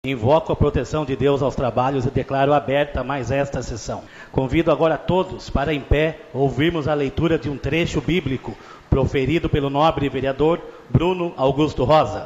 Invoco a proteção de Deus aos trabalhos e declaro aberta mais esta sessão. Convido agora todos para, em pé, ouvirmos a leitura de um trecho bíblico proferido pelo nobre vereador Bruno Augusto Rosa.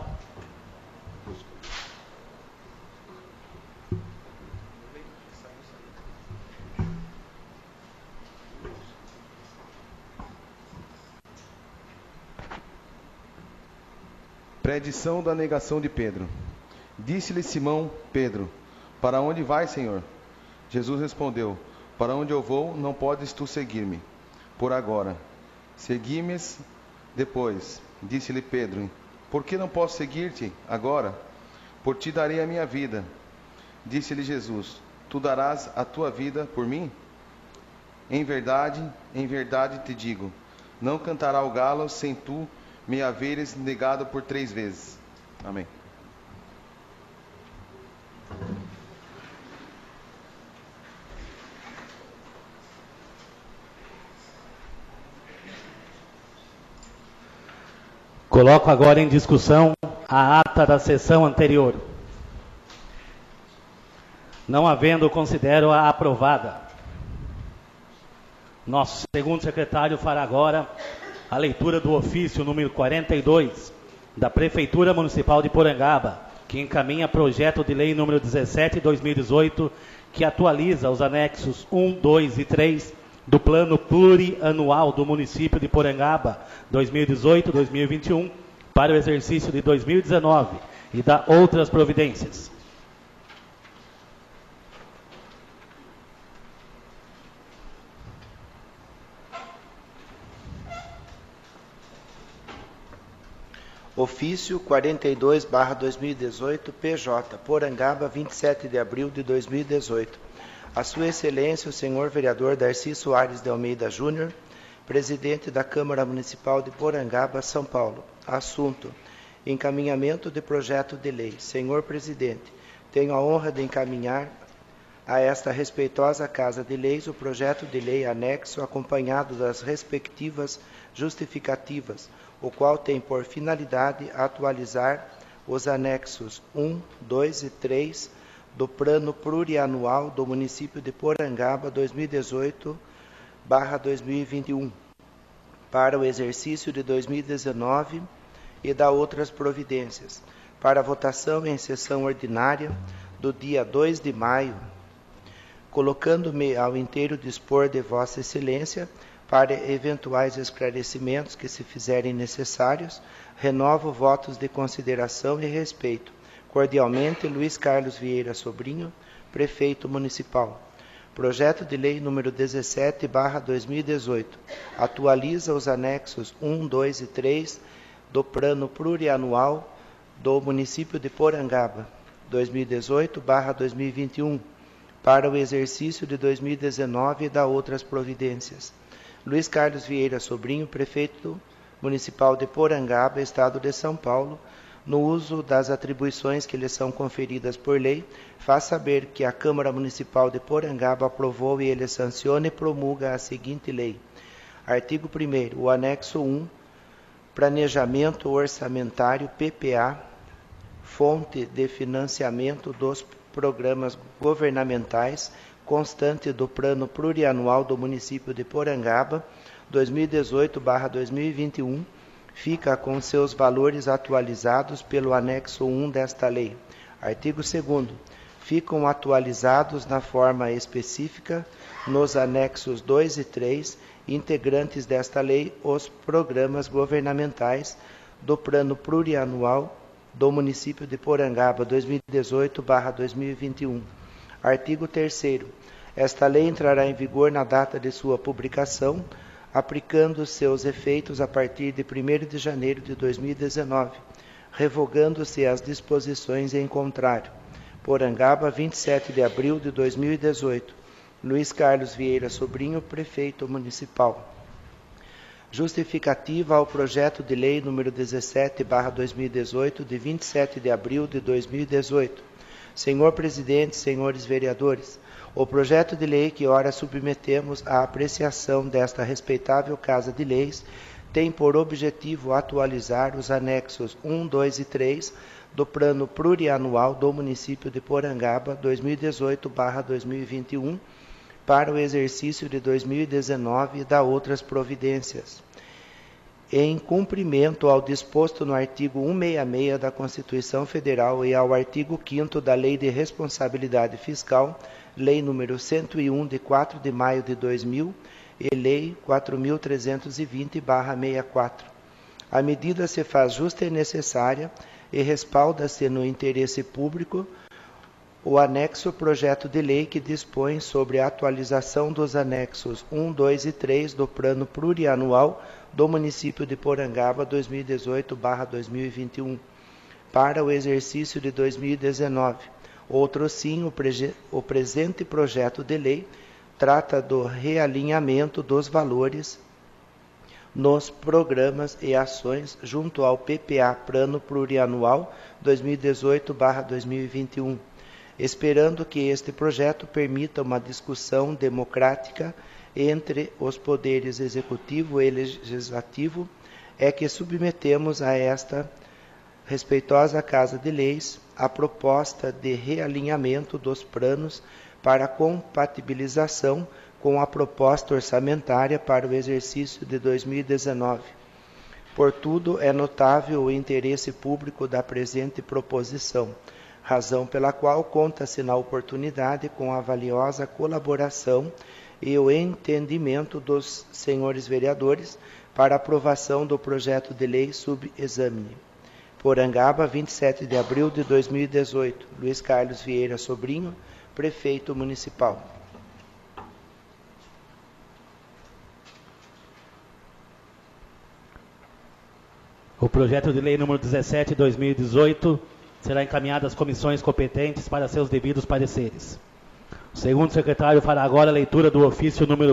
Predição da negação de Pedro. Disse-lhe Simão Pedro: Para onde vais, Senhor? Jesus respondeu: Para onde eu vou, não podes tu seguir-me por agora. Segui-me depois. Disse-lhe Pedro: Por que não posso seguir-te agora? Por ti darei a minha vida. Disse-lhe Jesus: Tu darás a tua vida por mim? Em verdade te digo, não cantará o galo sem tu me haveres negado por 3 vezes. Amém. Coloco agora em discussão a ata da sessão anterior. Não havendo, considero-a aprovada. Nosso segundo secretário fará agora a leitura do ofício número 42 da Prefeitura Municipal de Porangaba, que encaminha projeto de lei número 17/2018, que atualiza os anexos 1, 2 e 3 do Plano Plurianual do município de Porangaba 2018-2021 para o exercício de 2019 e dá outras providências. Ofício 42/2018, PJ, Porangaba, 27 de abril de 2018. A Sua Excelência, o Senhor Vereador Darcy Soares de Almeida Júnior, Presidente da Câmara Municipal de Porangaba, São Paulo. Assunto: encaminhamento de projeto de lei. Senhor Presidente, tenho a honra de encaminhar a esta respeitosa Casa de Leis o projeto de lei anexo acompanhado das respectivas justificativas, o qual tem por finalidade atualizar os anexos 1, 2 e 3 do Plano Plurianual do município de Porangaba 2018/2021 para o exercício de 2019 e da outras providências, para votação em sessão ordinária do dia 2 de maio, colocando-me ao inteiro dispor de Vossa Excelência para eventuais esclarecimentos que se fizerem necessários. Renovo votos de consideração e respeito. Cordialmente, Luiz Carlos Vieira Sobrinho, Prefeito Municipal. Projeto de Lei número 17/2018. Atualiza os anexos 1, 2 e 3 do Plano Plurianual do município de Porangaba, 2018/2021, para o exercício de 2019 e da outras providências. Luiz Carlos Vieira Sobrinho, Prefeito Municipal de Porangaba, Estado de São Paulo, no uso das atribuições que lhe são conferidas por lei, faz saber que a Câmara Municipal de Porangaba aprovou e ele sanciona e promulga a seguinte lei. Artigo 1º. O anexo 1, Planejamento Orçamentário, PPA, fonte de financiamento dos programas governamentais, constante do Plano Plurianual do município de Porangaba, 2018/2021, fica com seus valores atualizados pelo anexo 1 desta lei. Artigo 2º. Ficam atualizados na forma específica, nos anexos 2 e 3, integrantes desta lei, os programas governamentais do Plano Plurianual do município de Porangaba, 2018/2021. Artigo 3º. Esta lei entrará em vigor na data de sua publicação, aplicando seus efeitos a partir de 1º de janeiro de 2019, revogando-se as disposições em contrário. Porangaba, 27 de abril de 2018. Luiz Carlos Vieira Sobrinho, Prefeito Municipal. Justificativa ao projeto de lei número 17/2018, de 27 de abril de 2018. Senhor Presidente, senhores vereadores, o projeto de lei que ora submetemos à apreciação desta respeitável Casa de Leis tem por objetivo atualizar os anexos 1, 2 e 3 do Plano Plurianual do município de Porangaba 2018/2021 para o exercício de 2019 e da outras providências. Em cumprimento ao disposto no artigo 166 da Constituição Federal e ao artigo 5º da Lei de Responsabilidade Fiscal, Lei nº 101, de 4 de maio de 2000, e Lei 4.320/64. A medida se faz justa e necessária e respalda-se no interesse público o anexo projeto de lei que dispõe sobre a atualização dos anexos 1, 2 e 3 do Plano Plurianual do município de Porangaba 2018/2021 para o exercício de 2019. Outro sim, o presente projeto de lei trata do realinhamento dos valores nos programas e ações junto ao PPA Plano Plurianual 2018/2021, esperando que este projeto permita uma discussão democrática entre os poderes executivo e legislativo, é que submetemos a esta respeitosa Casa de Leis a proposta de realinhamento dos planos para compatibilização com a proposta orçamentária para o exercício de 2019. Portudo, é notável o interesse público da presente proposição, razão pela qual conta-se na oportunidade com a valiosa colaboração e o entendimento dos senhores vereadores para aprovação do projeto de lei subexame. Porangaba, 27 de abril de 2018. Luiz Carlos Vieira Sobrinho, Prefeito Municipal. O projeto de lei número 17/2018 será encaminhado às comissões competentes para seus devidos pareceres. O segundo secretário fará agora a leitura do ofício número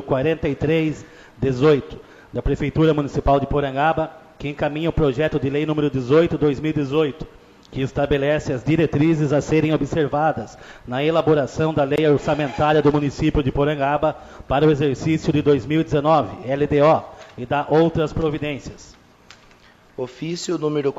43/18 da Prefeitura Municipal de Porangaba, que encaminha o projeto de lei número 18/2018, que estabelece as diretrizes a serem observadas na elaboração da lei orçamentária do município de Porangaba para o exercício de 2019, LDO, e da outras providências. Ofício número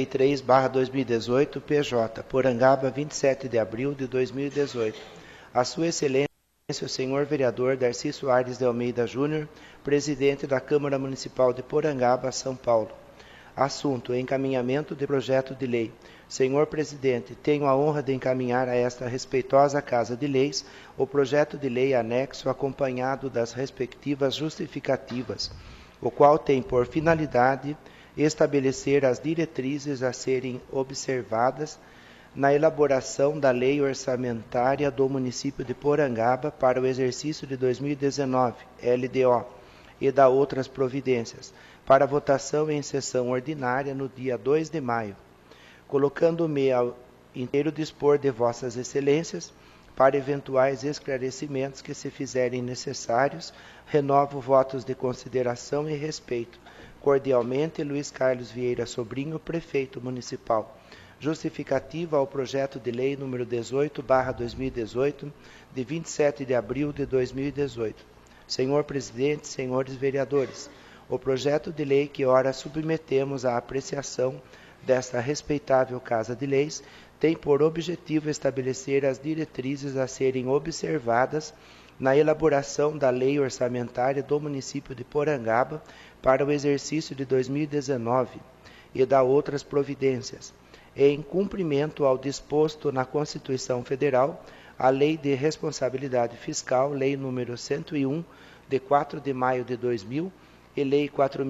43/2018, PJ, Porangaba, 27 de abril de 2018. A Sua Excelência, o senhor vereador Darcy Soares de Almeida Júnior, presidente da Câmara Municipal de Porangaba, São Paulo. Assunto: encaminhamento de projeto de lei. Senhor presidente, tenho a honra de encaminhar a esta respeitosa Casa de Leis o projeto de lei anexo acompanhado das respectivas justificativas, o qual tem por finalidade estabelecer as diretrizes a serem observadas na elaboração da lei orçamentária do município de Porangaba para o exercício de 2019, LDO, e da outras providências, para votação em sessão ordinária no dia 2 de maio, colocando-me ao inteiro dispor de vossas excelências para eventuais esclarecimentos que se fizerem necessários. Renovo votos de consideração e respeito. Cordialmente, Luiz Carlos Vieira Sobrinho, Prefeito Municipal. Justificativa ao projeto de lei número 18/2018, de 27 de abril de 2018. Senhor Presidente, senhores vereadores, o projeto de lei que ora submetemos à apreciação desta respeitável Casa de Leis tem por objetivo estabelecer as diretrizes a serem observadas na elaboração da lei orçamentária do município de Porangaba para o exercício de 2019 e da outras providências, em cumprimento ao disposto na Constituição Federal, a Lei de Responsabilidade Fiscal, Lei nº 101, de 4 de maio de 2000, e Lei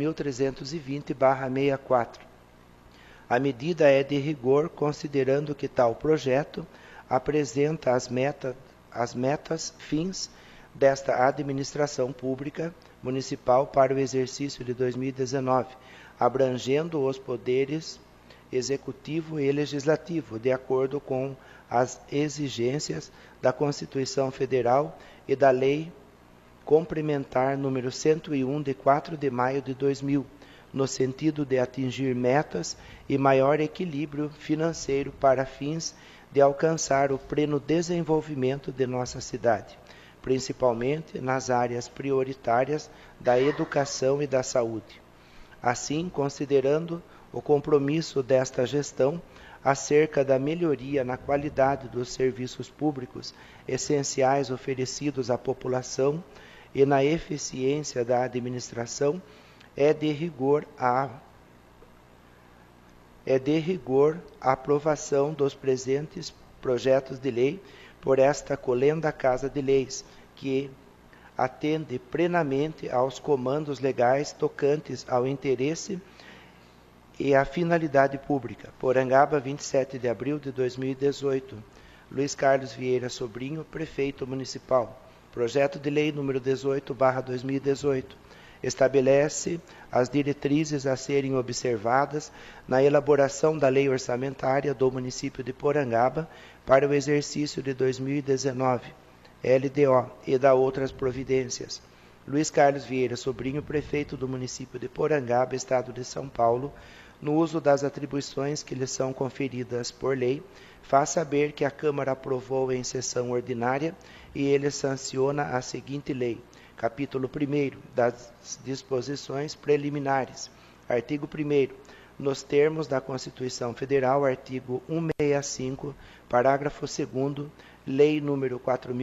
4.320/64. A medida é de rigor, considerando que tal projeto apresenta as metas, fins desta administração pública municipal para o exercício de 2019, abrangendo os poderes executivo e legislativo, de acordo com as exigências da Constituição Federal e da Lei Complementar número 101, de 4 de maio de 2000, no sentido de atingir metas e maior equilíbrio financeiro para fins de alcançar o pleno desenvolvimento de nossa cidade, principalmente nas áreas prioritárias da educação e da saúde. Assim, considerando o compromisso desta gestão, acerca da melhoria na qualidade dos serviços públicos essenciais oferecidos à população e na eficiência da administração, é de rigor a aprovação dos presentes projetos de lei por esta colenda Casa de Leis, que atende plenamente aos comandos legais tocantes ao interesse e à finalidade pública. Porangaba, 27 de abril de 2018. Luiz Carlos Vieira Sobrinho, Prefeito Municipal. Projeto de Lei número 18/2018. Estabelece as diretrizes a serem observadas na elaboração da Lei Orçamentária do município de Porangaba para o exercício de 2019, LDO, e da outras providências. Luiz Carlos Vieira Sobrinho, Prefeito do município de Porangaba, Estado de São Paulo, no uso das atribuições que lhe são conferidas por lei, faz saber que a Câmara aprovou em sessão ordinária e ele sanciona a seguinte lei. Capítulo 1º das disposições preliminares. Artigo 1º. Nos termos da Constituição Federal, artigo 165, parágrafo 2º, Lei número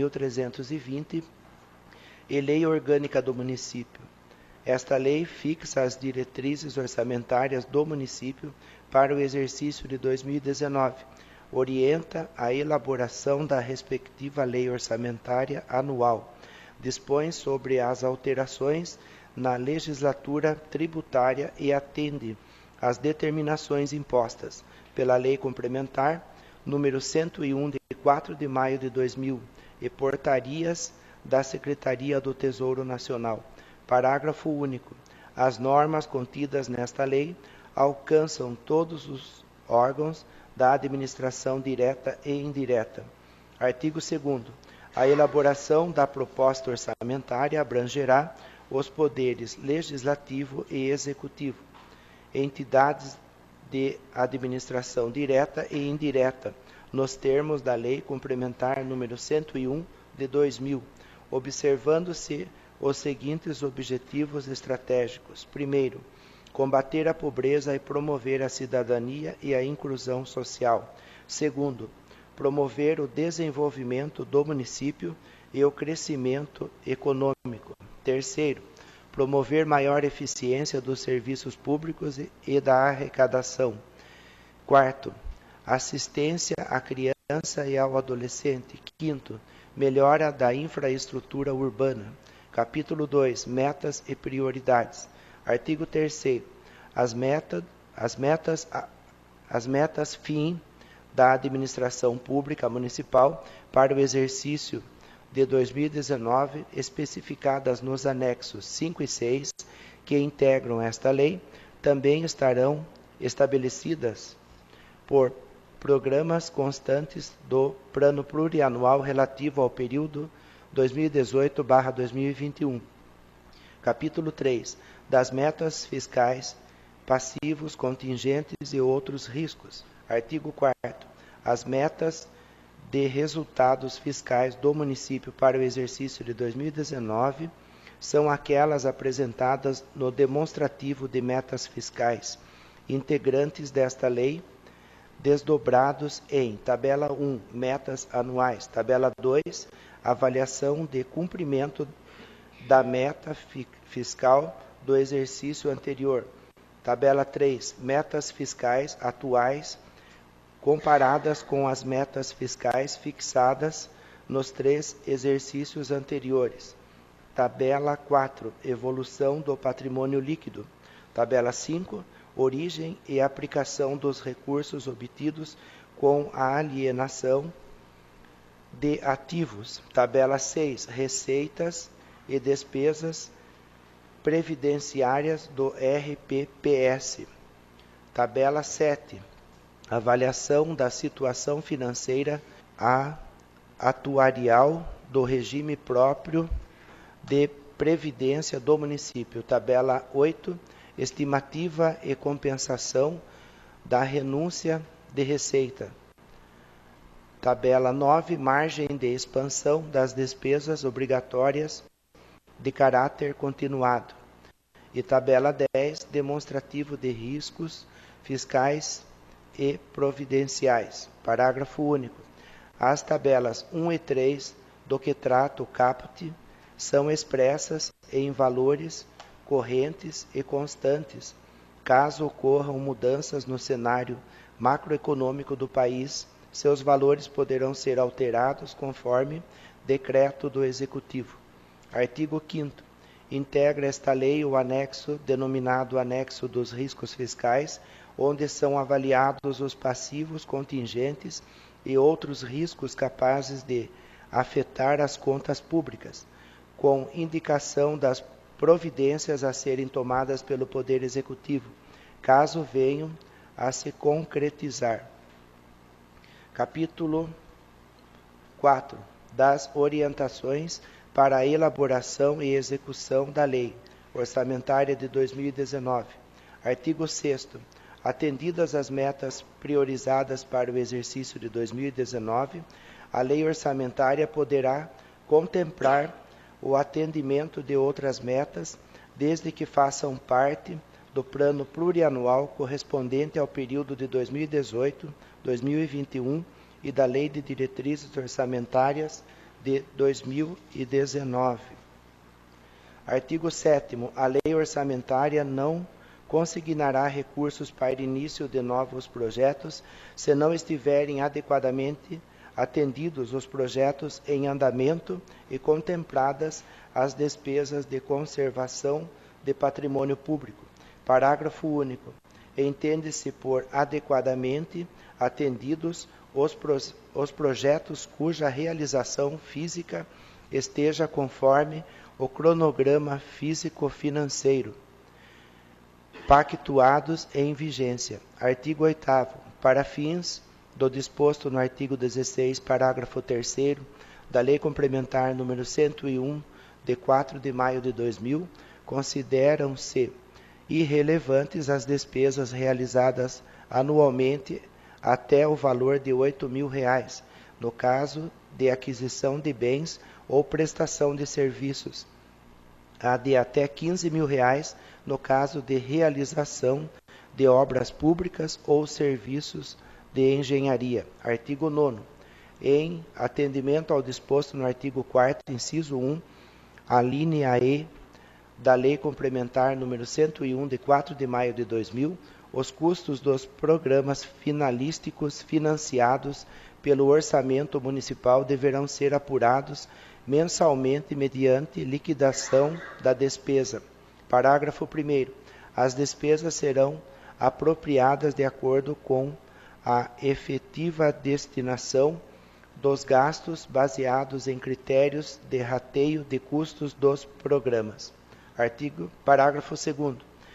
4.320 e Lei Orgânica do Município. Esta lei fixa as diretrizes orçamentárias do município para o exercício de 2019, orienta a elaboração da respectiva lei orçamentária anual, dispõe sobre as alterações na legislatura tributária e atende às determinações impostas pela Lei Complementar número 101 de 4 de maio de 2000 e portarias da Secretaria do Tesouro Nacional. Parágrafo único. As normas contidas nesta lei alcançam todos os órgãos da administração direta e indireta. Artigo 2º. A elaboração da proposta orçamentária abrangerá os poderes legislativo e executivo, entidades de administração direta e indireta, nos termos da Lei Complementar número 101 de 2000, observando-se os seguintes objetivos estratégicos. Primeiro, combater a pobreza e promover a cidadania e a inclusão social. Segundo, promover o desenvolvimento do município e o crescimento econômico. Terceiro, promover maior eficiência dos serviços públicos e da arrecadação. Quarto, assistência à criança e ao adolescente. Quinto, melhora da infraestrutura urbana. Capítulo 2. Metas e prioridades. Artigo 3º. As metas fim da administração pública municipal para o exercício de 2019, especificadas nos anexos 5 e 6, que integram esta lei, também estarão estabelecidas por programas constantes do Plano Plurianual relativo ao período 2018/2021. Capítulo 3. Das metas fiscais, passivos, contingentes e outros riscos. Artigo 4º. As metas de resultados fiscais do município para o exercício de 2019 são aquelas apresentadas no demonstrativo de metas fiscais, integrantes desta lei, desdobrados em tabela 1, metas anuais, tabela 2, avaliação de cumprimento da meta fiscal do exercício anterior, tabela 3, metas fiscais atuais comparadas com as metas fiscais fixadas nos 3 exercícios anteriores. Tabela 4, evolução do patrimônio líquido. Tabela 5, origem e aplicação dos recursos obtidos com a alienação de ativos. Tabela 6, receitas e despesas previdenciárias do RPPS. Tabela 7, avaliação da situação financeira atuarial do regime próprio de previdência do município. Tabela 8, estimativa e compensação da renúncia de receita. Tabela 9, margem de expansão das despesas obrigatórias de caráter continuado. E tabela 10, demonstrativo de riscos fiscais e providenciais. Parágrafo único. As tabelas 1 e 3 do que trata o caput são expressas em valores correntes e constantes, caso ocorram mudanças no cenário macroeconômico do país. Seus valores poderão ser alterados conforme decreto do Executivo. Artigo 5º. Integra esta lei o anexo denominado Anexo dos Riscos Fiscais, onde são avaliados os passivos contingentes e outros riscos capazes de afetar as contas públicas, com indicação das providências a serem tomadas pelo Poder Executivo, caso venham a se concretizar. Capítulo 4. Das orientações para a elaboração e execução da Lei Orçamentária de 2019. Artigo 6º. Atendidas as metas priorizadas para o exercício de 2019, a Lei Orçamentária poderá contemplar o atendimento de outras metas, desde que façam parte do plano plurianual correspondente ao período de 2018-2021 e da Lei de Diretrizes Orçamentárias de 2019. Artigo 7º. A Lei Orçamentária não consignará recursos para início de novos projetos, se não estiverem adequadamente atendidos os projetos em andamento e contempladas as despesas de conservação de patrimônio público. Parágrafo único. Entende-se por adequadamente atendidos os projetos cuja realização física esteja conforme o cronograma físico-financeiro pactuados em vigência. Artigo 8º. Para fins do disposto no artigo 16, parágrafo 3º da Lei Complementar número 101, de 4 de maio de 2000, consideram-se irrelevantes as despesas realizadas anualmente até o valor de R$ 8.000, no caso de aquisição de bens ou prestação de serviços, a de até R$ 15.000 no caso de realização de obras públicas ou serviços de engenharia. Artigo 9º. Em atendimento ao disposto no artigo 4º, inciso 1, a linha E da Lei Complementar número 101, de 4 de maio de 2000, os custos dos programas finalísticos financiados pelo orçamento municipal deverão ser apurados mensalmente mediante liquidação da despesa. Parágrafo 1º. As despesas serão apropriadas de acordo com a efetiva destinação dos gastos baseados em critérios de rateio de custos dos programas. Parágrafo 2º.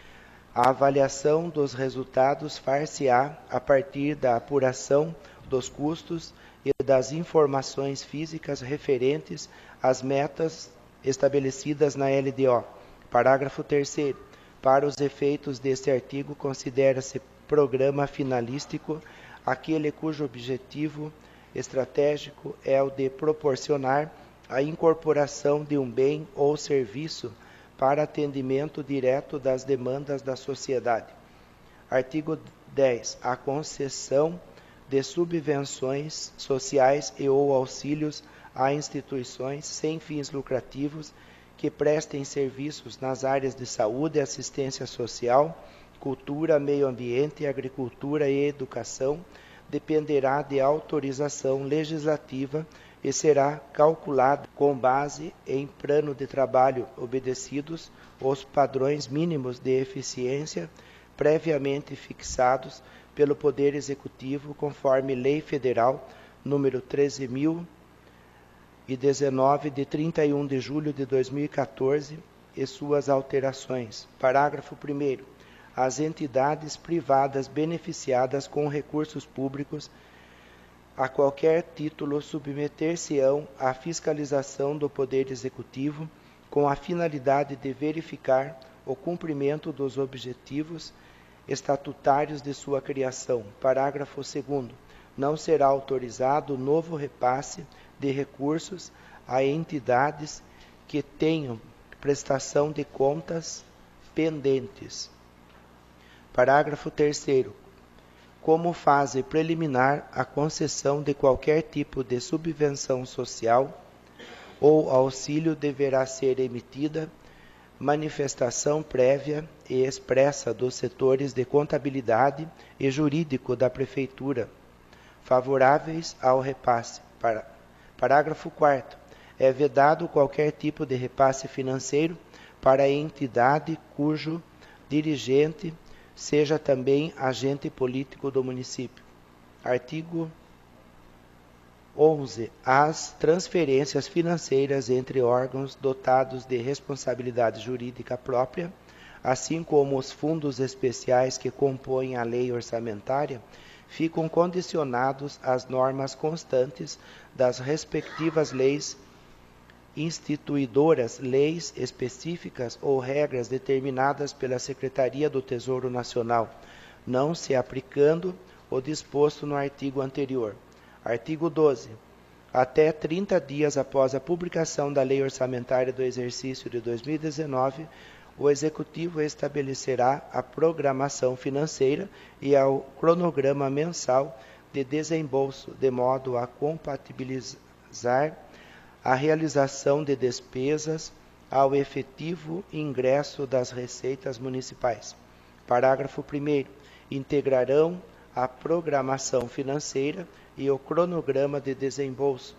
A avaliação dos resultados far-se-á a partir da apuração dos custos e das informações físicas referentes às metas estabelecidas na LDO. Parágrafo 3º. Para os efeitos deste artigo, considera-se programa finalístico aquele cujo objetivo estratégico é o de proporcionar a incorporação de um bem ou serviço para atendimento direto das demandas da sociedade. Artigo 10. A concessão de subvenções sociais e ou auxílios a instituições sem fins lucrativos que prestem serviços nas áreas de saúde, assistência social, cultura, meio ambiente, agricultura e educação, dependerá de autorização legislativa e será calculada com base em plano de trabalho obedecidos os padrões mínimos de eficiência previamente fixados pelo Poder Executivo, conforme Lei Federal número 13.019, de 31 de julho de 2014, e suas alterações. Parágrafo 1º. As entidades privadas beneficiadas com recursos públicos a qualquer título submeter-se-ão à fiscalização do Poder Executivo com a finalidade de verificar o cumprimento dos objetivos estatutários de sua criação. Parágrafo 2º. Não será autorizado novo repasse de recursos a entidades que tenham prestação de contas pendentes. Parágrafo 3º. como fase preliminar à concessão de qualquer tipo de subvenção social ou auxílio deverá ser emitida manifestação prévia e expressa dos setores de contabilidade e jurídico da Prefeitura, favoráveis ao repasse. Parágrafo 4º. É vedado qualquer tipo de repasse financeiro para a entidade cujo dirigente seja também agente político do município. Artigo 11. As transferências financeiras entre órgãos dotados de responsabilidade jurídica própria, assim como os fundos especiais que compõem a lei orçamentária, ficam condicionados às normas constantes das respectivas leis instituidoras, leis específicas ou regras determinadas pela Secretaria do Tesouro Nacional, não se aplicando o disposto no artigo anterior. Artigo 12. Até 30 dias após a publicação da Lei Orçamentária do Exercício de 2019, o Executivo estabelecerá a programação financeira e o cronograma mensal de desembolso, de modo a compatibilizar a realização de despesas ao efetivo ingresso das receitas municipais. Parágrafo 1º. Integrarão a programação financeira e o cronograma de desembolso.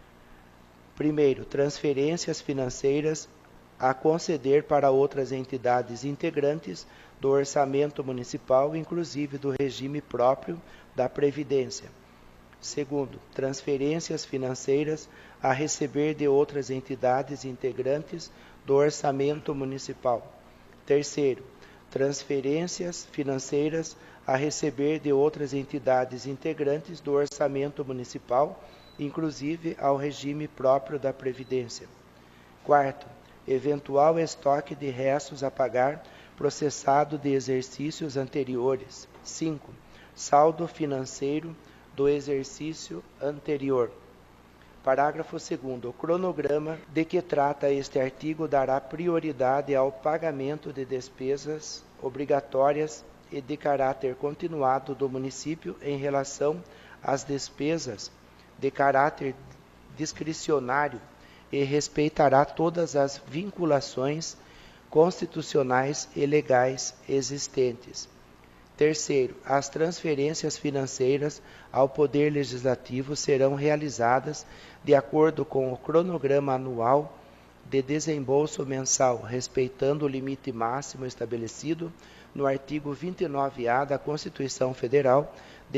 Primeiro, transferências financeiras a conceder para outras entidades integrantes do orçamento municipal, inclusive do regime próprio da Previdência. Segundo, transferências financeiras a receber de outras entidades integrantes do orçamento municipal. Terceiro, transferências financeiras a receber de outras entidades integrantes do orçamento municipal, inclusive ao regime próprio da Previdência. Quarto, eventual estoque de restos a pagar processado de exercícios anteriores. 5. Saldo financeiro do exercício anterior. Parágrafo 2º. O cronograma de que trata este artigo dará prioridade ao pagamento de despesas obrigatórias e de caráter continuado do município em relação às despesas de caráter discricionário e respeitará todas as vinculações constitucionais e legais existentes. Terceiro, as transferências financeiras ao Poder Legislativo serão realizadas de acordo com o cronograma anual de desembolso mensal, respeitando o limite máximo estabelecido no artigo 29-A da Constituição Federal de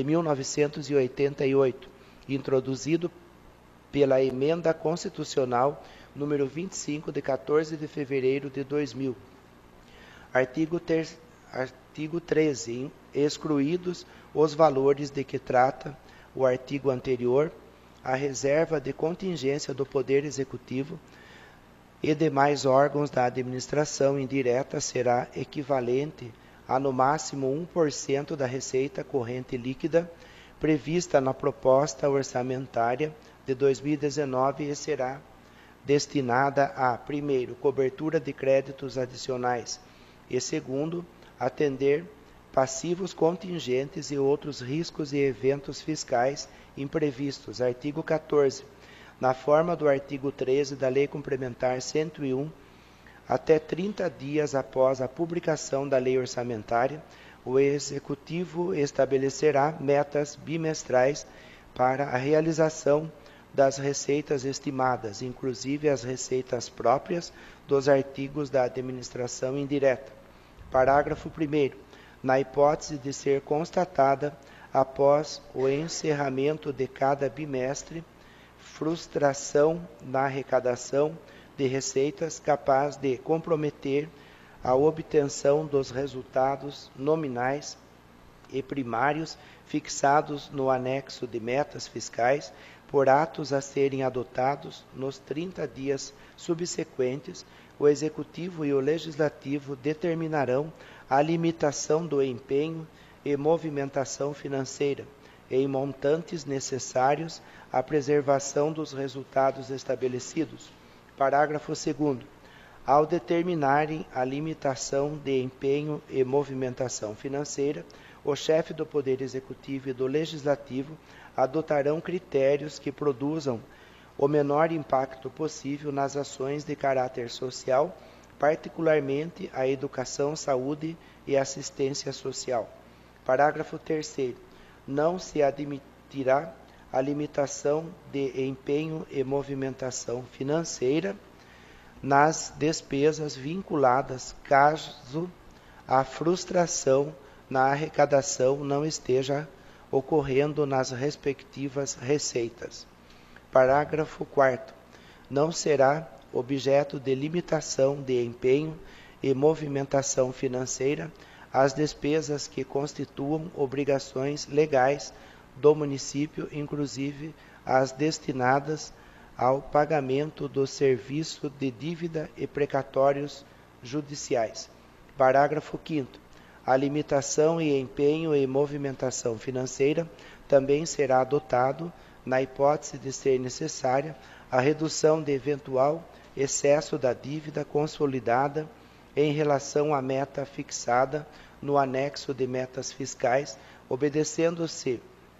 1988, introduzido pela Emenda Constitucional número 25, de 14 de fevereiro de 2000. Artigo 13. Excluídos os valores de que trata o artigo anterior, a reserva de contingência do Poder Executivo e demais órgãos da administração indireta será equivalente a no máximo 1% da receita corrente líquida prevista na proposta orçamentária de 2019 e será destinada a, primeiro, cobertura de créditos adicionais e, segundo, atender passivos contingentes e outros riscos e eventos fiscais imprevistos. Artigo 14. Na forma do artigo 13 da Lei Complementar 101, até 30 dias após a publicação da Lei Orçamentária, o Executivo estabelecerá metas bimestrais para a realização das receitas estimadas, inclusive as receitas próprias dos artigos da administração indireta. Parágrafo 1º. Na hipótese de ser constatada, após o encerramento de cada bimestre, frustração na arrecadação de receitas capaz de comprometer a obtenção dos resultados nominais e primários fixados no anexo de metas fiscais por atos a serem adotados nos 30 dias subsequentes, o Executivo e o Legislativo determinarão a limitação do empenho e movimentação financeira, em montantes necessários à preservação dos resultados estabelecidos. Parágrafo 2º. Ao determinarem a limitação de empenho e movimentação financeira, o chefe do Poder Executivo e do Legislativo adotarão critérios que produzam o menor impacto possível nas ações de caráter social, particularmente a educação, saúde e assistência social. Parágrafo 3º. Não se admitirá a limitação de empenho e movimentação financeira nas despesas vinculadas, caso a frustração na arrecadação não esteja ocorrendo nas respectivas receitas. Parágrafo 4º. Não será objeto de limitação de empenho e movimentação financeira as despesas que constituam obrigações legais do município, inclusive as destinadas ao pagamento do serviço de dívida e precatórios judiciais. Parágrafo 5º. A limitação e empenho e movimentação financeira também será adotado, na hipótese de ser necessária, a redução de eventual excesso da dívida consolidada em relação à meta fixada no anexo de metas fiscais, obedecendo-se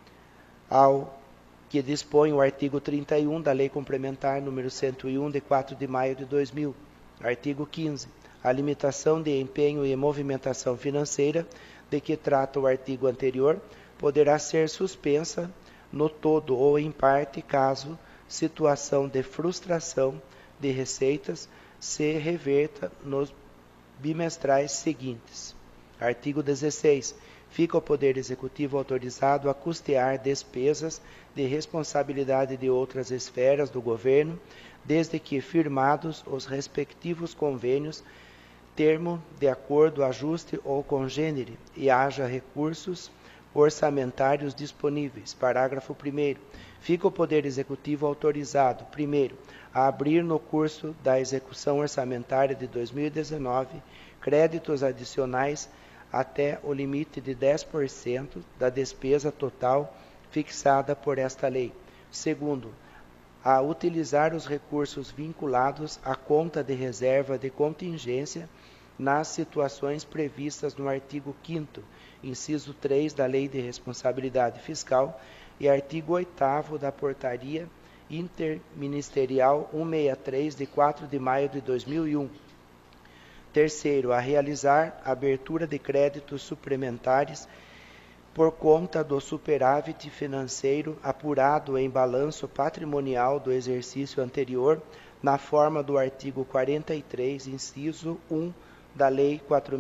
ao que dispõe o artigo 31 da Lei Complementar número 101, de 4 de maio de 2000. Artigo 15. A limitação de empenho e movimentação financeira de que trata o artigo anterior poderá ser suspensa no todo ou em parte, caso situação de frustração de receitas se reverta nos bimestrais seguintes. Artigo 16. Fica o Poder Executivo autorizado a custear despesas de responsabilidade de outras esferas do governo, desde que firmados os respectivos convênios, termo de acordo, ajuste ou congênere, e haja recursos orçamentários disponíveis. Parágrafo 1º. Fica o Poder Executivo autorizado, primeiro, a abrir no curso da execução orçamentária de 2019 créditos adicionais até o limite de 10% da despesa total fixada por esta lei. Segundo, a utilizar os recursos vinculados à conta de reserva de contingência nas situações previstas no artigo 5º, inciso 3 da Lei de Responsabilidade Fiscal e artigo 8º da Portaria Interministerial 163, de 4 de maio de 2001. Terceiro, a realizar a abertura de créditos suplementares por conta do superávit financeiro apurado em balanço patrimonial do exercício anterior, na forma do artigo 43, inciso 1 da Lei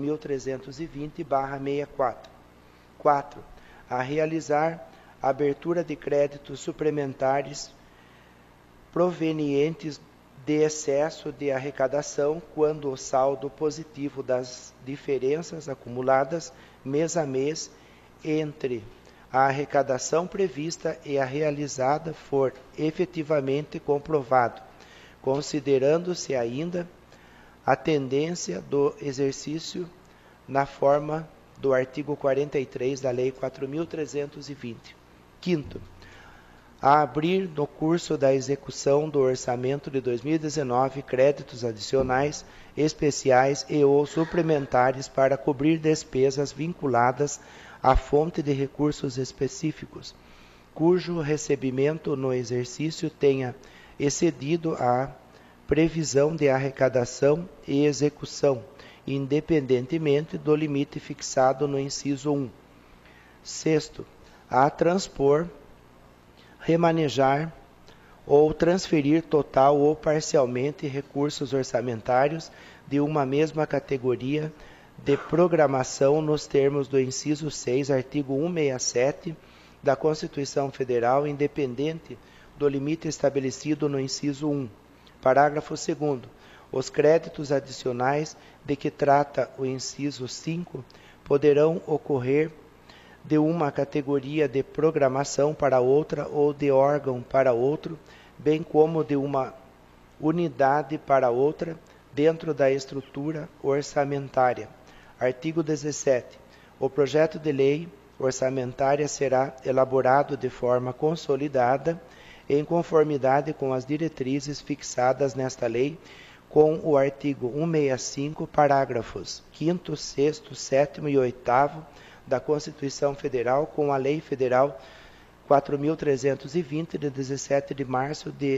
4.320/64. 4. A realizar a abertura de créditos suplementares provenientes de excesso de arrecadação quando o saldo positivo das diferenças acumuladas mês a mês entre a arrecadação prevista e a realizada for efetivamente comprovado, considerando-se ainda a tendência do exercício na forma do artigo 43 da Lei 4.320. Quinto, a abrir no curso da execução do orçamento de 2019 créditos adicionais, especiais e ou suplementares para cobrir despesas vinculadas à fonte de recursos específicos, cujo recebimento no exercício tenha excedido a previsão de arrecadação e execução, independentemente do limite fixado no inciso 1. Sexto, a transpor, remanejar ou transferir total ou parcialmente recursos orçamentários de uma mesma categoria de programação nos termos do inciso 6, artigo 167 da Constituição Federal, independente do limite estabelecido no inciso 1. Parágrafo 2º. Os créditos adicionais de que trata o inciso 5 poderão ocorrer de uma categoria de programação para outra ou de órgão para outro, bem como de uma unidade para outra, dentro da estrutura orçamentária. Artigo 17. O projeto de lei orçamentária será elaborado de forma consolidada, em conformidade com as diretrizes fixadas nesta lei, com o artigo 165, parágrafos 5º, 6º, 7º e 8º da Constituição Federal com a Lei Federal 4.320, de 17 de março de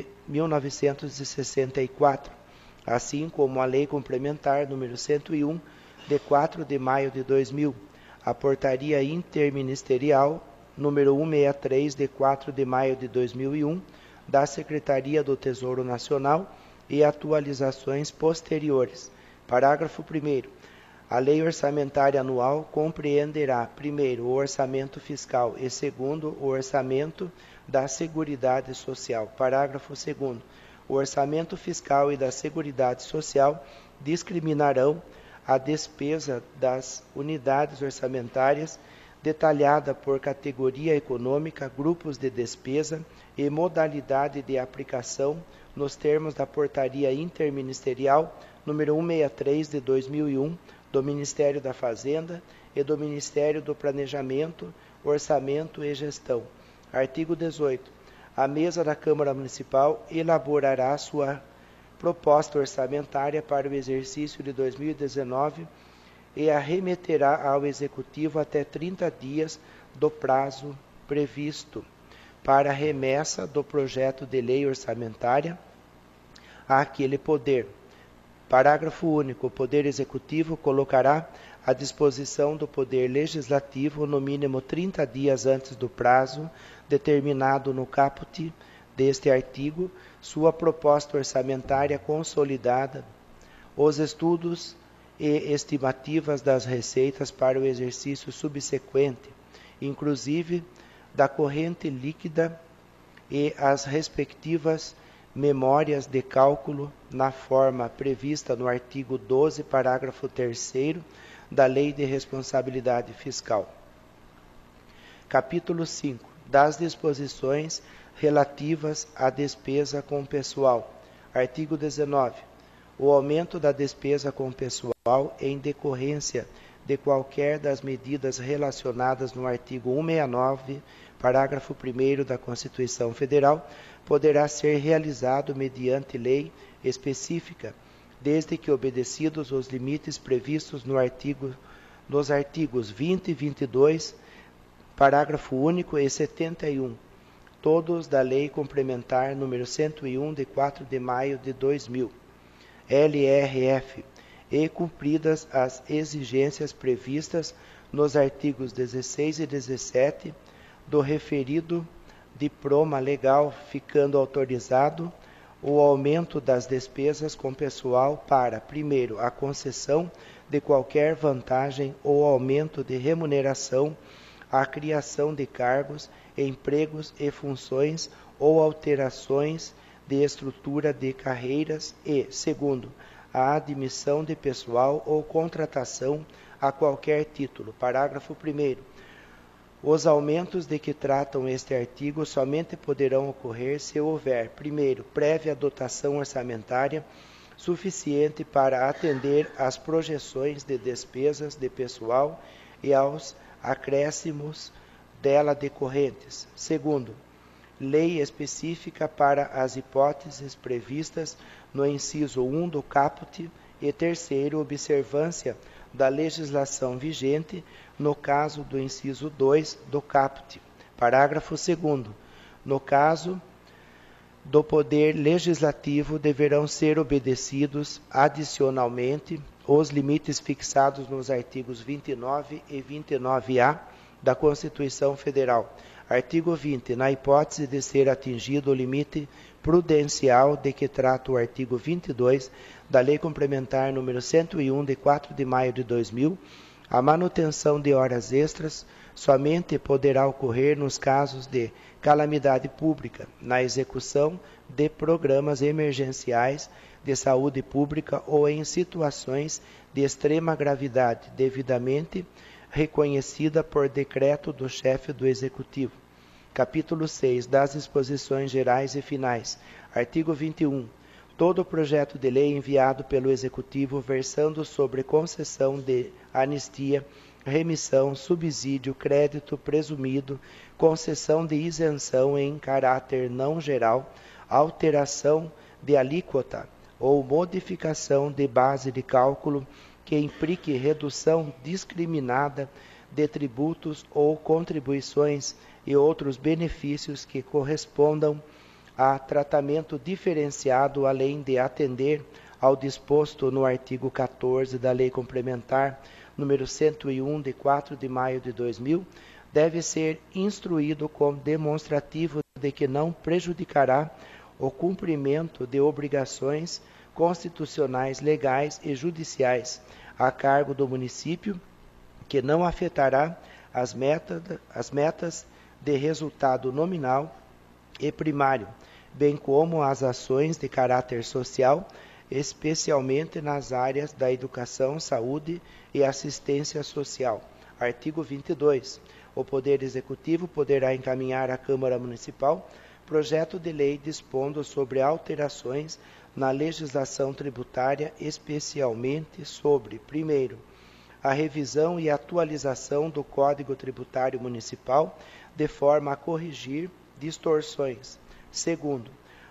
1964, assim como a Lei Complementar número 101, de 4 de maio de 2000, a Portaria Interministerial número 163, de 4 de maio de 2001, da Secretaria do Tesouro Nacional e atualizações posteriores. Parágrafo 1º. A Lei Orçamentária Anual compreenderá, primeiro, o orçamento fiscal e, segundo, o orçamento da Seguridade Social. Parágrafo 2º. O orçamento fiscal e da Seguridade Social discriminarão a despesa das unidades orçamentárias detalhada por categoria econômica, grupos de despesa e modalidade de aplicação nos termos da Portaria Interministerial número 163 de 2001, do Ministério da Fazenda e do Ministério do Planejamento, Orçamento e Gestão. Artigo 18. A mesa da Câmara Municipal elaborará sua proposta orçamentária para o exercício de 2019 e a remeterá ao Executivo até 30 dias do prazo previsto para a remessa do projeto de lei orçamentária àquele poder. Parágrafo único. O Poder Executivo colocará à disposição do Poder Legislativo, no mínimo 30 dias antes do prazo determinado no caput deste artigo, sua proposta orçamentária consolidada, os estudos e estimativas das receitas para o exercício subsequente, inclusive da corrente líquida e as respectivas memórias de cálculo na forma prevista no artigo 12, parágrafo 3º da Lei de Responsabilidade Fiscal. Capítulo 5. Das disposições relativas à despesa com pessoal. Artigo 19. O aumento da despesa com pessoal em decorrência de qualquer das medidas relacionadas no artigo 169, parágrafo 1º da Constituição Federal, poderá ser realizado mediante lei específica, desde que obedecidos os limites previstos nos artigos 20 e 22, parágrafo único e 71, todos da Lei Complementar número 101, de 4 de maio de 2000, LRF, e cumpridas as exigências previstas nos artigos 16 e 17 do referido diploma legal, ficando autorizado o aumento das despesas com pessoal para, primeiro, a concessão de qualquer vantagem ou aumento de remuneração, a criação de cargos, empregos e funções ou alterações de estrutura de carreiras e, segundo, a admissão de pessoal ou contratação a qualquer título. Parágrafo 1º. Os aumentos de que tratam este artigo somente poderão ocorrer se houver, primeiro, prévia dotação orçamentária suficiente para atender às projeções de despesas de pessoal e aos acréscimos dela decorrentes. Segundo, lei específica para as hipóteses previstas no inciso 1 do caput e terceiro, observância da legislação vigente no caso do inciso 2 do caput. Parágrafo 2º. No caso do Poder Legislativo, deverão ser obedecidos adicionalmente os limites fixados nos artigos 29 e 29A da Constituição Federal. Artigo 20. Na hipótese de ser atingido o limite prudencial de que trata o artigo 22 da Lei Complementar número 101, de 4 de maio de 2000, a manutenção de horas extras somente poderá ocorrer nos casos de calamidade pública, na execução de programas emergenciais de saúde pública ou em situações de extrema gravidade, devidamente reconhecida por decreto do chefe do Executivo. Capítulo 6. Das disposições gerais e finais. Artigo 21. Todo projeto de lei enviado pelo Executivo versando sobre concessão de anistia, remissão, subsídio, crédito presumido, concessão de isenção em caráter não geral, alteração de alíquota ou modificação de base de cálculo que implique redução discriminada de tributos ou contribuições e outros benefícios que correspondam a tratamento diferenciado, além de atender ao disposto no artigo 14 da Lei Complementar número 101, de 4 de maio de 2000, deve ser instruído com demonstrativo de que não prejudicará o cumprimento de obrigações constitucionais, legais e judiciais a cargo do município, que não afetará as metas de resultado nominal e primário, bem como as ações de caráter social, especialmente nas áreas da educação, saúde e assistência social. Artigo 22. O Poder Executivo poderá encaminhar à Câmara Municipal projeto de lei dispondo sobre alterações na legislação tributária, especialmente sobre, primeiro, a revisão e atualização do Código Tributário Municipal, de forma a corrigir distorções. Segundo,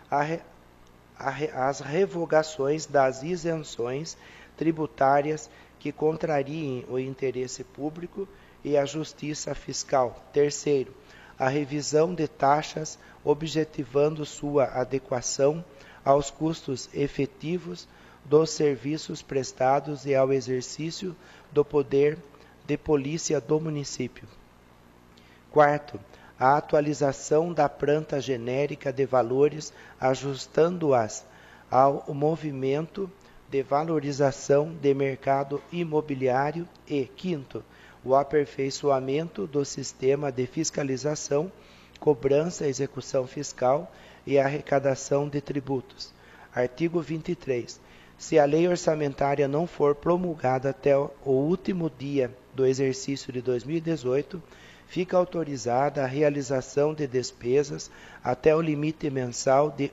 as revogações das isenções tributárias que contrariem o interesse público e a justiça fiscal. Terceiro, a revisão de taxas objetivando sua adequação aos custos efetivos dos serviços prestados e ao exercício do poder de polícia do município. Quarto, a atualização da planta genérica de valores, ajustando-as ao movimento de valorização de mercado imobiliário. E, quinto, o aperfeiçoamento do sistema de fiscalização, cobrança, execução fiscal e arrecadação de tributos. Artigo 23. Se a lei orçamentária não for promulgada até o último dia do exercício de 2018, fica autorizada a realização de despesas até o limite mensal de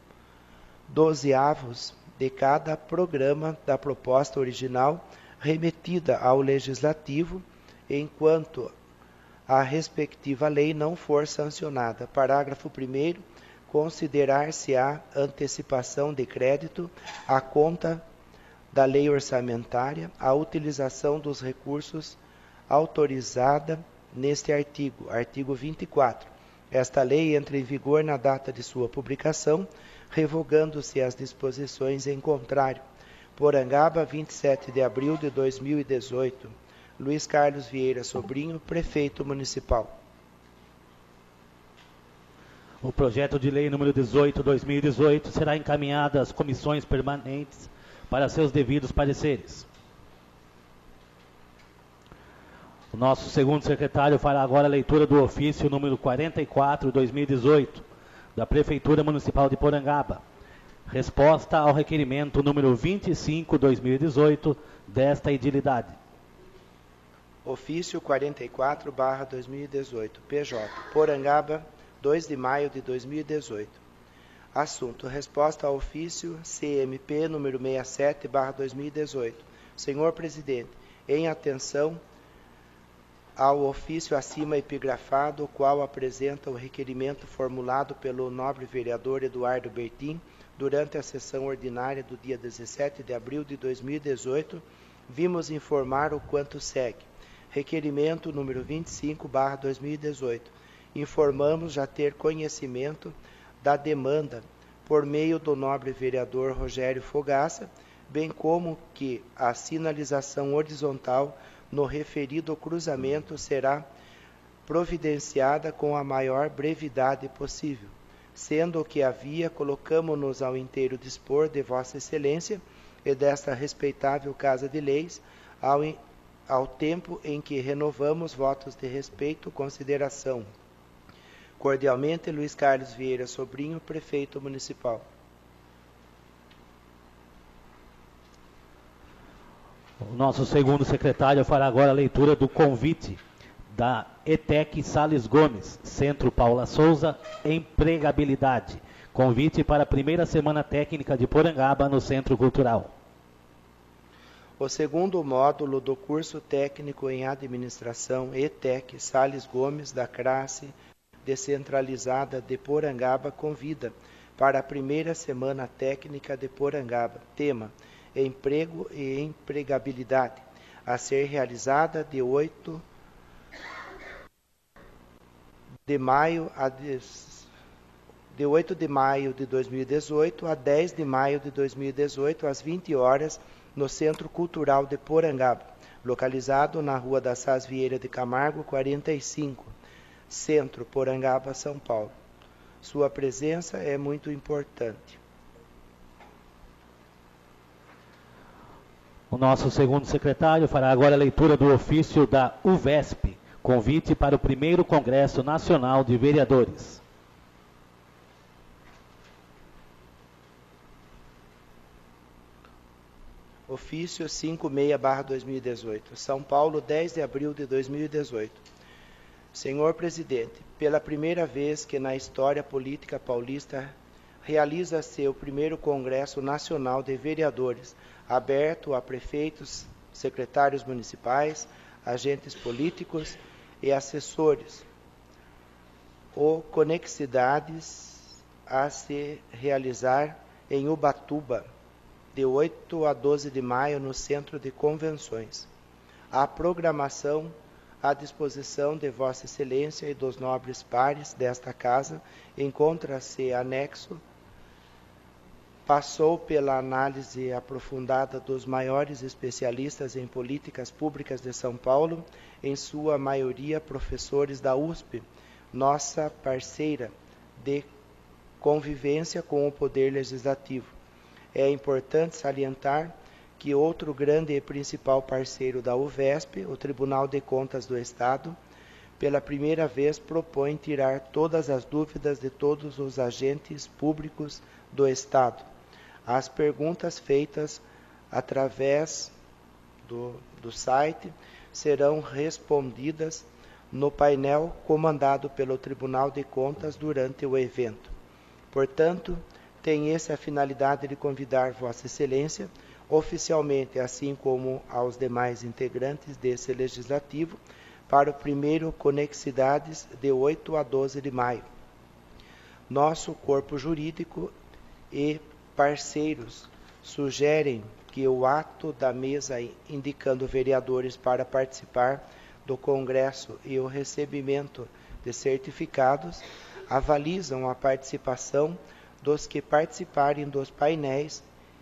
1/12 de cada programa da proposta original remetida ao Legislativo, enquanto a respectiva lei não for sancionada. Parágrafo 1º. Considerar-se-á antecipação de crédito à conta da lei orçamentária a utilização dos recursos autorizada neste artigo. Artigo 24. Esta lei entra em vigor na data de sua publicação, revogando-se as disposições em contrário. Porangaba, 27 de abril de 2018. Luiz Carlos Vieira Sobrinho, Prefeito Municipal. O projeto de lei número 18/2018 será encaminhado às comissões permanentes para seus devidos pareceres. O nosso segundo secretário fará agora a leitura do ofício número 44/2018 da Prefeitura Municipal de Porangaba. Resposta ao requerimento número 25/2018 desta edilidade. Ofício 44/2018, PJ, Porangaba, 2 de maio de 2018. Assunto: resposta ao ofício CMP número 67/2018. Senhor Presidente, em atenção ao ofício acima epigrafado, o qual apresenta o requerimento formulado pelo nobre vereador Eduardo Bertin durante a sessão ordinária do dia 17 de abril de 2018, vimos informar o quanto segue. Requerimento número 25/2018. Informamos já ter conhecimento da demanda por meio do nobre vereador Rogério Fogaça, bem como que a sinalização horizontal no referido cruzamento será providenciada com a maior brevidade possível. Sendo o que havia, colocamo-nos ao inteiro dispor de Vossa Excelência e desta respeitável Casa de Leis, ao tempo em que renovamos votos de respeito e consideração. Cordialmente, Luiz Carlos Vieira Sobrinho, Prefeito Municipal. O nosso segundo secretário fará agora a leitura do convite da ETEC Sales Gomes, Centro Paula Souza, Empregabilidade. Convite para a primeira semana técnica de Porangaba no Centro Cultural. O segundo módulo do curso técnico em administração ETEC Sales Gomes, da classe descentralizada de Porangaba, convida para a primeira semana técnica de Porangaba. Tema: emprego e empregabilidade, a ser realizada de 8 de 8 de maio de 2018 a 10 de maio de 2018, às 20 horas, no Centro Cultural de Porangaba, localizado na Rua da Sás Vieira de Camargo, 45, Centro, Porangaba, São Paulo. Sua presença é muito importante. O nosso segundo secretário fará agora a leitura do ofício da UVESP, convite para o primeiro Congresso Nacional de Vereadores. Ofício 56/2018, São Paulo, 10 de abril de 2018. Senhor Presidente, pela primeira vez que na história política paulista realiza-se o primeiro Congresso Nacional de Vereadores, aberto a prefeitos, secretários municipais, agentes políticos e assessores, ou conexidades a se realizar em Ubatuba, de 8 a 12 de maio, no Centro de Convenções. A programação à disposição de Vossa Excelência e dos nobres pares desta Casa encontra-se anexo. Passou pela análise aprofundada dos maiores especialistas em políticas públicas de São Paulo, em sua maioria professores da USP, nossa parceira de convivência com o Poder Legislativo. É importante salientar que outro grande e principal parceiro da UVESP, o Tribunal de Contas do Estado, pela primeira vez propõe tirar todas as dúvidas de todos os agentes públicos do Estado. As perguntas feitas através do site serão respondidas no painel comandado pelo Tribunal de Contas durante o evento. Portanto, tem essa a finalidade de convidar Vossa Excelência, oficialmente, assim como aos demais integrantes desse Legislativo, para o primeiro Conexidades de 8 a 12 de maio. Nosso corpo jurídico e parceiros sugerem que o ato da mesa indicando vereadores para participar do Congresso e o recebimento de certificados avalizam a participação dos que participarem dos painéis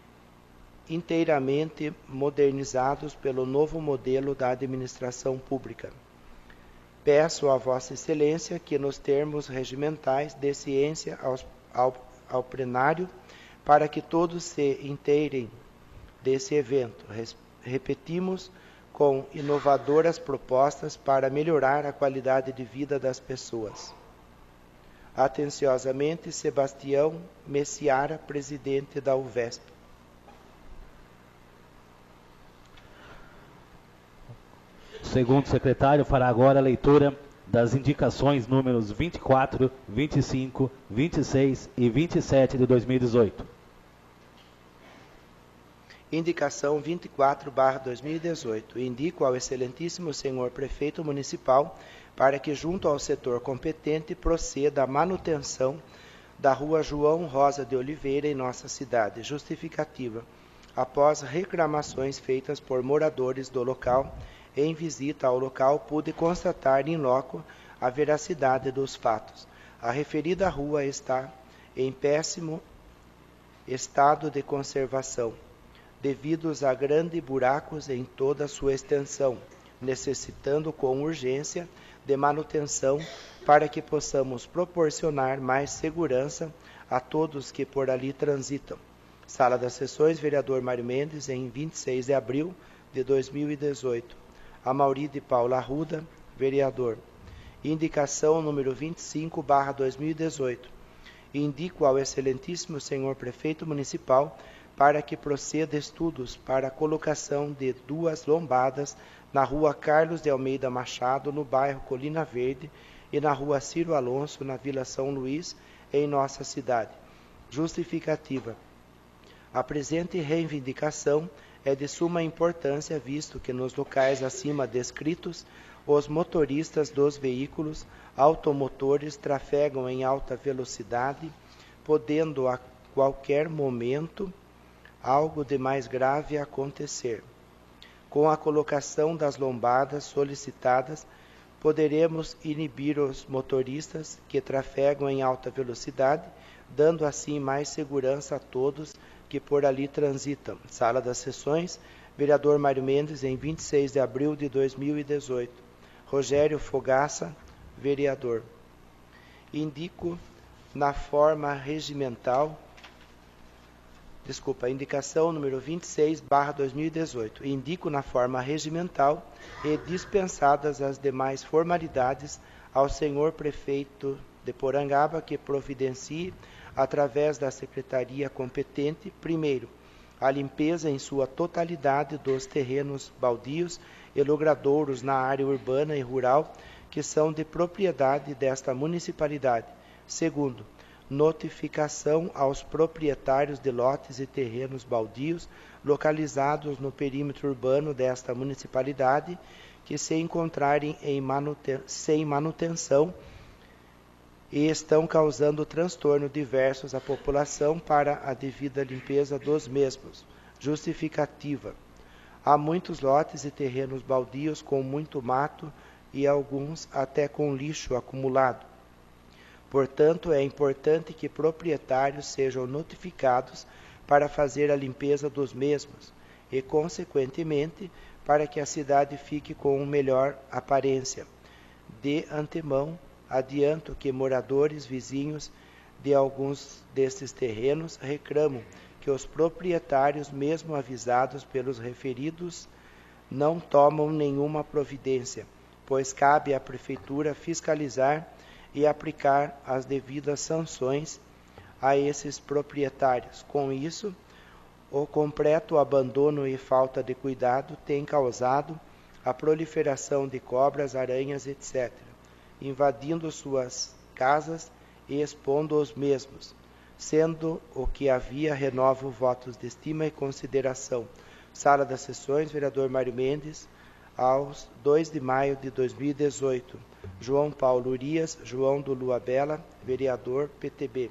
inteiramente modernizados pelo novo modelo da administração pública. Peço a Vossa Excelência que, nos termos regimentais, dê ciência ao plenário para que todos se inteirem desse evento. Repetimos, com inovadoras propostas para melhorar a qualidade de vida das pessoas. Atenciosamente, Sebastião Messiara, presidente da UVESP. O segundo secretário fará agora a leitura das indicações números 24, 25, 26 e 27 de 2018. Indicação 24/2018. Indico ao excelentíssimo senhor prefeito municipal para que, junto ao setor competente, proceda a manutenção da rua João Rosa de Oliveira em nossa cidade. Justificativa. Após reclamações feitas por moradores do local, em visita ao local, pude constatar in loco a veracidade dos fatos. A referida rua está em péssimo estado de conservação, devidos a grandes buracos em toda a sua extensão, necessitando com urgência de manutenção para que possamos proporcionar mais segurança a todos que por ali transitam. Sala das Sessões, vereador Mário Mendes, em 26 de abril de 2018. Amaury de Paula Arruda, vereador. Indicação número 25/2018. Indico ao excelentíssimo senhor prefeito municipal para que proceda estudos para a colocação de 2 lombadas na rua Carlos de Almeida Machado, no bairro Colina Verde, e na rua Ciro Alonso, na Vila São Luís, em nossa cidade. Justificativa. A presente reivindicação é de suma importância, visto que nos locais acima descritos, os motoristas dos veículos automotores trafegam em alta velocidade, podendo a qualquer momento algo de mais grave acontecer. Com a colocação das lombadas solicitadas, poderemos inibir os motoristas que trafegam em alta velocidade, dando assim mais segurança a todos que por ali transitam. Sala das Sessões, vereador Mário Mendes, em 26 de abril de 2018. Rogério Fogaça, vereador. Indico na forma regimental, indicação número 26/2018. Indico na forma regimental e dispensadas as demais formalidades ao senhor prefeito de Porangaba que providencie, através da secretaria competente, primeiro, a limpeza em sua totalidade dos terrenos baldios e logradouros na área urbana e rural que são de propriedade desta municipalidade. Segundo, notificação aos proprietários de lotes e terrenos baldios localizados no perímetro urbano desta municipalidade que se encontrarem sem manutenção e estão causando transtorno diversos à população para a devida limpeza dos mesmos. Justificativa. Há muitos lotes e terrenos baldios com muito mato e alguns até com lixo acumulado. Portanto, é importante que proprietários sejam notificados para fazer a limpeza dos mesmos e, consequentemente, para que a cidade fique com melhor aparência. De antemão, adianto que moradores vizinhos de alguns destes terrenos reclamam que os proprietários, mesmo avisados pelos referidos, não tomam nenhuma providência, pois cabe à Prefeitura fiscalizar e aplicar as devidas sanções a esses proprietários. Com isso, o completo abandono e falta de cuidado tem causado a proliferação de cobras, aranhas, etc., invadindo suas casas e expondo os mesmos. Sendo o que havia, renovo votos de estima e consideração. Sala das Sessões, vereador Mário Mendes, aos 2 de maio de 2018. João Paulo Urias, João do Lua Bela, vereador PTB.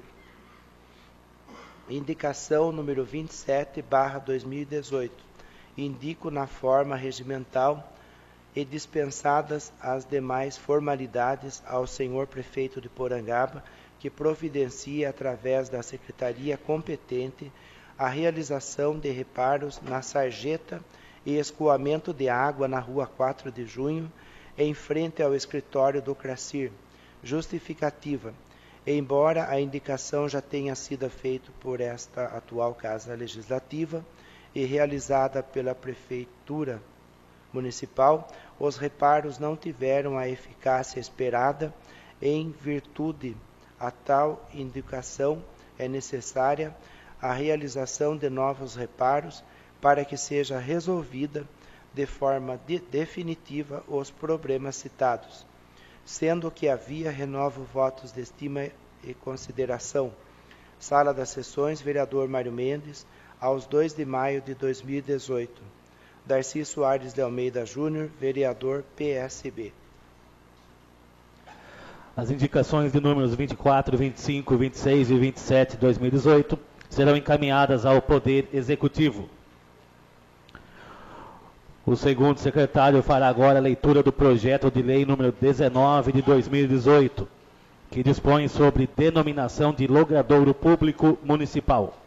Indicação número 27/2018. Indico na forma regimental e dispensadas as demais formalidades ao senhor prefeito de Porangaba, que providencie, através da secretaria competente, a realização de reparos na sarjeta e escoamento de água na rua 4 de junho, em frente ao escritório do CRACIR. Justificativa. Embora a indicação já tenha sido feita por esta atual Casa Legislativa e realizada pela Prefeitura Municipal, os reparos não tiveram a eficácia esperada. Em virtude a tal indicação, é necessária a realização de novos reparos para que seja resolvida de forma definitiva os problemas citados. Sendo que havia, renovo votos de estima e consideração. Sala das Sessões, vereador Mário Mendes, aos 2 de maio de 2018. Darcy Soares de Almeida Júnior, vereador PSB. As indicações de números 24, 25, 26 e 27 de 2018 serão encaminhadas ao Poder Executivo. O segundo secretário fará agora a leitura do projeto de lei número 19 de 2018, que dispõe sobre denominação de logradouro público municipal.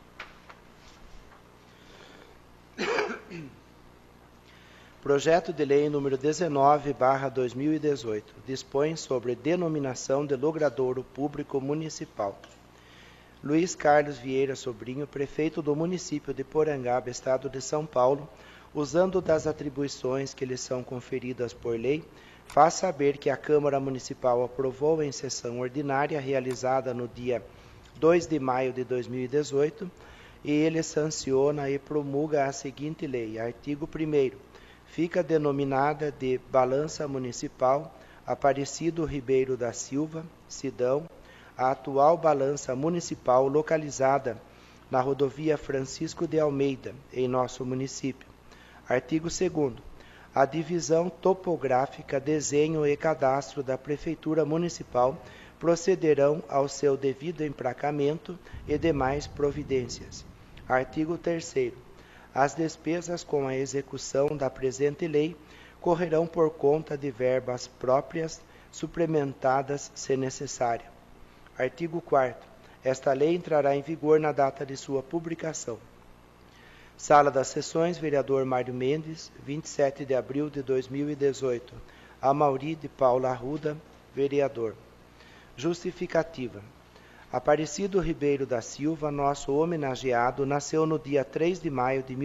Projeto de lei número 19/2018 dispõe sobre denominação de logradouro público municipal. Luiz Carlos Vieira Sobrinho, prefeito do município de Porangaba, estado de São Paulo, usando das atribuições que lhe são conferidas por lei, faz saber que a Câmara Municipal aprovou em sessão ordinária realizada no dia 2 de maio de 2018 e ele sanciona e promulga a seguinte lei. Artigo 1º. Fica denominada de Balança Municipal Aparecido Ribeiro da Silva, Sidão, a atual Balança Municipal localizada na rodovia Francisco de Almeida, em nosso município. Artigo 2º. A divisão topográfica, desenho e cadastro da Prefeitura Municipal procederão ao seu devido emplacamento e demais providências. Artigo 3º. As despesas com a execução da presente lei correrão por conta de verbas próprias, suplementadas se necessário. Artigo 4º. Esta lei entrará em vigor na data de sua publicação. Sala das Sessões, vereador Mário Mendes, 27 de abril de 2018. Amaury de Paula Arruda, vereador. Justificativa. Aparecido Ribeiro da Silva, nosso homenageado, nasceu no dia 3 de maio de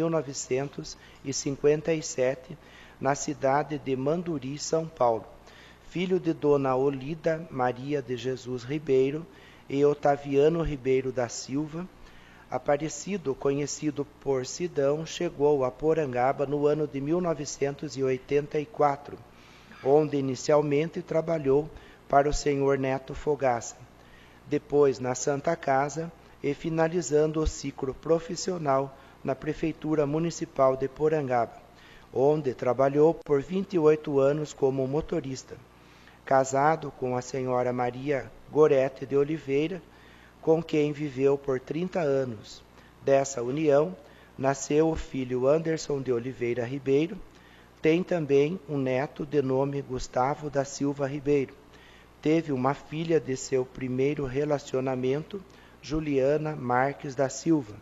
1957, na cidade de Manduri, São Paulo. Filho de Dona Olida Maria de Jesus Ribeiro e Otaviano Ribeiro da Silva, Aparecido, conhecido por Sidão, chegou a Porangaba no ano de 1984, onde inicialmente trabalhou para o senhor Neto Fogaça, depois na Santa Casa e finalizando o ciclo profissional na Prefeitura Municipal de Porangaba, onde trabalhou por 28 anos como motorista. Casado com a senhora Maria Gorete de Oliveira, com quem viveu por 30 anos. Dessa união, nasceu o filho Anderson de Oliveira Ribeiro. Tem também um neto de nome Gustavo da Silva Ribeiro. Teve uma filha de seu primeiro relacionamento, Juliana Marques da Silva.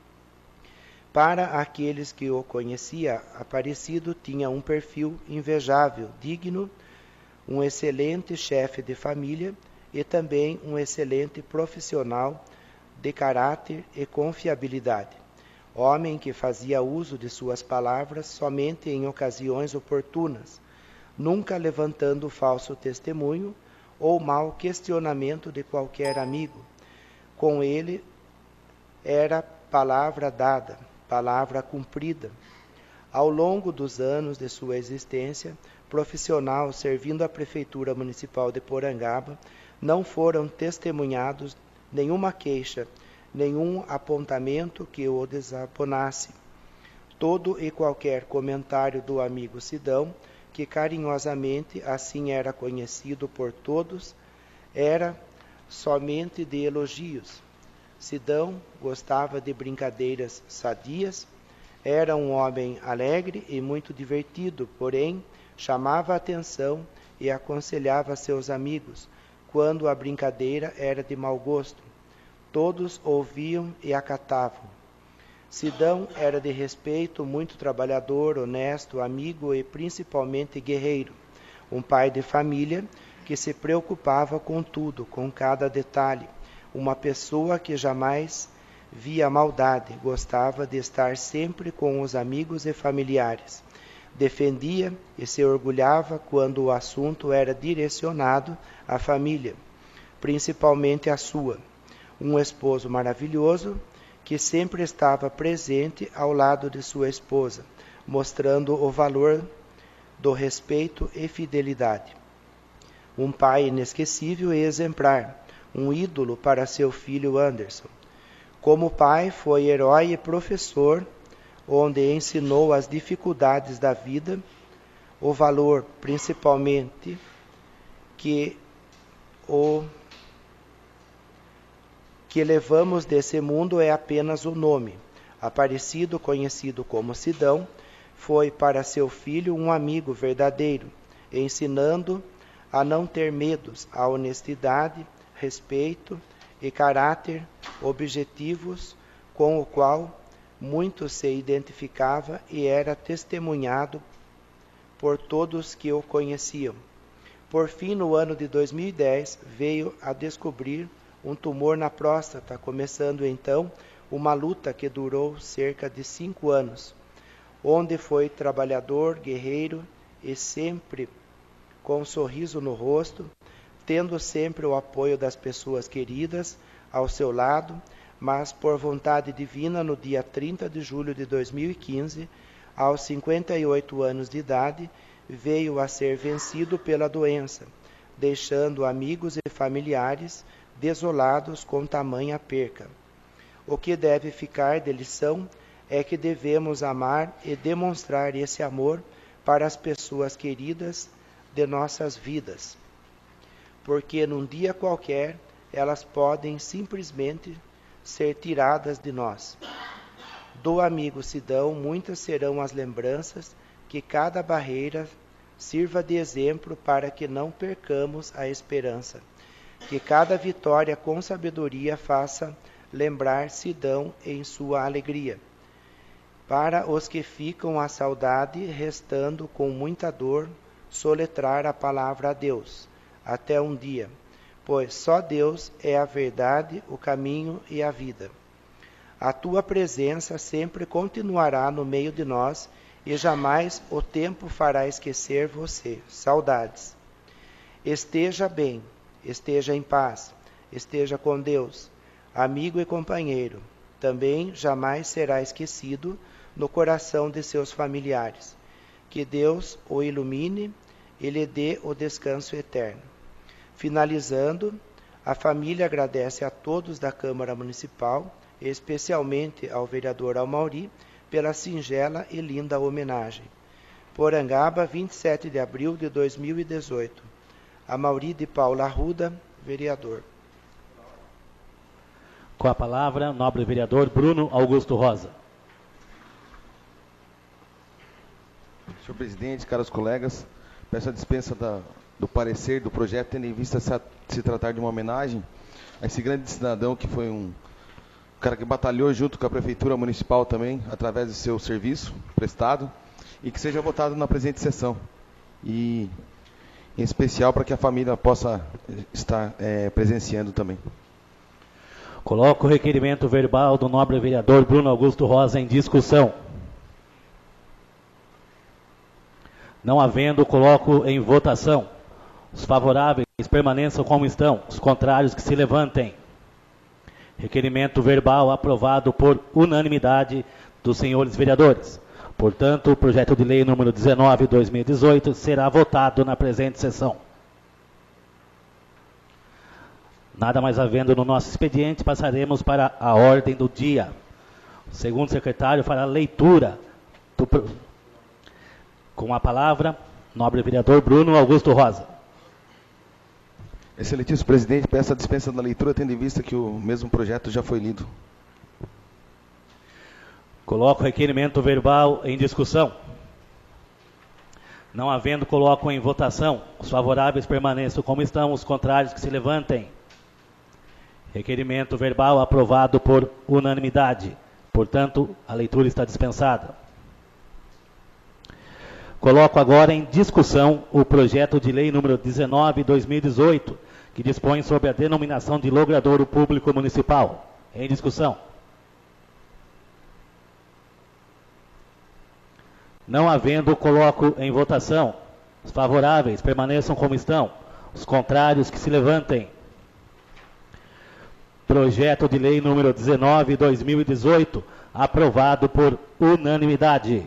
Para aqueles que o conheciam, Aparecido tinha um perfil invejável, digno, um excelente chefe de família e também um excelente profissional de caráter e confiabilidade. Homem que fazia uso de suas palavras somente em ocasiões oportunas, nunca levantando falso testemunho ou mau questionamento de qualquer amigo. Com ele era palavra dada, palavra cumprida. Ao longo dos anos de sua existência profissional servindo a Prefeitura Municipal de Porangaba, não foram testemunhados nenhuma queixa, nenhum apontamento que o desabonasse. Todo e qualquer comentário do amigo Sidão, que carinhosamente assim era conhecido por todos, era somente de elogios. Sidão gostava de brincadeiras sadias, era um homem alegre e muito divertido, porém chamava a atenção e aconselhava seus amigos, quando a brincadeira era de mau gosto. Todos ouviam e acatavam. Sidão era de respeito, muito trabalhador, honesto, amigo e principalmente guerreiro. Um pai de família que se preocupava com tudo, com cada detalhe. Uma pessoa que jamais via maldade, gostava de estar sempre com os amigos e familiares. Defendia e se orgulhava quando o assunto era direcionado à família, principalmente à sua. Um esposo maravilhoso que sempre estava presente ao lado de sua esposa, mostrando o valor do respeito e fidelidade. Um pai inesquecível e exemplar, um ídolo para seu filho Anderson. Como pai, foi herói e professor, onde ensinou as dificuldades da vida, o valor principalmente que levamos desse mundo é apenas o nome. Aparecido, conhecido como Sidão, foi para seu filho um amigo verdadeiro, ensinando a não ter medos, a honestidade, respeito e caráter objetivos com o qual muito se identificava e era testemunhado por todos que o conheciam. Por fim, no ano de 2010, veio a descobrir um tumor na próstata, começando então uma luta que durou cerca de 5 anos, onde foi trabalhador, guerreiro e sempre com um sorriso no rosto, tendo sempre o apoio das pessoas queridas ao seu lado, mas por vontade divina, no dia 30 de julho de 2015, aos 58 anos de idade, veio a ser vencido pela doença, deixando amigos e familiares desolados com tamanha perca. O que deve ficar de lição é que devemos amar e demonstrar esse amor para as pessoas queridas de nossas vidas, porque num dia qualquer elas podem simplesmente ser tiradas de nós. Do amigo Sidão, muitas serão as lembranças que cada barreira sirva de exemplo para que não percamos a esperança. Que cada vitória com sabedoria faça lembrar Sidão em sua alegria. Para os que ficam a saudade, restando com muita dor, soletrar a palavra a Deus, até um dia, pois só Deus é a verdade, o caminho e a vida. A tua presença sempre continuará no meio de nós, e jamais o tempo fará esquecer você. Saudades. Esteja bem, esteja em paz, esteja com Deus, amigo e companheiro. Também jamais será esquecido no coração de seus familiares. Que Deus o ilumine e lhe dê o descanso eterno. Finalizando, a família agradece a todos da Câmara Municipal, especialmente ao vereador Amauri, pela singela e linda homenagem. Porangaba, 27 de abril de 2018. Amauri de Paula Arruda, vereador. Com a palavra, nobre vereador Bruno Augusto Rosa. Senhor presidente, caros colegas, peço a dispensa do parecer do projeto, tendo em vista se tratar de uma homenagem a esse grande cidadão que foi um cara que batalhou junto com a Prefeitura Municipal também, através do seu serviço prestado, e que seja votado na presente sessão. E, em especial, para que a família possa estar presenciando também. Coloco o requerimento verbal do nobre vereador Bruno Augusto Rosa em discussão. Não havendo, coloco em votação. Os favoráveis permaneçam como estão, os contrários que se levantem. Requerimento verbal aprovado por unanimidade dos senhores vereadores. Portanto, o projeto de lei número 19/2018 será votado na presente sessão. Nada mais havendo no nosso expediente, passaremos para a ordem do dia. O segundo secretário fará a leitura com a palavra, nobre vereador Bruno Augusto Rosa. Excelentíssimo presidente, peço a dispensa da leitura, tendo em vista que o mesmo projeto já foi lido. Coloco o requerimento verbal em discussão. Não havendo, coloco em votação. Os favoráveis permaneçam como estão, os contrários que se levantem. Requerimento verbal aprovado por unanimidade. Portanto, a leitura está dispensada. Coloco agora em discussão o projeto de lei número 19/2018, que dispõe sobre a denominação de logradouro público municipal. Em discussão. Não havendo, coloco em votação. Os favoráveis permaneçam como estão. Os contrários que se levantem. Projeto de lei número 19/2018, aprovado por unanimidade.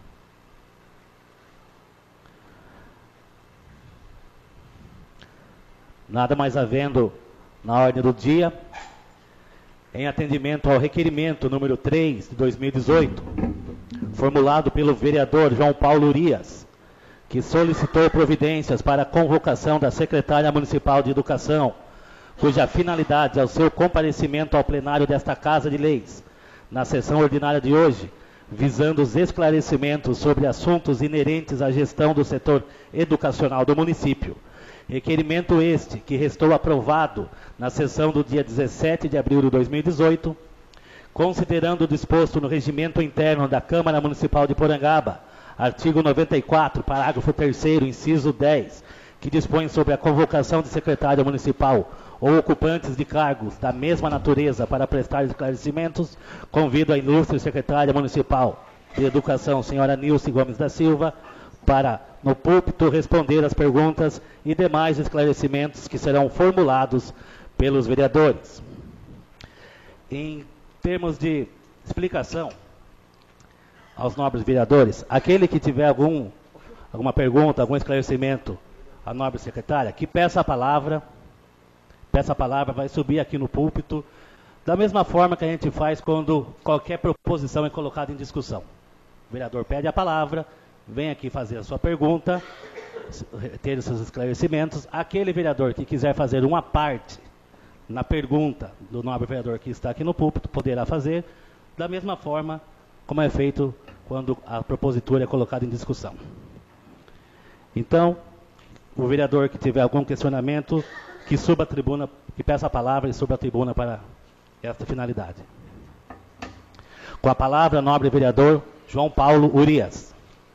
Nada mais havendo na ordem do dia, em atendimento ao requerimento número 3 de 2018, formulado pelo vereador João Paulo Urias, que solicitou providências para a convocação da secretária municipal de educação, cuja finalidade é o seu comparecimento ao plenário desta Casa de Leis, na sessão ordinária de hoje, visando os esclarecimentos sobre assuntos inerentes à gestão do setor educacional do município. Requerimento este, que restou aprovado na sessão do dia 17 de abril de 2018, considerando o disposto no regimento interno da Câmara Municipal de Porangaba, artigo 94, parágrafo 3º, inciso 10, que dispõe sobre a convocação de secretário municipal ou ocupantes de cargos da mesma natureza para prestar esclarecimentos, convido a ilustre secretária municipal de Educação, senhora Nilce Gomes da Silva, para, no púlpito, responder às perguntas e demais esclarecimentos que serão formulados pelos vereadores. Em termos de explicação aos nobres vereadores, aquele que tiver alguma pergunta, algum esclarecimento à nobre secretária, que peça a palavra, vai subir aqui no púlpito, da mesma forma que a gente faz quando qualquer proposição é colocada em discussão. O vereador pede a palavra, vem aqui fazer a sua pergunta, ter os seus esclarecimentos. Aquele vereador que quiser fazer uma parte na pergunta do nobre vereador que está aqui no púlpito, poderá fazer da mesma forma como é feito quando a propositura é colocada em discussão. Então, o vereador que tiver algum questionamento, que suba a tribuna, que peça a palavra e suba a tribuna para esta finalidade. Com a palavra, nobre vereador João Paulo Urias.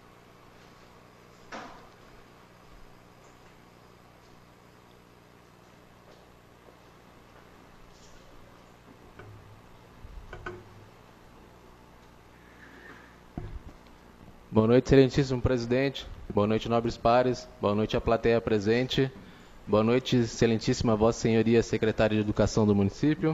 Boa noite, excelentíssimo presidente. Boa noite, nobres pares. Boa noite à plateia presente. Boa noite, excelentíssima Vossa Senhoria, secretária de Educação do município.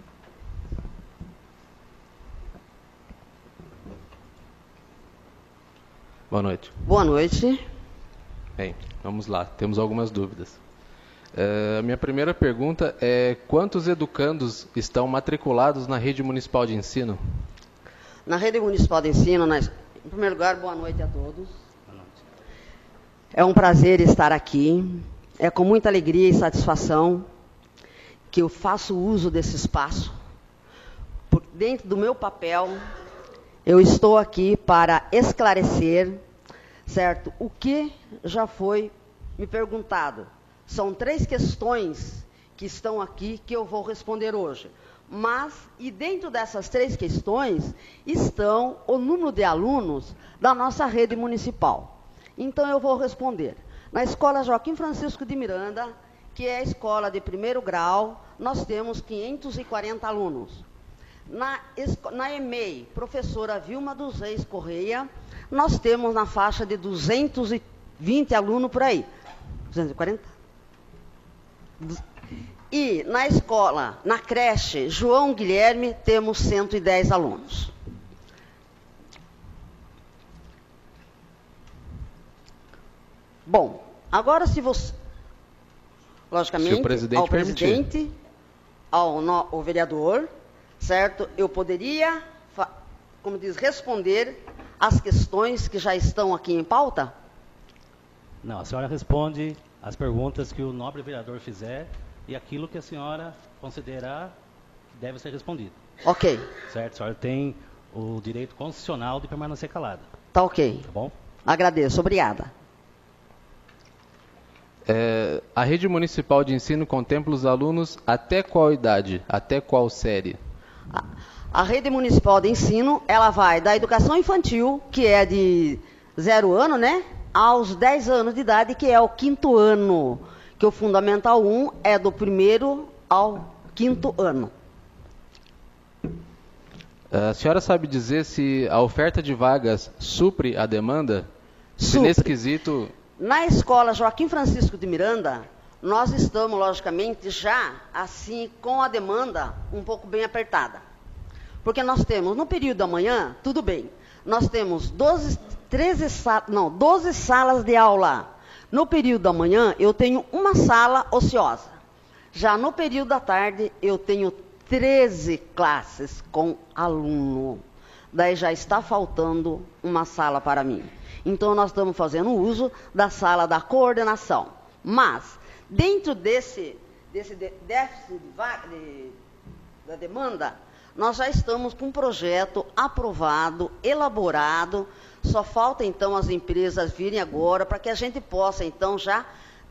Boa noite. Boa noite. Bem, vamos lá. Temos algumas dúvidas. A minha primeira pergunta é: quantos educandos estão matriculados na rede municipal de ensino? Na rede municipal de ensino, em primeiro lugar, boa noite a todos. Boa noite. É um prazer estar aqui. É com muita alegria e satisfação que eu faço uso desse espaço. Dentro do meu papel, eu estou aqui para esclarecer, certo, o que já foi me perguntado. São 3 questões que estão aqui que eu vou responder hoje. Mas, e dentro dessas 3 questões, estão o número de alunos da nossa rede municipal. Então, eu vou responder. Na escola Joaquim Francisco de Miranda, que é a escola de 1º grau, nós temos 540 alunos. Na EMEI, professora Vilma dos Reis Correia, nós temos na faixa de 220 alunos por aí. 240? E na escola, na creche João Guilherme, temos 110 alunos. Bom, agora se você... Logicamente, ao presidente, ao vereador, certo? Eu poderia, como diz, responder as questões que já estão aqui em pauta? Não, a senhora responde as perguntas que o nobre vereador fizer e aquilo que a senhora considerar que deve ser respondido. Ok. Certo? A senhora tem o direito constitucional de permanecer calada. Tá ok. Tá bom? Agradeço, obrigada. A rede municipal de ensino contempla os alunos até qual idade? Até qual série? A rede municipal de ensino, ela vai da educação infantil, que é de 0 ano, né? Aos 10 anos de idade, que é o 5º ano. Que o Fundamental 1 é do 1º ao 5º ano. A senhora sabe dizer se a oferta de vagas supre a demanda? Se nesse quesito... Na escola Joaquim Francisco de Miranda, nós estamos, logicamente, já assim com a demanda um pouco bem apertada. Porque nós temos, no período da manhã, tudo bem, nós temos 12 salas de aula. No período da manhã, eu tenho uma sala ociosa. Já no período da tarde, eu tenho 13 classes com aluno. Daí já está faltando uma sala para mim. Então, nós estamos fazendo uso da sala da coordenação. Mas, dentro desse déficit da demanda, nós já estamos com um projeto aprovado, elaborado. Só falta, então, as empresas virem agora para que a gente possa, então, já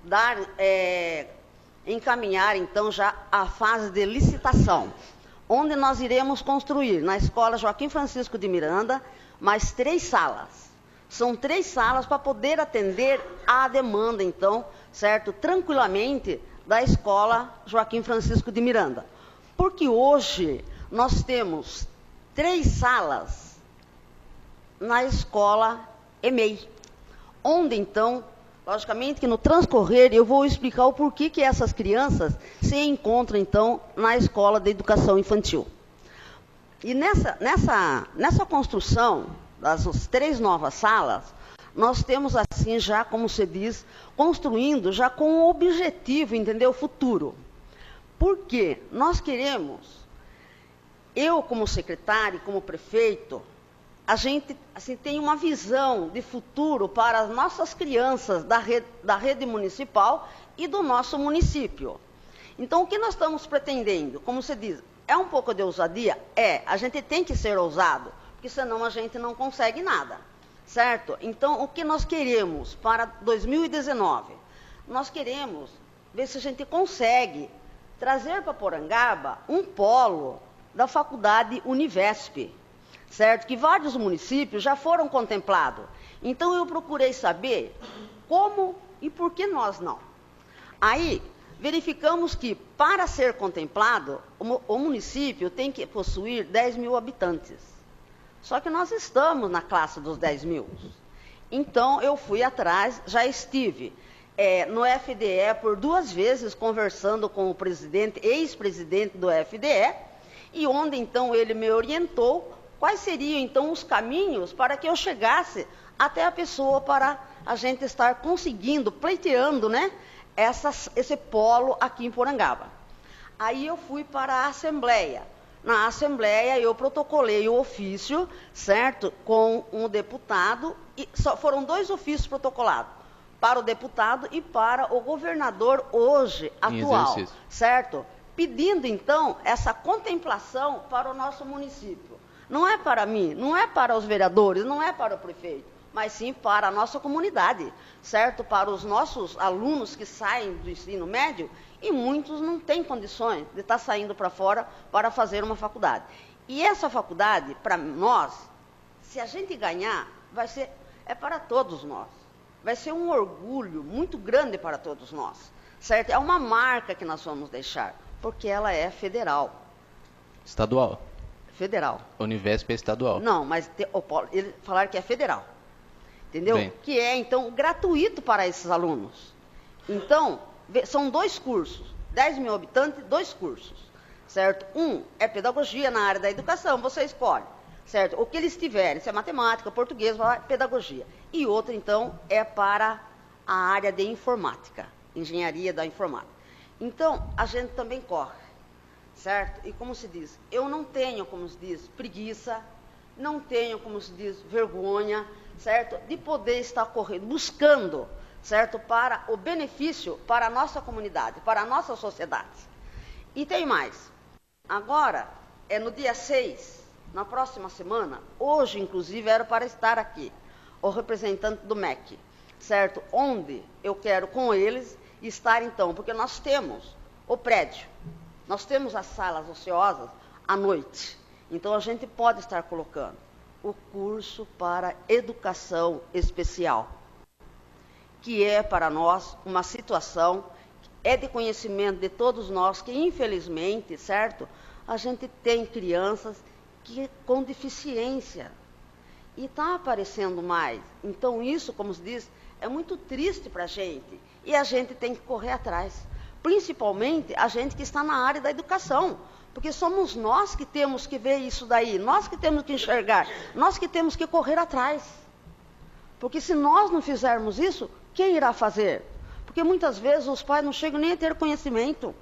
encaminhar, então, já a fase de licitação, onde nós iremos construir, na escola Joaquim Francisco de Miranda, mais 3 salas. São 3 salas para poder atender à demanda, então, certo? Tranquilamente, da escola Joaquim Francisco de Miranda. Porque hoje nós temos 3 salas na escola EMEI, onde, então, logicamente que no transcorrer eu vou explicar o porquê que essas crianças se encontram, então, na escola de educação infantil. E nessa construção das 3 novas salas, nós temos assim já, como se diz, construindo já com o objetivo, entendeu, futuro. Porque nós queremos, eu como secretário, como prefeito, a gente assim, tem uma visão de futuro para as nossas crianças da rede municipal e do nosso município. Então, o que nós estamos pretendendo? Como se diz, é um pouco de ousadia? A gente tem que ser ousado, porque senão a gente não consegue nada, certo? Então, o que nós queremos para 2019? Nós queremos ver se a gente consegue trazer para Porangaba um polo da faculdade Univesp, certo? Que vários municípios já foram contemplados. Então, eu procurei saber como e por que nós não. Aí, verificamos que, para ser contemplado, o município tem que possuir 10 mil habitantes. Só que nós estamos na classe dos 10 mil. Então, eu fui atrás, já estive no FDE por 2 vezes conversando com o presidente, ex-presidente do FDE, e onde, então, ele me orientou quais seriam, então, os caminhos para que eu chegasse até a pessoa para a gente estar conseguindo, pleiteando, né, esse polo aqui em Porangaba. Aí eu fui para a Assembleia. Na Assembleia eu protocolei o ofício, certo, com um deputado, e foram 2 ofícios protocolados, para o deputado e para o governador hoje, atual, certo? Pedindo, então, essa contemplação para o nosso município. Não é para mim, não é para os vereadores, não é para o prefeito, mas sim para a nossa comunidade, certo? Para os nossos alunos que saem do ensino médio, e muitos não têm condições de estar saindo para fora para fazer uma faculdade. E essa faculdade, para nós, se a gente ganhar, é para todos nós. Vai ser um orgulho muito grande para todos nós, certo? É uma marca que nós vamos deixar, porque ela é federal. Estadual? Federal. Univesp é estadual? Não, mas eles falaram que é federal. Entendeu? Bem. Que é, então, gratuito para esses alunos. Então, são 2 cursos. 10 mil habitantes, 2 cursos. Certo? Um é pedagogia na área da educação, você escolhe. Certo? O que eles tiverem, se é matemática, português, pedagogia. E outro, então, é para a área de informática. Engenharia da informática. Então, a gente também corre. Certo? E como se diz, eu não tenho, como se diz, preguiça, não tenho, como se diz, vergonha, certo? De poder estar correndo, buscando, certo? Para o benefício para a nossa comunidade, para a nossa sociedade. E tem mais. Agora, no dia 6, na próxima semana, hoje, inclusive, era para estar aqui, o representante do MEC, certo? Onde eu quero com eles estar, então, porque nós temos o prédio, nós temos as salas ociosas à noite. Então, a gente pode estar colocando o curso para educação especial, que é para nós uma situação, é de conhecimento de todos nós, que infelizmente, certo, a gente tem crianças com deficiência, e está aparecendo mais. Então isso, como se diz, é muito triste para a gente, e a gente tem que correr atrás, principalmente a gente que está na área da educação, porque somos nós que temos que ver isso daí, nós que temos que enxergar, nós que temos que correr atrás. Porque se nós não fizermos isso, quem irá fazer? Porque muitas vezes os pais não chegam nem a ter conhecimento.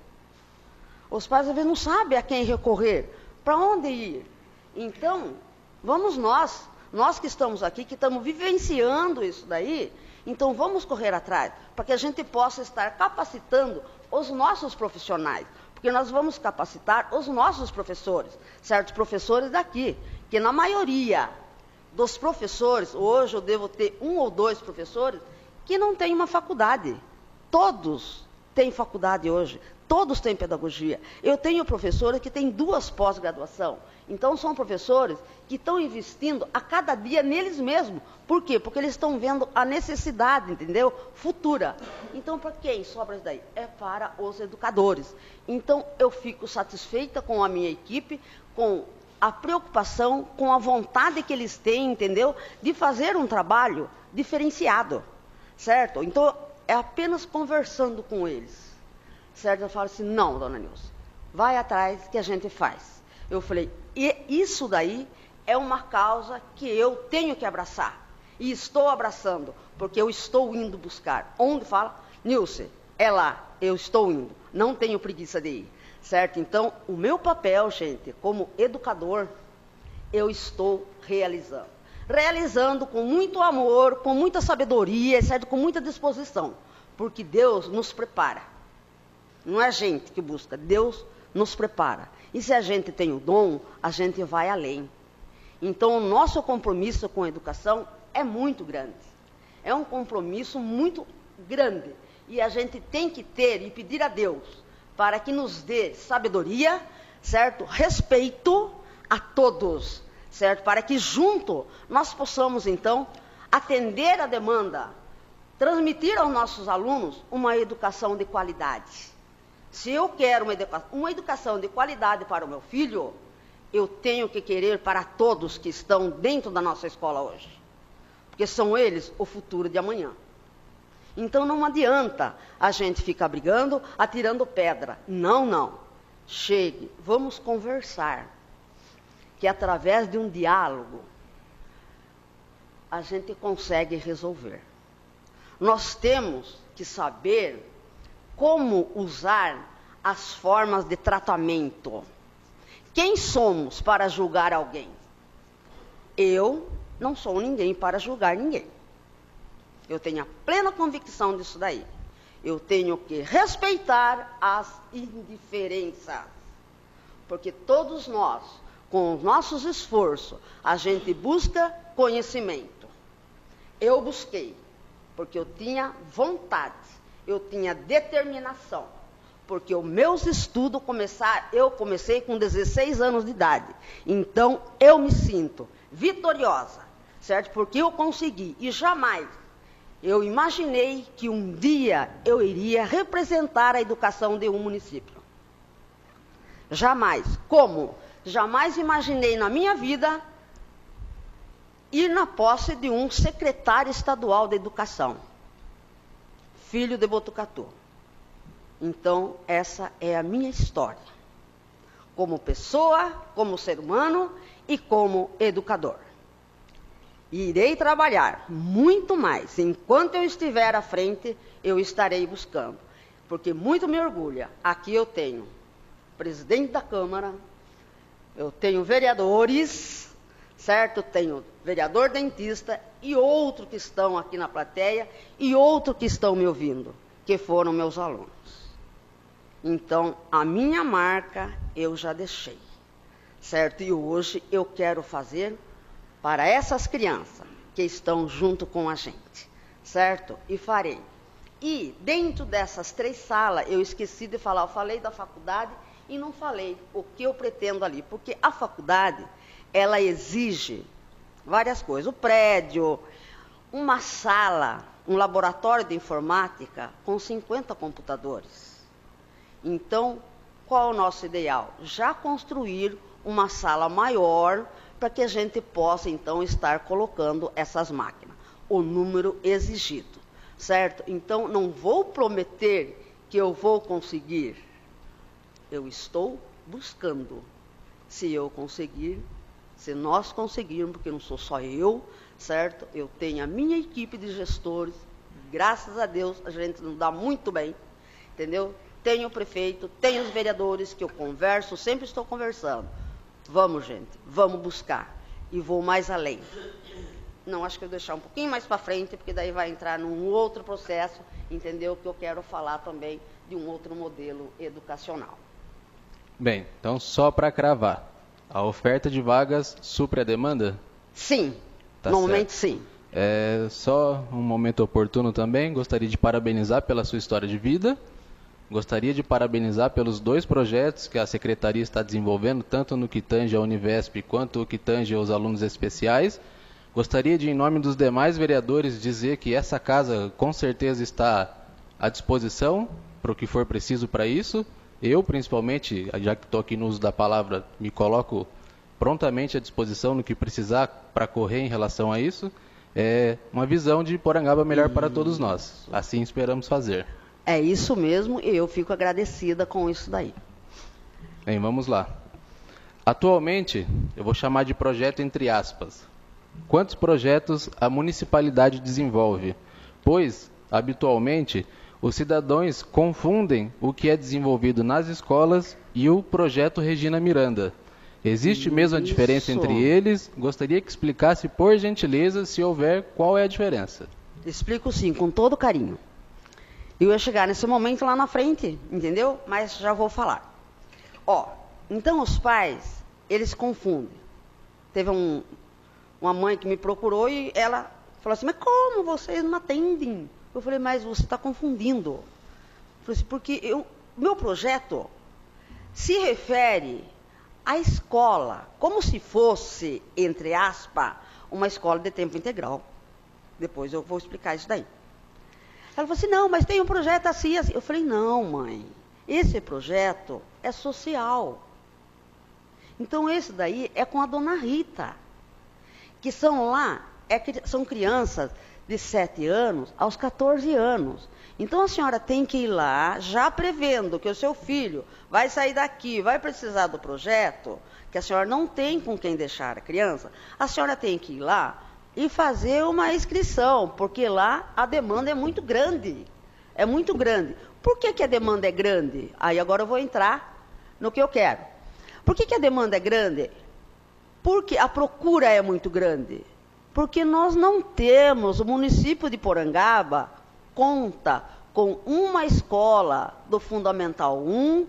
Os pais às vezes não sabem a quem recorrer, para onde ir. Então, vamos nós que estamos aqui, que estamos vivenciando isso daí, então vamos correr atrás, para que a gente possa estar capacitando os nossos profissionais. Porque nós vamos capacitar os nossos professores, certos professores daqui, que na maioria dos professores, hoje eu devo ter 1 ou 2 professores, que não têm uma faculdade. Todos têm faculdade hoje, todos têm pedagogia. Eu tenho professores que têm 2 pós-graduação. Então, são professores que estão investindo a cada dia neles mesmos. Por quê? Porque eles estão vendo a necessidade, entendeu? Futura. Então, para quem sobra isso daí? É para os educadores. Então, eu fico satisfeita com a minha equipe, com a preocupação, com a vontade que eles têm, entendeu? De fazer um trabalho diferenciado, certo? Então, é apenas conversando com eles, certo? Eu falo assim, não, dona Nilce, vai atrás que a gente faz. Eu falei, e isso daí é uma causa que eu tenho que abraçar. E estou abraçando, porque eu estou indo buscar. Onde fala, Nilce, é lá, eu estou indo, não tenho preguiça de ir, certo? Então, o meu papel, gente, como educador, eu estou realizando. Realizando com muito amor, com muita sabedoria, certo? Com muita disposição, porque Deus nos prepara. Não é a gente que busca, Deus nos prepara. E se a gente tem o dom, a gente vai além. Então, o nosso compromisso com a educação é muito grande. É um compromisso muito grande. E a gente tem que ter e pedir a Deus para que nos dê sabedoria, certo? Respeito a todos, certo? Para que junto nós possamos, então, atender a demanda, transmitir aos nossos alunos uma educação de qualidade. Se eu quero uma educação de qualidade para o meu filho, eu tenho que querer para todos que estão dentro da nossa escola hoje. Porque são eles o futuro de amanhã. Então não adianta a gente ficar brigando, atirando pedra. Não, não. Chegue, vamos conversar. Que através de um diálogo, a gente consegue resolver. Nós temos que saber como usar as formas de tratamento. Quem somos para julgar alguém? Eu não sou ninguém para julgar ninguém. Eu tenho a plena convicção disso daí. Eu tenho que respeitar as indiferenças. Porque todos nós, com os nossos esforços, a gente busca conhecimento. Eu busquei, porque eu tinha vontade, eu tinha determinação. Porque os meus estudos eu comecei com 16 anos de idade. Então, eu me sinto vitoriosa, certo? Porque eu consegui, e jamais eu imaginei que um dia eu iria representar a educação de um município. Jamais. Como? Jamais imaginei na minha vida ir na posse de um secretário estadual de educação, filho de Botucatu. Então, essa é a minha história, como pessoa, como ser humano e como educador. Irei trabalhar muito mais. Enquanto eu estiver à frente, eu estarei buscando. Porque muito me orgulha. Aqui eu tenho presidente da Câmara, eu tenho vereadores, certo? Tenho vereador dentista e outros que estão aqui na plateia e outros que estão me ouvindo, que foram meus alunos. Então, a minha marca eu já deixei, certo? E hoje eu quero fazer para essas crianças que estão junto com a gente, certo? E farei. E dentro dessas 3 salas, eu esqueci de falar, eu falei da faculdade e não falei o que eu pretendo ali, porque a faculdade, ela exige várias coisas. O prédio, uma sala, um laboratório de informática com 50 computadores. Então, qual é o nosso ideal? Já construir uma sala maior para que a gente possa, então, estar colocando essas máquinas. O número exigido, certo? Então, não vou prometer que eu vou conseguir. Eu estou buscando. Se eu conseguir, se nós conseguirmos, porque não sou só eu, certo? Eu tenho a minha equipe de gestores, graças a Deus, a gente não dá muito bem, entendeu? Tenho o prefeito, tenho os vereadores que eu converso, sempre estou conversando. Vamos, gente, vamos buscar. E vou mais além. Não, acho que eu vou deixar um pouquinho mais para frente, porque daí vai entrar num outro processo, entendeu? Que eu quero falar também de um outro modelo educacional. Bem, então só para cravar, a oferta de vagas supre a demanda? Sim, Tá normalmente certo. sim. Só um momento oportuno também, gostaria de parabenizar pela sua história de vida. Gostaria de parabenizar pelos 2 projetos que a Secretaria está desenvolvendo, tanto no que tange a Univesp, quanto no que tange aos alunos especiais. Gostaria de, em nome dos demais vereadores, dizer que essa casa com certeza está à disposição para o que for preciso para isso. Eu, principalmente, já que estou aqui no uso da palavra, me coloco prontamente à disposição no que precisar para correr em relação a isso. É uma visão de Porangaba melhor para todos nós. Assim esperamos fazer. É isso mesmo, e eu fico agradecida com isso daí. Bem, vamos lá. Atualmente, eu vou chamar de projeto entre aspas. Quantos projetos a municipalidade desenvolve? Pois, habitualmente, os cidadãos confundem o que é desenvolvido nas escolas e o projeto Regina Miranda. Existe mesmo a diferença entre eles? Gostaria que explicasse, por gentileza, se houver, qual é a diferença. Explico sim, com todo carinho. Eu ia chegar nesse momento lá na frente, entendeu? Mas já vou falar. Então os pais, eles confundem. Teve uma mãe que me procurou e ela Falou assim, mas como vocês não atendem? Eu falei, mas você está confundindo. Eu falei assim, porque meu projeto se refere à escola, como se fosse, entre aspas, uma escola de tempo integral. Depois eu vou explicar isso daí. Ela falou assim, não, mas tem um projeto assim, assim. Eu falei, não, mãe, esse projeto é social. Então, esse daí é com a dona Rita, que são lá, são crianças de 7 anos aos 14 anos. Então, a senhora tem que ir lá, já prevendo que o seu filho vai sair daqui, vai precisar do projeto, que a senhora não tem com quem deixar a criança, a senhora tem que ir lá e fazer uma inscrição, porque lá a demanda é muito grande. É muito grande. Por que a demanda é grande? Aí agora eu vou entrar no que eu quero. Por que a demanda é grande? Porque a procura é muito grande. Porque nós não temos, o município de Porangaba conta com uma escola do Fundamental 1,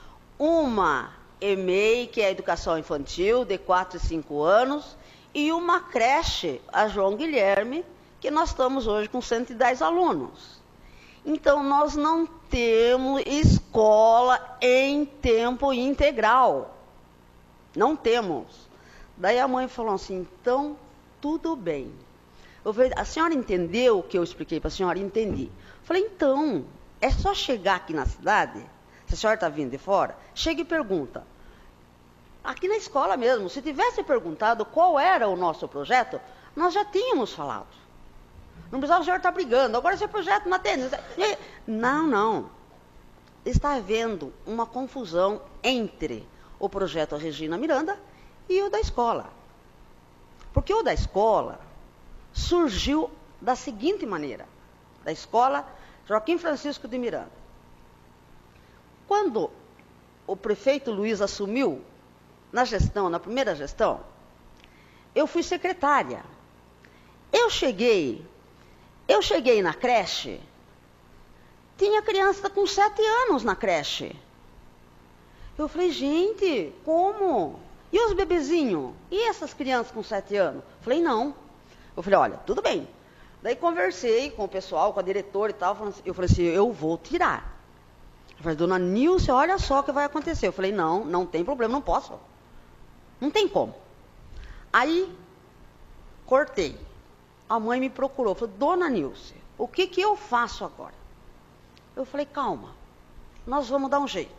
uma EMEI, que é a Educação Infantil, de 4 e 5 anos, e uma creche, a João Guilherme, que nós estamos hoje com 110 alunos. Então, nós não temos escola em tempo integral. Não temos. Daí a mãe falou assim, então, tudo bem. Eu falei, a senhora entendeu o que eu expliquei para a senhora? Entendi. Eu falei, então, é só chegar aqui na cidade, se a senhora está vindo de fora, chega e pergunta. Aqui na escola mesmo, se tivesse perguntado qual era o nosso projeto, nós já tínhamos falado. Não precisava a senhora estar brigando, agora esse projeto não atende. Não. Está havendo uma confusão entre o projeto Regina Miranda e o da escola. Porque o da escola surgiu da seguinte maneira, da escola Joaquim Francisco de Miranda. Quando o prefeito Luiz assumiu na gestão, na primeira gestão, eu fui secretária. Eu cheguei na creche, tinha criança com 7 anos na creche. Eu falei, gente, como? E os bebezinhos? E essas crianças com 7 anos? Eu falei, não. Eu falei, olha, tudo bem. Daí conversei com o pessoal, com a diretora e tal. Eu falei assim, eu vou tirar. Eu falei, dona Nilce, olha só o que vai acontecer. Eu falei, não tem problema, não posso. Não tem como. Aí, cortei. A mãe me procurou, falou, dona Nilce, o que eu faço agora? Eu falei, calma, nós vamos dar um jeito.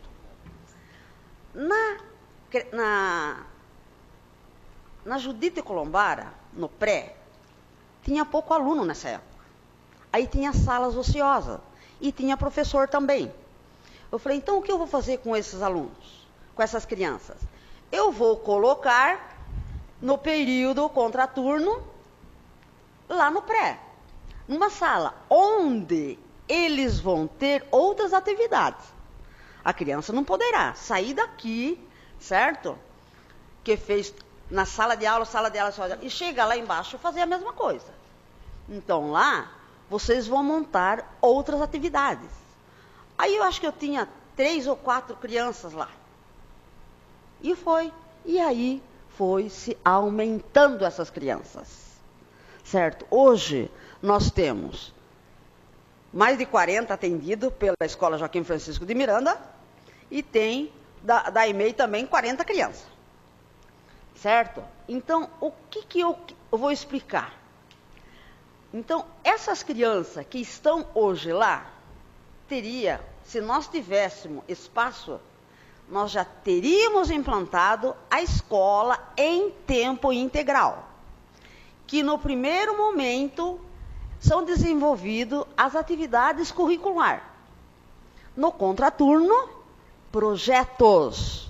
Na Judite Colombara, no pré, tinha pouco aluno nessa época. Aí tinha salas ociosas e tinha professor também. Eu falei, então o que eu vou fazer com esses alunos, com essas crianças? Eu vou colocar no período contraturno lá no pré, numa sala, onde eles vão ter outras atividades. A criança não poderá sair daqui, certo? Que fez na sala de aula, e chega lá embaixo e fazer a mesma coisa. Então lá, vocês vão montar outras atividades. Aí eu acho que eu tinha 3 ou 4 crianças lá. E foi. E aí foi se aumentando essas crianças. Certo? Hoje nós temos mais de 40 atendidos pela Escola Joaquim Francisco de Miranda e tem da EMEI também 40 crianças. Certo? Então, o que eu vou explicar? Então, essas crianças que estão hoje lá, se nós tivéssemos espaço, nós já teríamos implantado a escola em tempo integral. Que no primeiro momento são desenvolvidas as atividades curriculares. No contraturno, projetos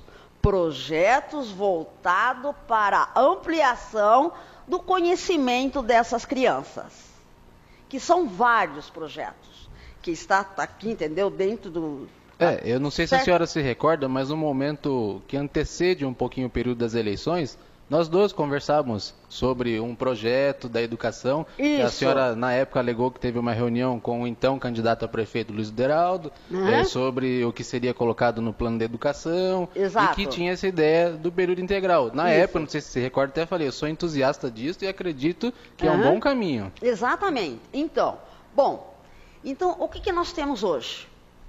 voltados para a ampliação do conhecimento dessas crianças. Que são vários projetos, que está aqui, entendeu, dentro do... eu não sei se a senhora se recorda, mas no momento que antecede um pouquinho o período das eleições, Nós dois conversávamos sobre um projeto da educação. Que a Isso. senhora, na época, alegou que teve uma reunião com o então candidato a prefeito Luiz Deraldo, sobre o que seria colocado no plano de educação. Exato. E que tinha essa ideia do período integral. Na Isso. época, não sei se você recorda, até falei, eu sou entusiasta disso e acredito que é um bom caminho. Exatamente. Então, o que nós temos hoje?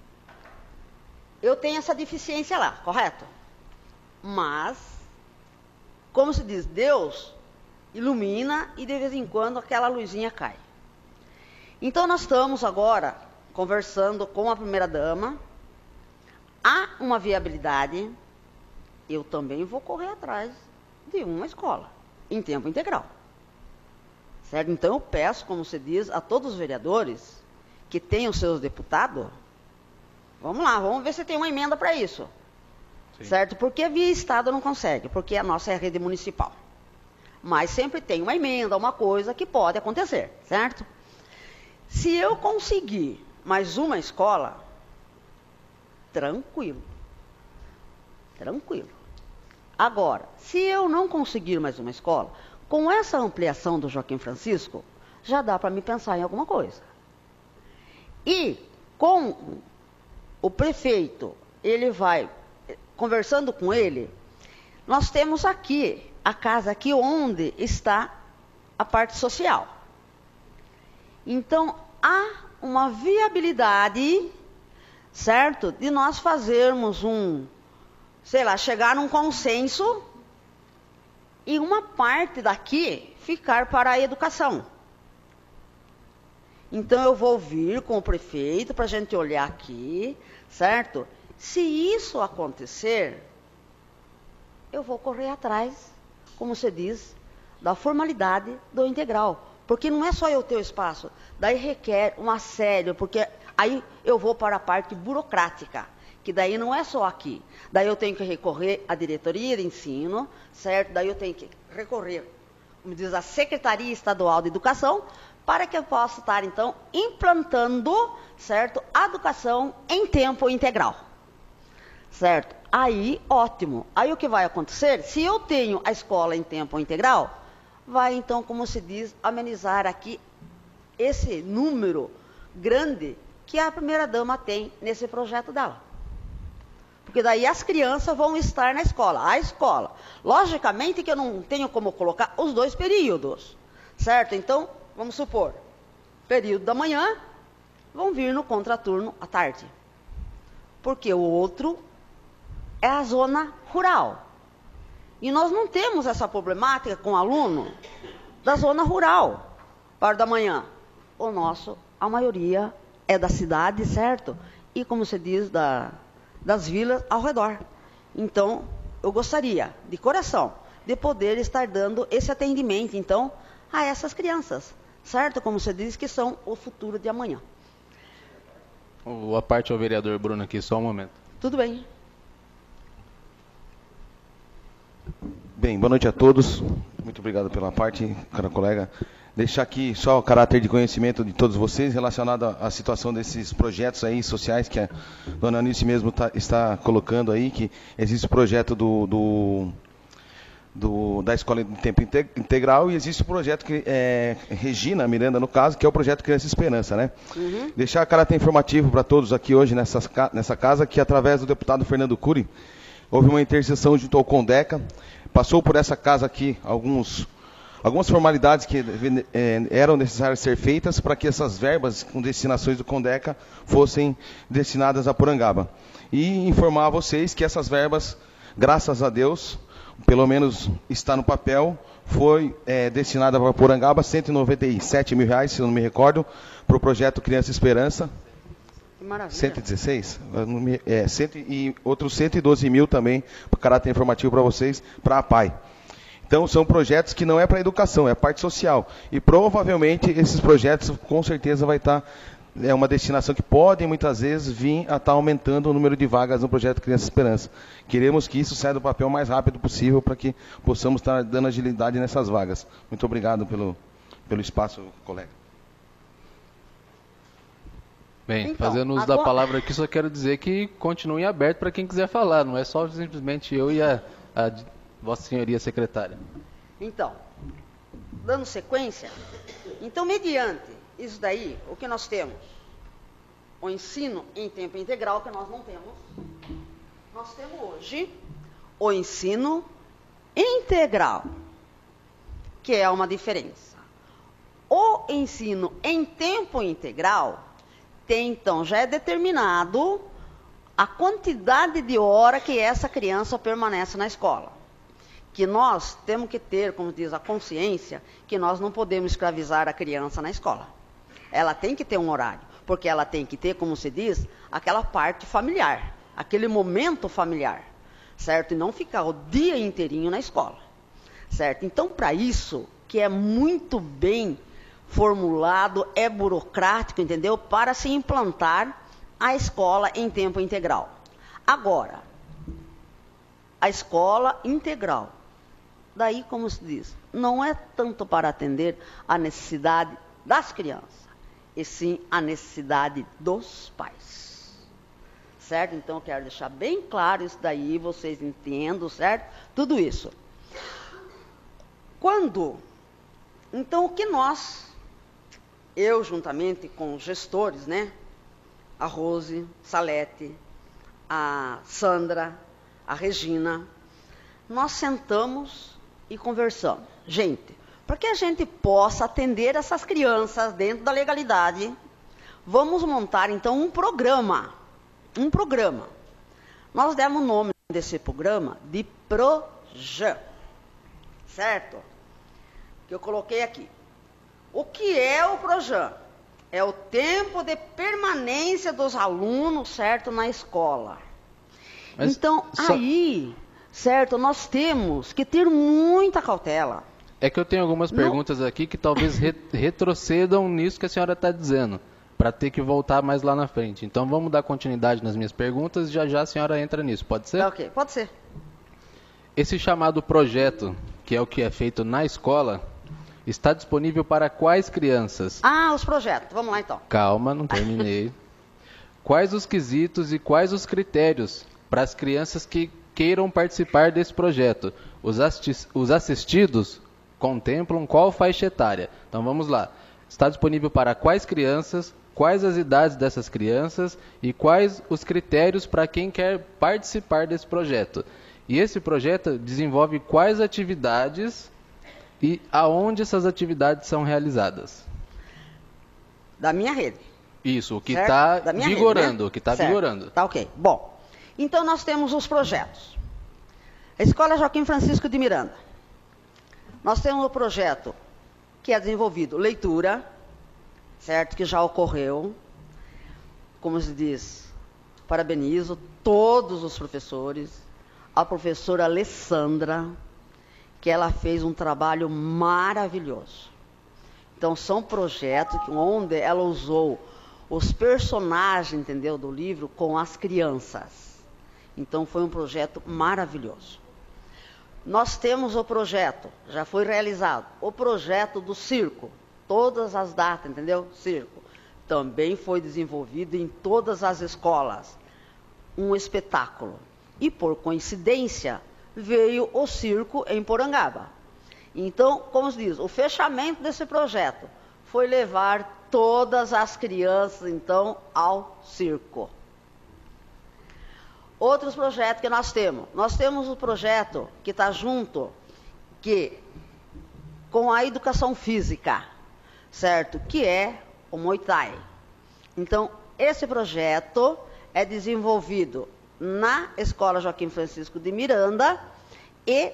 Eu tenho essa deficiência lá, correto? Mas, como se diz, Deus ilumina e de vez em quando aquela luzinha cai. Então nós estamos agora conversando com a primeira-dama. Há uma viabilidade, eu também vou correr atrás de uma escola em tempo integral. Certo? Então eu peço, como se diz, a todos os vereadores que têm os seus deputados, vamos lá, vamos ver se tem uma emenda para isso. Sim. Certo? Porque via Estado não consegue, porque a nossa é a rede municipal. Mas sempre tem uma emenda, uma coisa que pode acontecer, certo? Se eu conseguir mais uma escola, tranquilo. Tranquilo. Agora, se eu não conseguir mais uma escola, com essa ampliação do Joaquim Francisco, já dá para me pensar em alguma coisa. E com o prefeito, ele vai, conversando com ele, nós temos aqui, a casa aqui onde está a parte social. Então, há uma viabilidade, certo, de nós fazermos chegar num consenso e uma parte daqui ficar para a educação. Então, eu vou vir com o prefeito para a gente olhar aqui, certo? Se isso acontecer, eu vou correr atrás, como se diz, da formalidade do integral. Porque não é só eu ter o espaço, daí requer uma série, porque aí eu vou para a parte burocrática, que daí não é só aqui. Daí eu tenho que recorrer à diretoria de ensino, certo? Daí eu tenho que recorrer, como diz, à Secretaria Estadual de Educação, para que eu possa estar, então, implantando, certo, a educação em tempo integral. Certo? Aí, ótimo. Aí o que vai acontecer? Se eu tenho a escola em tempo integral, vai, então, como se diz, amenizar aqui esse número grande que a primeira-dama tem nesse projeto dela. Porque daí as crianças vão estar na escola. A escola. Logicamente que eu não tenho como colocar os dois períodos. Certo? Então, vamos supor, período da manhã, vão vir no contraturno à tarde. Porque o outro é a zona rural. E nós não temos essa problemática com aluno da zona rural, para da manhã. O nosso, a maioria, é da cidade, certo? E, como se diz, das vilas ao redor. Então, eu gostaria, de coração, de poder estar dando esse atendimento, então, a essas crianças, certo? Como se diz, que são o futuro de amanhã. A parte ao vereador Bruno aqui, só um momento. Tudo bem. Bem, boa noite a todos. Muito obrigado pela parte, cara colega. Deixar aqui só o caráter de conhecimento de todos vocês relacionado à situação desses projetos aí sociais que a dona Anice mesmo está colocando aí, que existe o projeto da escola de tempo integral e existe o projeto que Regina Miranda, no caso, que é o projeto Criança Esperança, né? Uhum. Deixar caráter informativo para todos aqui hoje nessa casa, que através do deputado Fernando Cury, houve uma intercessão junto ao Condeca, passou por essa casa aqui algumas formalidades que eram necessárias ser feitas para que essas verbas com destinações do Condeca fossem destinadas a Porangaba. E informar a vocês que essas verbas, graças a Deus, pelo menos está no papel, foi destinada para Porangaba R$197 mil, se eu não me recordo, para o projeto Criança Esperança. Maravilha. 116? E outros 112 mil também, para caráter informativo para vocês, para a PAI. Então, são projetos que não é para educação, é parte social. E provavelmente esses projetos, com certeza, vai estar uma destinação que pode, muitas vezes, vir a estar aumentando o número de vagas no projeto Criança Esperança. Queremos que isso saia do papel o mais rápido possível para que possamos estar dando agilidade nessas vagas. Muito obrigado pelo espaço, colega. Bem, então, fazendo uso da palavra aqui, só quero dizer que continue aberto para quem quiser falar. Não é só simplesmente eu e a Vossa Senhoria Secretária. Então, dando sequência, então, mediante isso daí, o que nós temos? O ensino em tempo integral, que nós não temos. Nós temos hoje o ensino integral, que é uma diferença. O ensino em tempo integral tem, então, já é determinado a quantidade de hora que essa criança permanece na escola. Que nós temos que ter, como diz, a consciência que nós não podemos escravizar a criança na escola. Ela tem que ter um horário, porque ela tem que ter, como se diz, aquela parte familiar, aquele momento familiar, certo? E não ficar o dia inteirinho na escola, certo? Então, para isso, que é muito bem formulado, é burocrático, entendeu? Para se implantar a escola em tempo integral. Agora, a escola integral, daí, como se diz, não é tanto para atender a necessidade das crianças, e sim a necessidade dos pais. Certo? Então, eu quero deixar bem claro isso daí, vocês entendam, certo? Tudo isso. Então, o que eu juntamente com os gestores, né? A Rose, Salete, a Sandra, a Regina, nós sentamos e conversamos. Gente, para que a gente possa atender essas crianças dentro da legalidade, vamos montar, então, um programa. Nós demos o nome desse programa de PROJAN, certo? Que eu coloquei aqui. O que é o PROJAN? É o tempo de permanência dos alunos, certo, na escola. Mas então, aí, certo, nós temos que ter muita cautela. É que eu tenho algumas perguntas aqui que talvez retrocedam nisso que a senhora está dizendo, para ter que voltar mais lá na frente. Então, vamos dar continuidade nas minhas perguntas e já a senhora entra nisso. Pode ser? Ok, pode ser. Esse chamado projeto, que é o que é feito na escola, está disponível para quais crianças? Os projetos. Vamos lá, então. Calma, não terminei. Quais os quesitos e quais os critérios para as crianças que queiram participar desse projeto? Os assistidos contemplam qual faixa etária? Então, vamos lá. Está disponível para quais crianças, quais as idades dessas crianças e quais os critérios para quem quer participar desse projeto? E esse projeto desenvolve quais atividades e aonde essas atividades são realizadas? Da minha rede. Isso, o que está vigorando, rede, né? O que está vigorando. Tá ok. Bom, então nós temos os projetos. A Escola Joaquim Francisco de Miranda. Nós temos o projeto que é desenvolvido leitura, certo? Que já ocorreu. Como se diz, parabenizo todos os professores, a professora Alessandra, que ela fez um trabalho maravilhoso. Então, são projetos onde ela usou os personagens, entendeu, do livro com as crianças. Então, foi um projeto maravilhoso. Nós temos o projeto, já foi realizado, o projeto do circo. Todas as datas, entendeu? Circo. Também foi desenvolvido em todas as escolas. Um espetáculo. E, por coincidência, veio o circo em Porangaba. Então, como se diz, o fechamento desse projeto foi levar todas as crianças, então, ao circo. Outros projetos que nós temos o projeto que está junto com a educação física, certo? Que é o Muay Thai. Então, esse projeto é desenvolvido na Escola Joaquim Francisco de Miranda e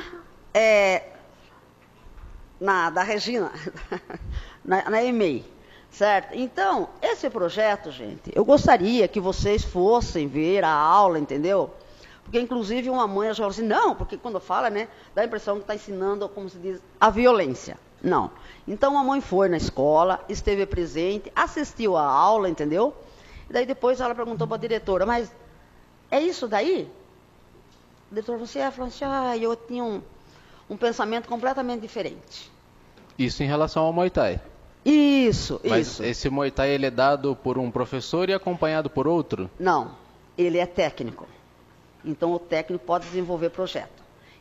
da Regina, na EMEI, certo? Então, esse projeto, gente, eu gostaria que vocês fossem ver a aula, entendeu? Porque, inclusive, uma mãe já falou assim, não, porque quando fala, né, dá a impressão que está ensinando, como se diz, a violência. Não. Então, a mãe foi na escola, esteve presente, assistiu a aula, entendeu? E daí depois ela perguntou para a diretora, mas é isso daí? O diretor falou assim, eu tinha um pensamento completamente diferente. Isso em relação ao Muay Thai? Isso. Mas esse Muay Thai, ele é dado por um professor e acompanhado por outro? Não, ele é técnico. Então, o técnico pode desenvolver projeto.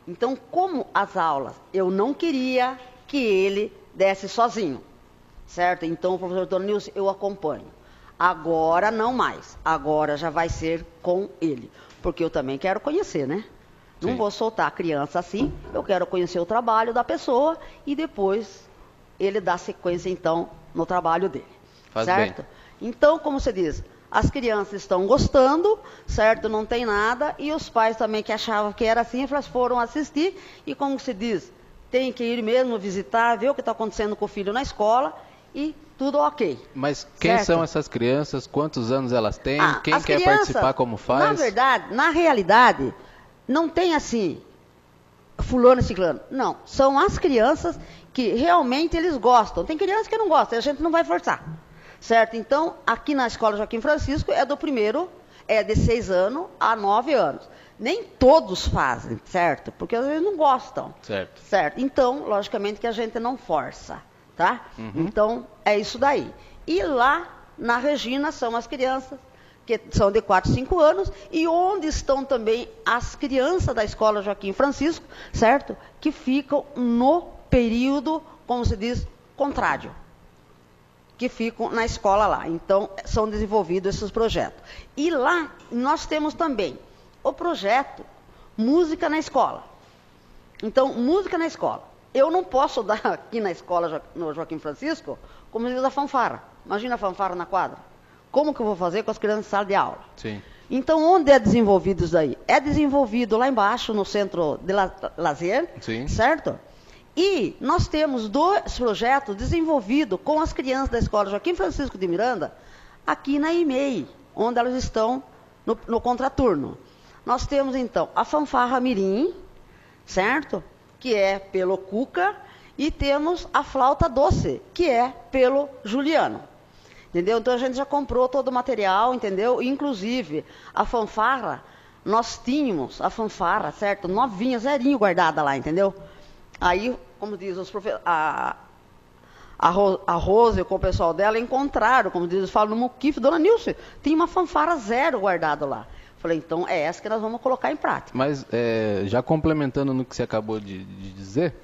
Então, como as aulas, eu não queria que ele desse sozinho, certo? Então, o professor Dona Nilce, eu acompanho. Agora não mais, agora já vai ser com ele, porque eu também quero conhecer, né? Não Sim. vou soltar a criança assim, eu quero conhecer o trabalho da pessoa e depois ele dá sequência, então, no trabalho dele. Faz certo? bem. Então, como você diz, as crianças estão gostando, certo? Não tem nada, e os pais também que achavam que era assim, elas foram assistir, e como se diz, tem que ir mesmo visitar, ver o que está acontecendo com o filho na escola, e tudo ok. Mas quem certo? são essas crianças? Quantos anos elas têm? Quem as quer crianças, participar, como faz? Na verdade, na realidade, não tem assim, fulano e ciclano. Não, são as crianças que realmente eles gostam. Tem crianças que não gostam, a gente não vai forçar. Certo? Então, aqui na Escola Joaquim Francisco, é do primeiro, é de 6 anos a 9 anos. Nem todos fazem, certo? Porque às vezes não gostam. Certo. Certo? Então, logicamente que a gente não força, tá? Uhum. Então, é isso daí. E lá, na Regina, são as crianças que são de 4, 5 anos, e onde estão também as crianças da Escola Joaquim Francisco, certo? Que ficam no período, como se diz, contrário. Que ficam na escola lá. Então, são desenvolvidos esses projetos. E lá, nós temos também o projeto Música na Escola. Então, música na escola. Eu não posso dar aqui na escola, no Joaquim Francisco, como diz a fanfarra. Imagina a fanfarra na quadra. Como que eu vou fazer com as crianças em sala de aula? Sim. Então, onde é desenvolvido isso daí? É desenvolvido lá embaixo, no centro de lazer, Sim. certo? E nós temos 2 projetos desenvolvidos com as crianças da Escola Joaquim Francisco de Miranda, aqui na IMEI, onde elas estão no contraturno. Nós temos, então, a fanfarra mirim, certo? Que é pelo Cuca, e temos a flauta doce, que é pelo Juliano. Entendeu? Então, a gente já comprou todo o material, entendeu? Inclusive, a fanfarra, nós tínhamos a fanfarra, certo? Novinha, zerinho guardada lá, entendeu? Aí, como diz os professores, a Rose com o pessoal dela encontraram, como diz, falam no Muquif, Dona Nilce, tinha uma fanfarra 0 guardado lá. Falei, então é essa que nós vamos colocar em prática. Mas, já complementando no que você acabou de dizer,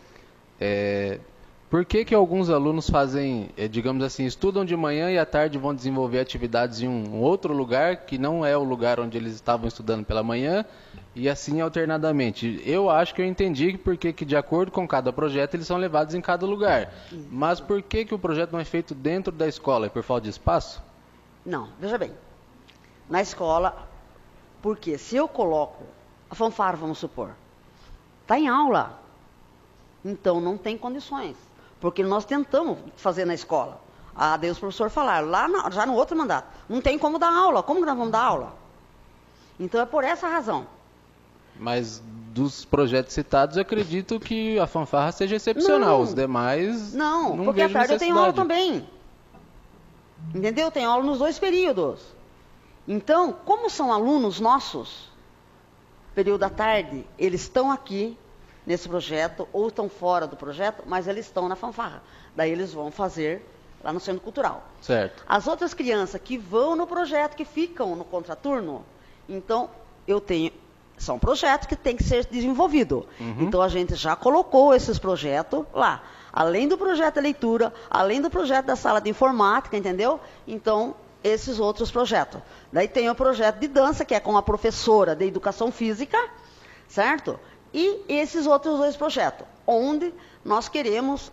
por que alguns alunos fazem, digamos assim, estudam de manhã e à tarde vão desenvolver atividades em um outro lugar, que não é o lugar onde eles estavam estudando pela manhã, e assim alternadamente? Eu acho que eu entendi porque que de acordo com cada projeto eles são levados em cada lugar. Isso. Mas por que o projeto não é feito dentro da escola? É por falta de espaço? Não, veja bem. Na escola, porque se eu coloco a fanfarra, vamos supor, está em aula, então não tem condições. Porque nós tentamos fazer na escola. Daí os professores falaram, já no outro mandato, não tem como dar aula. Como que nós vamos dar aula? Então é por essa razão. Mas dos projetos citados, eu acredito que a fanfarra seja excepcional. Não. Os demais, Não, não porque à vejo tarde eu tenho aula necessidade. também. Entendeu? Eu tenho aula nos 2 períodos. Então, como são alunos nossos, período da tarde, eles estão aqui nesse projeto, ou estão fora do projeto, mas eles estão na fanfarra. Daí eles vão fazer lá no Centro Cultural. Certo. As outras crianças que vão no projeto, que ficam no contraturno, então são projetos que têm que ser desenvolvidos. Uhum. Então a gente já colocou esses projetos lá. Além do projeto de leitura, além do projeto da sala de informática, entendeu? Então, esses outros projetos. Daí tem o projeto de dança, que é com a professora de educação física, certo? E esses outros 2 projetos, onde nós queremos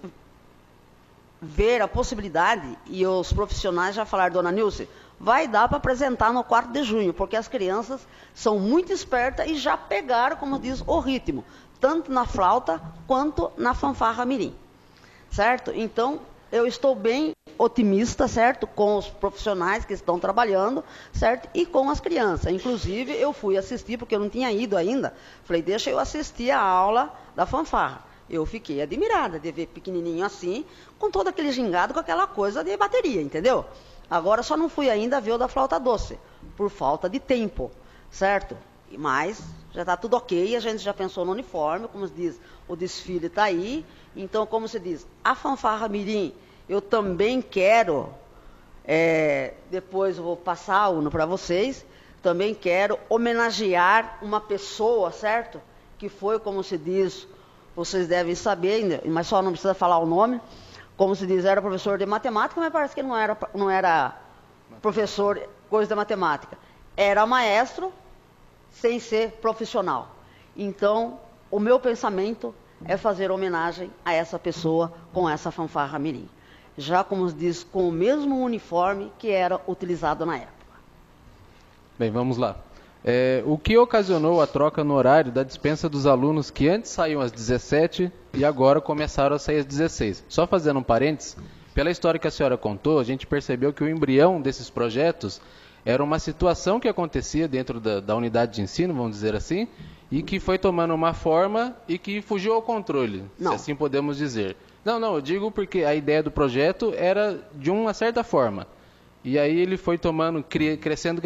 ver a possibilidade, e os profissionais já falaram, Dona Nilce, vai dar para apresentar no 4 de junho, porque as crianças são muito espertas e já pegaram, como diz, o ritmo, tanto na flauta quanto na fanfarra mirim, certo? Então, eu estou bem otimista, certo, com os profissionais que estão trabalhando, certo, e com as crianças. Inclusive, eu fui assistir, porque eu não tinha ido ainda, falei, deixa eu assistir a aula da fanfarra. Eu fiquei admirada de ver pequenininho assim, com todo aquele gingado, com aquela coisa de bateria, entendeu? Agora só não fui ainda ver o da flauta doce, por falta de tempo, certo? Mas já está tudo ok, a gente já pensou no uniforme, como se diz, o desfile está aí. Então, como se diz, a fanfarra mirim, eu também quero, depois eu vou passar a UNO para vocês, também quero homenagear uma pessoa, certo? que foi, como se diz, vocês devem saber, mas só não precisa falar o nome, como se diz, era professor de matemática, mas parece que ele não era professor, coisa de matemática. Era maestro, sem ser profissional. Então, o meu pensamento é fazer homenagem a essa pessoa com essa fanfarra mirim. Já, como se diz, com o mesmo uniforme que era utilizado na época. Bem, vamos lá. O que ocasionou a troca no horário da dispensa dos alunos que antes saíam às 17 e agora começaram a sair às 16? Só fazendo um parênteses, pela história que a senhora contou, a gente percebeu que o embrião desses projetos era uma situação que acontecia dentro da unidade de ensino, vamos dizer assim, e que foi tomando uma forma e que fugiu ao controle, se assim podemos dizer. Não, eu digo porque a ideia do projeto era de uma certa forma. E aí ele foi tomando, crescendo,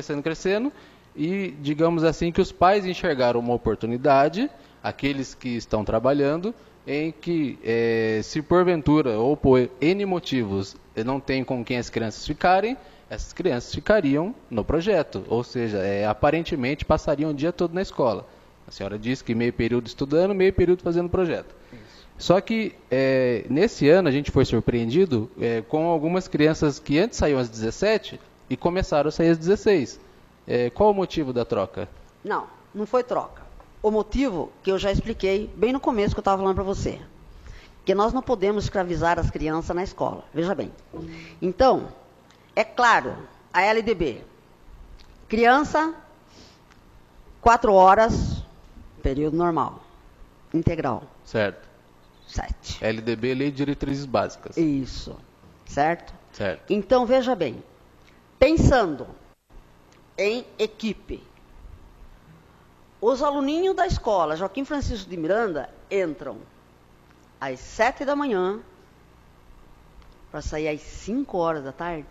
e digamos assim que os pais enxergaram uma oportunidade, aqueles que estão trabalhando, em que se porventura ou por N motivos não tem com quem as crianças ficarem, essas crianças ficariam no projeto, ou seja, aparentemente passariam o dia todo na escola. A senhora disse que meio período estudando, meio período fazendo projeto. Só que nesse ano a gente foi surpreendido com algumas crianças que antes saíam às 17 e começaram a sair às 16. Qual o motivo da troca? Não foi troca. O motivo que eu já expliquei bem no começo que eu estava falando para você. Que nós não podemos escravizar as crianças na escola. Veja bem. Então, é claro, a LDB. Criança, 4 horas, período normal, integral. Certo. 7. LDB, Lei de Diretrizes Básicas. Isso. Certo? Certo. Então, veja bem. Pensando em equipe, os aluninhos da escola Joaquim Francisco de Miranda entram às 7 da manhã para sair às 5 horas da tarde.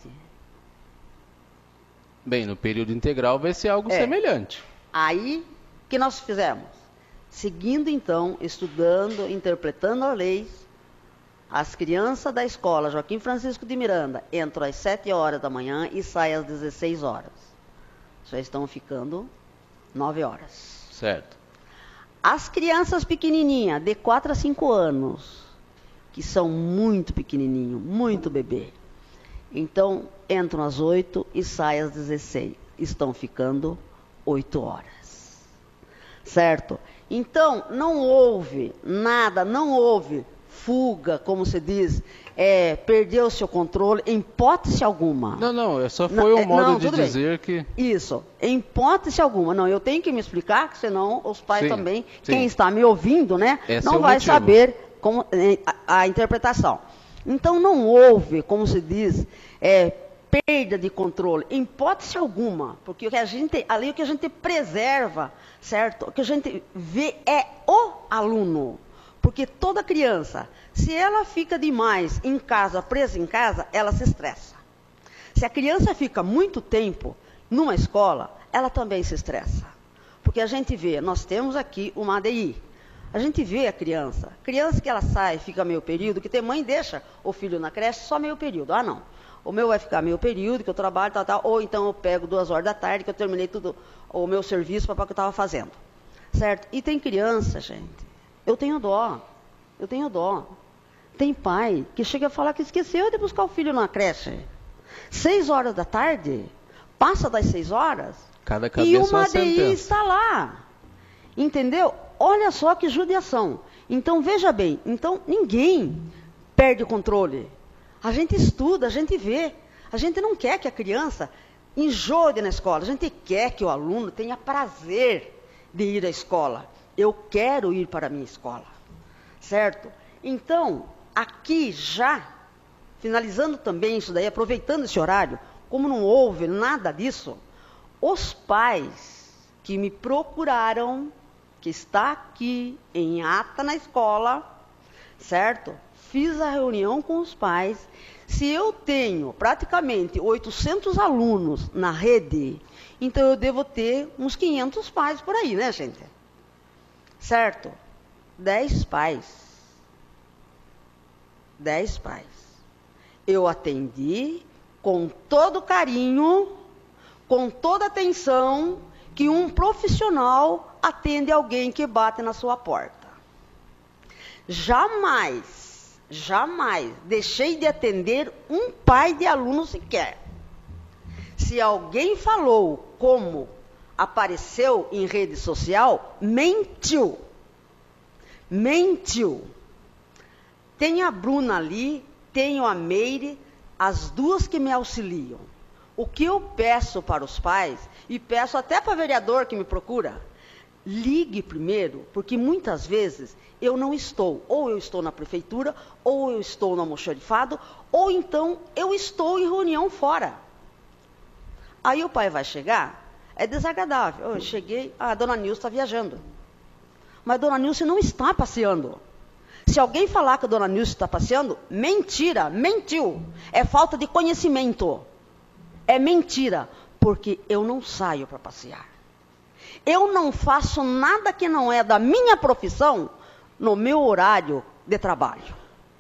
Bem, no período integral vai ser algo semelhante. Aí, o que nós fizemos? Seguindo, então, estudando, interpretando a lei, as crianças da escola Joaquim Francisco de Miranda entram às 7 horas da manhã e saem às 16 horas. Já estão ficando 9 horas. Certo. As crianças pequenininhas, de 4 a 5 anos, que são muito pequenininhos, muito bebê, então entram às 8 e saem às 16. Estão ficando 8 horas. Certo? Então, não houve nada, não houve fuga, como se diz, perdeu o seu controle, em hipótese alguma. Não, só foi um modo de dizer que... Isso, em hipótese alguma. Não, eu tenho que me explicar, senão os pais também, sim. Quem está me ouvindo, né, não vai saber como, a interpretação. Então, não houve, como se diz, perda de controle, em hipótese alguma, porque ali o que a gente preserva, certo? O que a gente vê é o aluno. Porque toda criança, se ela fica demais em casa, presa em casa, ela se estressa. Se a criança fica muito tempo numa escola, ela também se estressa. Porque a gente vê, nós temos aqui uma ADI. A gente vê a criança que ela sai, fica meio período, que tem mãe deixa o filho na creche só meio período. Ah, não. O meu vai ficar meio período, que eu trabalho, tal, ou então eu pego 2 horas da tarde, que eu terminei tudo, o meu serviço para o que eu estava fazendo. Certo? E tem criança, gente. Eu tenho dó. Tem pai que chega a falar que esqueceu de buscar o filho na creche. 6 horas da tarde, passa das 6 horas, cada cabeça e uma ADI sentença. está lá. Entendeu? Olha só que judiação. Então, veja bem, ninguém perde o controle. A gente estuda, a gente vê. A gente não quer que a criança enjoe na escola. A gente quer que o aluno tenha prazer de ir à escola. Eu quero ir para a minha escola. Certo? Então, aqui já, finalizando também isso daí, aproveitando esse horário, como não houve nada disso, os pais que me procuraram, que está aqui em ata na escola, certo? Fiz a reunião com os pais. Se eu tenho praticamente 800 alunos na rede, então eu devo ter uns 500 pais por aí, né, gente? Certo? 10 pais. 10 pais. Eu atendi com todo carinho, com toda atenção que um profissional atende alguém que bate na sua porta. Jamais, jamais deixei de atender um pai de aluno sequer. Se alguém falou como apareceu em rede social, mentiu. Mentiu. Tem a Bruna ali, tenho a Meire, as duas que me auxiliam. O que eu peço para os pais, e peço até para o vereador que me procura, ligue primeiro, porque muitas vezes eu não estou. Ou eu estou na prefeitura, ou eu estou no almoxarifado, ou então eu estou em reunião fora. Aí o pai vai chegar, é desagradável. Eu cheguei, a dona Nilce está viajando. Mas a dona Nilce não está passeando. Se alguém falar que a dona Nilce está passeando, mentira, mentiu. É falta de conhecimento. É mentira, porque eu não saio para passear. Eu não faço nada que não é da minha profissão no meu horário de trabalho.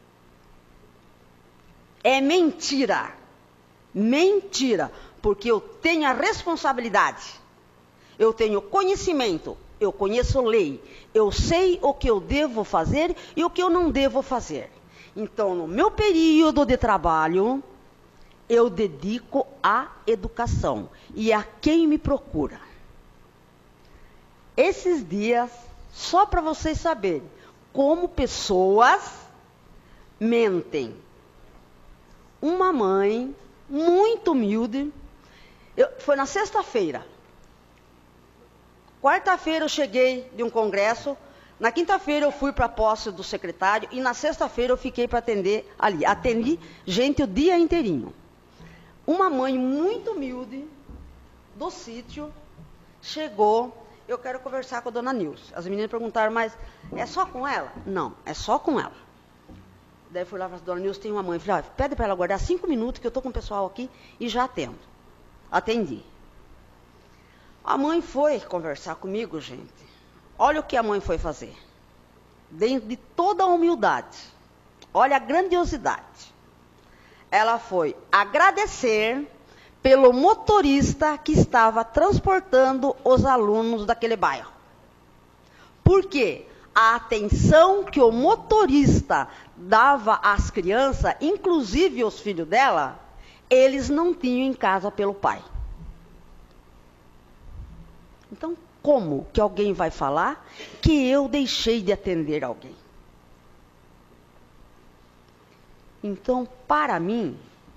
É mentira. Mentira, porque eu tenho a responsabilidade. Eu tenho conhecimento, eu conheço lei. Eu sei o que eu devo fazer e o que eu não devo fazer. Então, no meu período de trabalho, eu dedico à educação e a quem me procura. Esses dias, só para vocês saberem, como pessoas mentem. Uma mãe muito humilde, foi na sexta-feira. Quarta-feira eu cheguei de um congresso, na quinta-feira eu fui para a posse do secretário e na sexta-feira eu fiquei para atender ali. Atendi gente o dia inteirinho. Uma mãe muito humilde do sítio chegou, eu quero conversar com a dona Nilce. As meninas perguntaram, mas é só com ela? Não, é só com ela. Daí fui lá para a dona Nilce, tem uma mãe, falei, pede para ela aguardar 5 minutos que eu estou com o pessoal aqui e já atendo. Atendi. A mãe foi conversar comigo, gente. Olha o que a mãe foi fazer. Dentro de toda a humildade. Olha a grandiosidade. Ela foi agradecer pelo motorista que estava transportando os alunos daquele bairro. Por quê? A atenção que o motorista dava às crianças, inclusive os filhos dela, eles não tinham em casa pelo pai. Então, como que alguém vai falar que eu deixei de atender alguém? Então, para mim,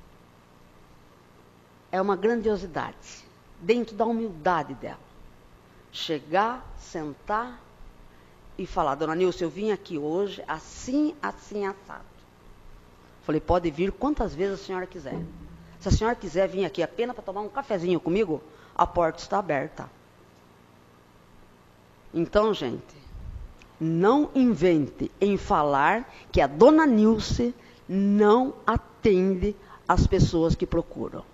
é uma grandiosidade, dentro da humildade dela. Chegar, sentar e falar, dona Nilce, eu vim aqui hoje assim, assim, assado. Falei, pode vir quantas vezes a senhora quiser. Se a senhora quiser vir aqui apenas para tomar um cafezinho comigo, a porta está aberta. Então, gente, não invente em falar que a dona Nilce não atende as pessoas que procuram.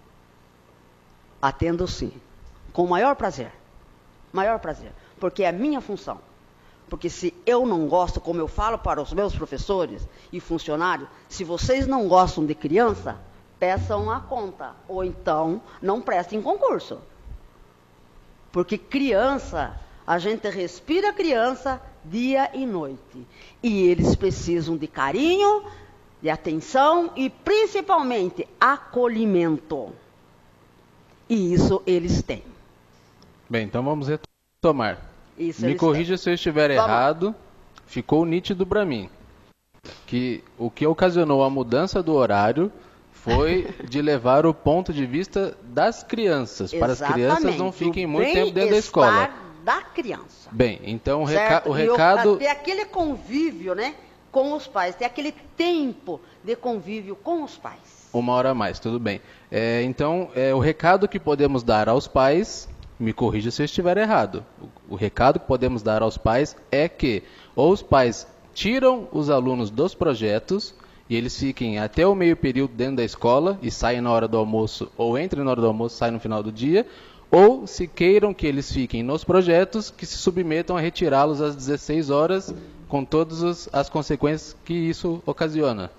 Atendo sim, com o maior prazer, porque é a minha função. Porque se eu não gosto, como eu falo para os meus professores e funcionários, se vocês não gostam de criança, peçam a conta, ou então não prestem concurso. Porque criança, a gente respira criança dia e noite. E eles precisam de carinho, de atenção e principalmente acolhimento. E isso eles têm. Bem, então vamos retomar. Isso Me corrija se eu estiver errado. Ficou nítido para mim que o que ocasionou a mudança do horário foi de levar o ponto de vista das crianças. Para as crianças não fiquem muito tempo dentro da escola. Da criança. Bem, então o recado... Ter aquele convívio, né, com os pais, ter aquele tempo de convívio com os pais. 1 hora a mais, tudo bem. Então, o recado que podemos dar aos pais, me corrija se eu estiver errado, o recado que podemos dar aos pais é que ou os pais tiram os alunos dos projetos e eles fiquem até o meio período dentro da escola e saem na hora do almoço, ou entrem na hora do almoço e saem no final do dia, ou se queiram que eles fiquem nos projetos, que se submetam a retirá-los às 16 horas, com todas as consequências que isso ocasiona.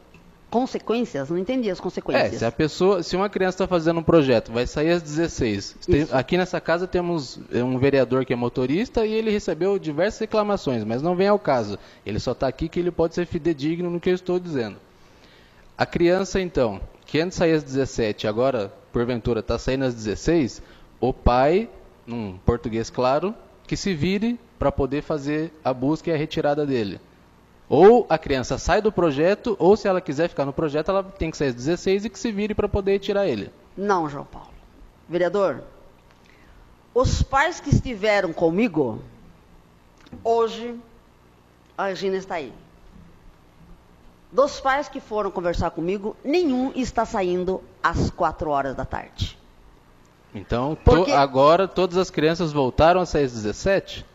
Consequências? Não entendi as consequências. Se uma criança está fazendo um projeto, vai sair às 16. Aqui nessa casa temos um vereador que é motorista e ele recebeu diversas reclamações, mas não vem ao caso. Ele só está aqui que ele pode ser fidedigno no que eu estou dizendo. A criança, então, que antes saía às 17, agora, porventura, está saindo às 16, o pai, num português claro, que se vire para poder fazer a busca e a retirada dele. Ou a criança sai do projeto, ou se ela quiser ficar no projeto, ela tem que sair às 16 e que se vire para poder tirar ele. Não, João Paulo. Vereador, os pais que estiveram comigo, hoje, a Regina está aí. Dos pais que foram conversar comigo, nenhum está saindo às 4 horas da tarde. Então, agora todas as crianças voltaram a sair às 17?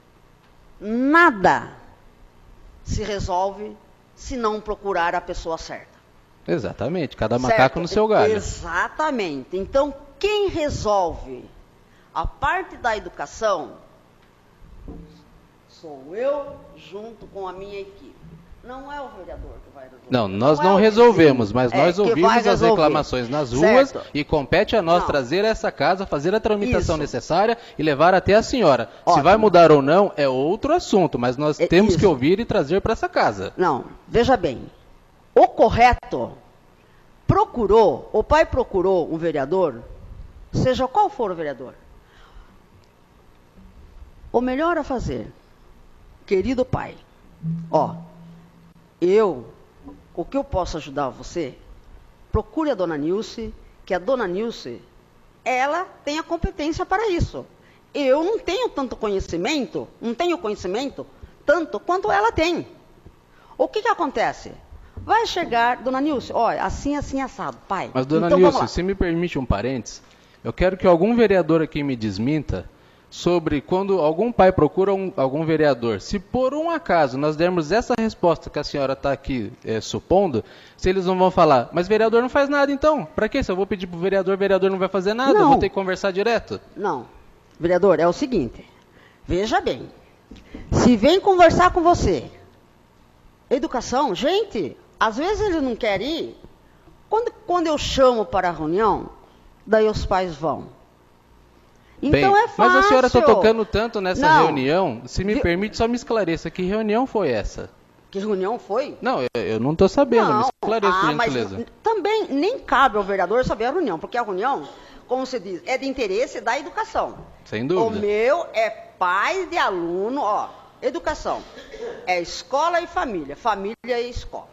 Nada se resolve se não procurar a pessoa certa. Exatamente, cada macaco no seu galho. Exatamente. Então, quem resolve a parte da educação sou eu, junto com a minha equipe. Não é o vereador que vai resolver. Não, nós não resolvemos, mas nós ouvimos as reclamações nas ruas e compete a nós trazer essa casa, fazer a tramitação necessária e levar até a senhora. Ótimo. Se vai mudar ou não é outro assunto, mas nós temos que ouvir e trazer para essa casa. Não, veja bem, o correto o pai procurou um vereador, seja qual for o vereador. O melhor a fazer, querido pai, o que eu posso ajudar você, procure a dona Nilce, que a dona Nilce, ela tem a competência para isso. Eu não tenho conhecimento tanto quanto ela tem. O que acontece? Vai chegar, dona Nilce, olha, assim, assado, pai. Mas, dona Nilce, se me permite um parênteses, eu quero que algum vereador aqui me desminta sobre quando algum pai procura algum vereador. Se por um acaso nós dermos essa resposta que a senhora está aqui supondo, se eles não vão falar, mas vereador não faz nada então, para quê? Se eu vou pedir para o vereador não vai fazer nada, eu vou ter que conversar direto? Não, vereador, é o seguinte, veja bem, se vem conversar com você, educação, gente, às vezes eles não querem ir, quando eu chamo para a reunião, daí os pais vão. Então é fácil. Mas a senhora está tocando tanto nessa reunião, se me permite, só me esclareça, que reunião foi essa? Que reunião foi? Não, eu não estou sabendo, me esclareça, por gentileza. Mas também nem cabe ao vereador saber a reunião, porque a reunião, como se diz, é de interesse da educação. Sem dúvida. O meu é pai de aluno, educação, é escola e família e escola.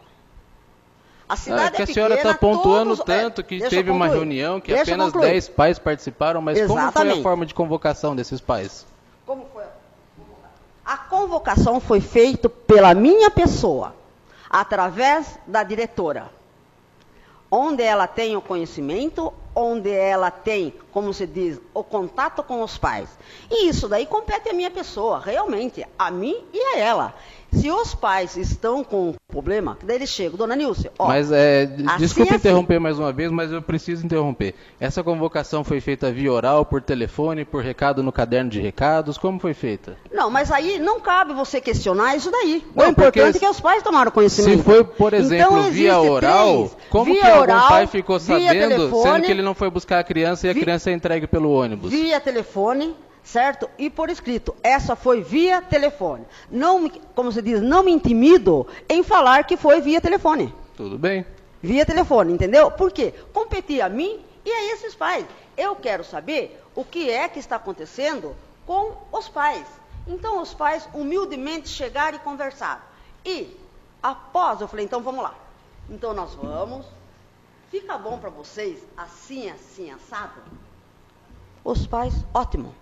A cidade que a senhora está pontuando tanto que teve uma reunião que apenas 10 pais participaram, mas como foi a forma de convocação desses pais? Como foi? A convocação foi feita pela minha pessoa, através da diretora, onde ela tem o conhecimento, onde ela tem, como se diz, o contato com os pais. E isso daí compete à minha pessoa, realmente, a mim e a ela. Se os pais estão com problema, daí eles chegam, dona Nilce, Mas, desculpe interromper mais uma vez, mas eu preciso interromper. Essa convocação foi feita via oral, por telefone, por recado no caderno de recados, como foi feita? Não, mas aí não cabe você questionar isso daí. O importante é que os pais tomaram conhecimento. Se foi, por exemplo, então, via oral, como que algum pai ficou sabendo, sendo que ele não foi buscar a criança e a criança é entregue pelo ônibus? Via telefone, certo? E por escrito. Essa foi via telefone. Não, como se diz, não me intimido em falar que foi via telefone. Tudo bem. Via telefone, entendeu? Por quê? Competir a mim e a esses pais. Eu quero saber o que é que está acontecendo com os pais. Então, os pais humildemente chegaram e conversaram. E, após, eu falei, então vamos lá. Então, nós vamos. Fica bom para vocês, assim, assado? Os pais, ótimo.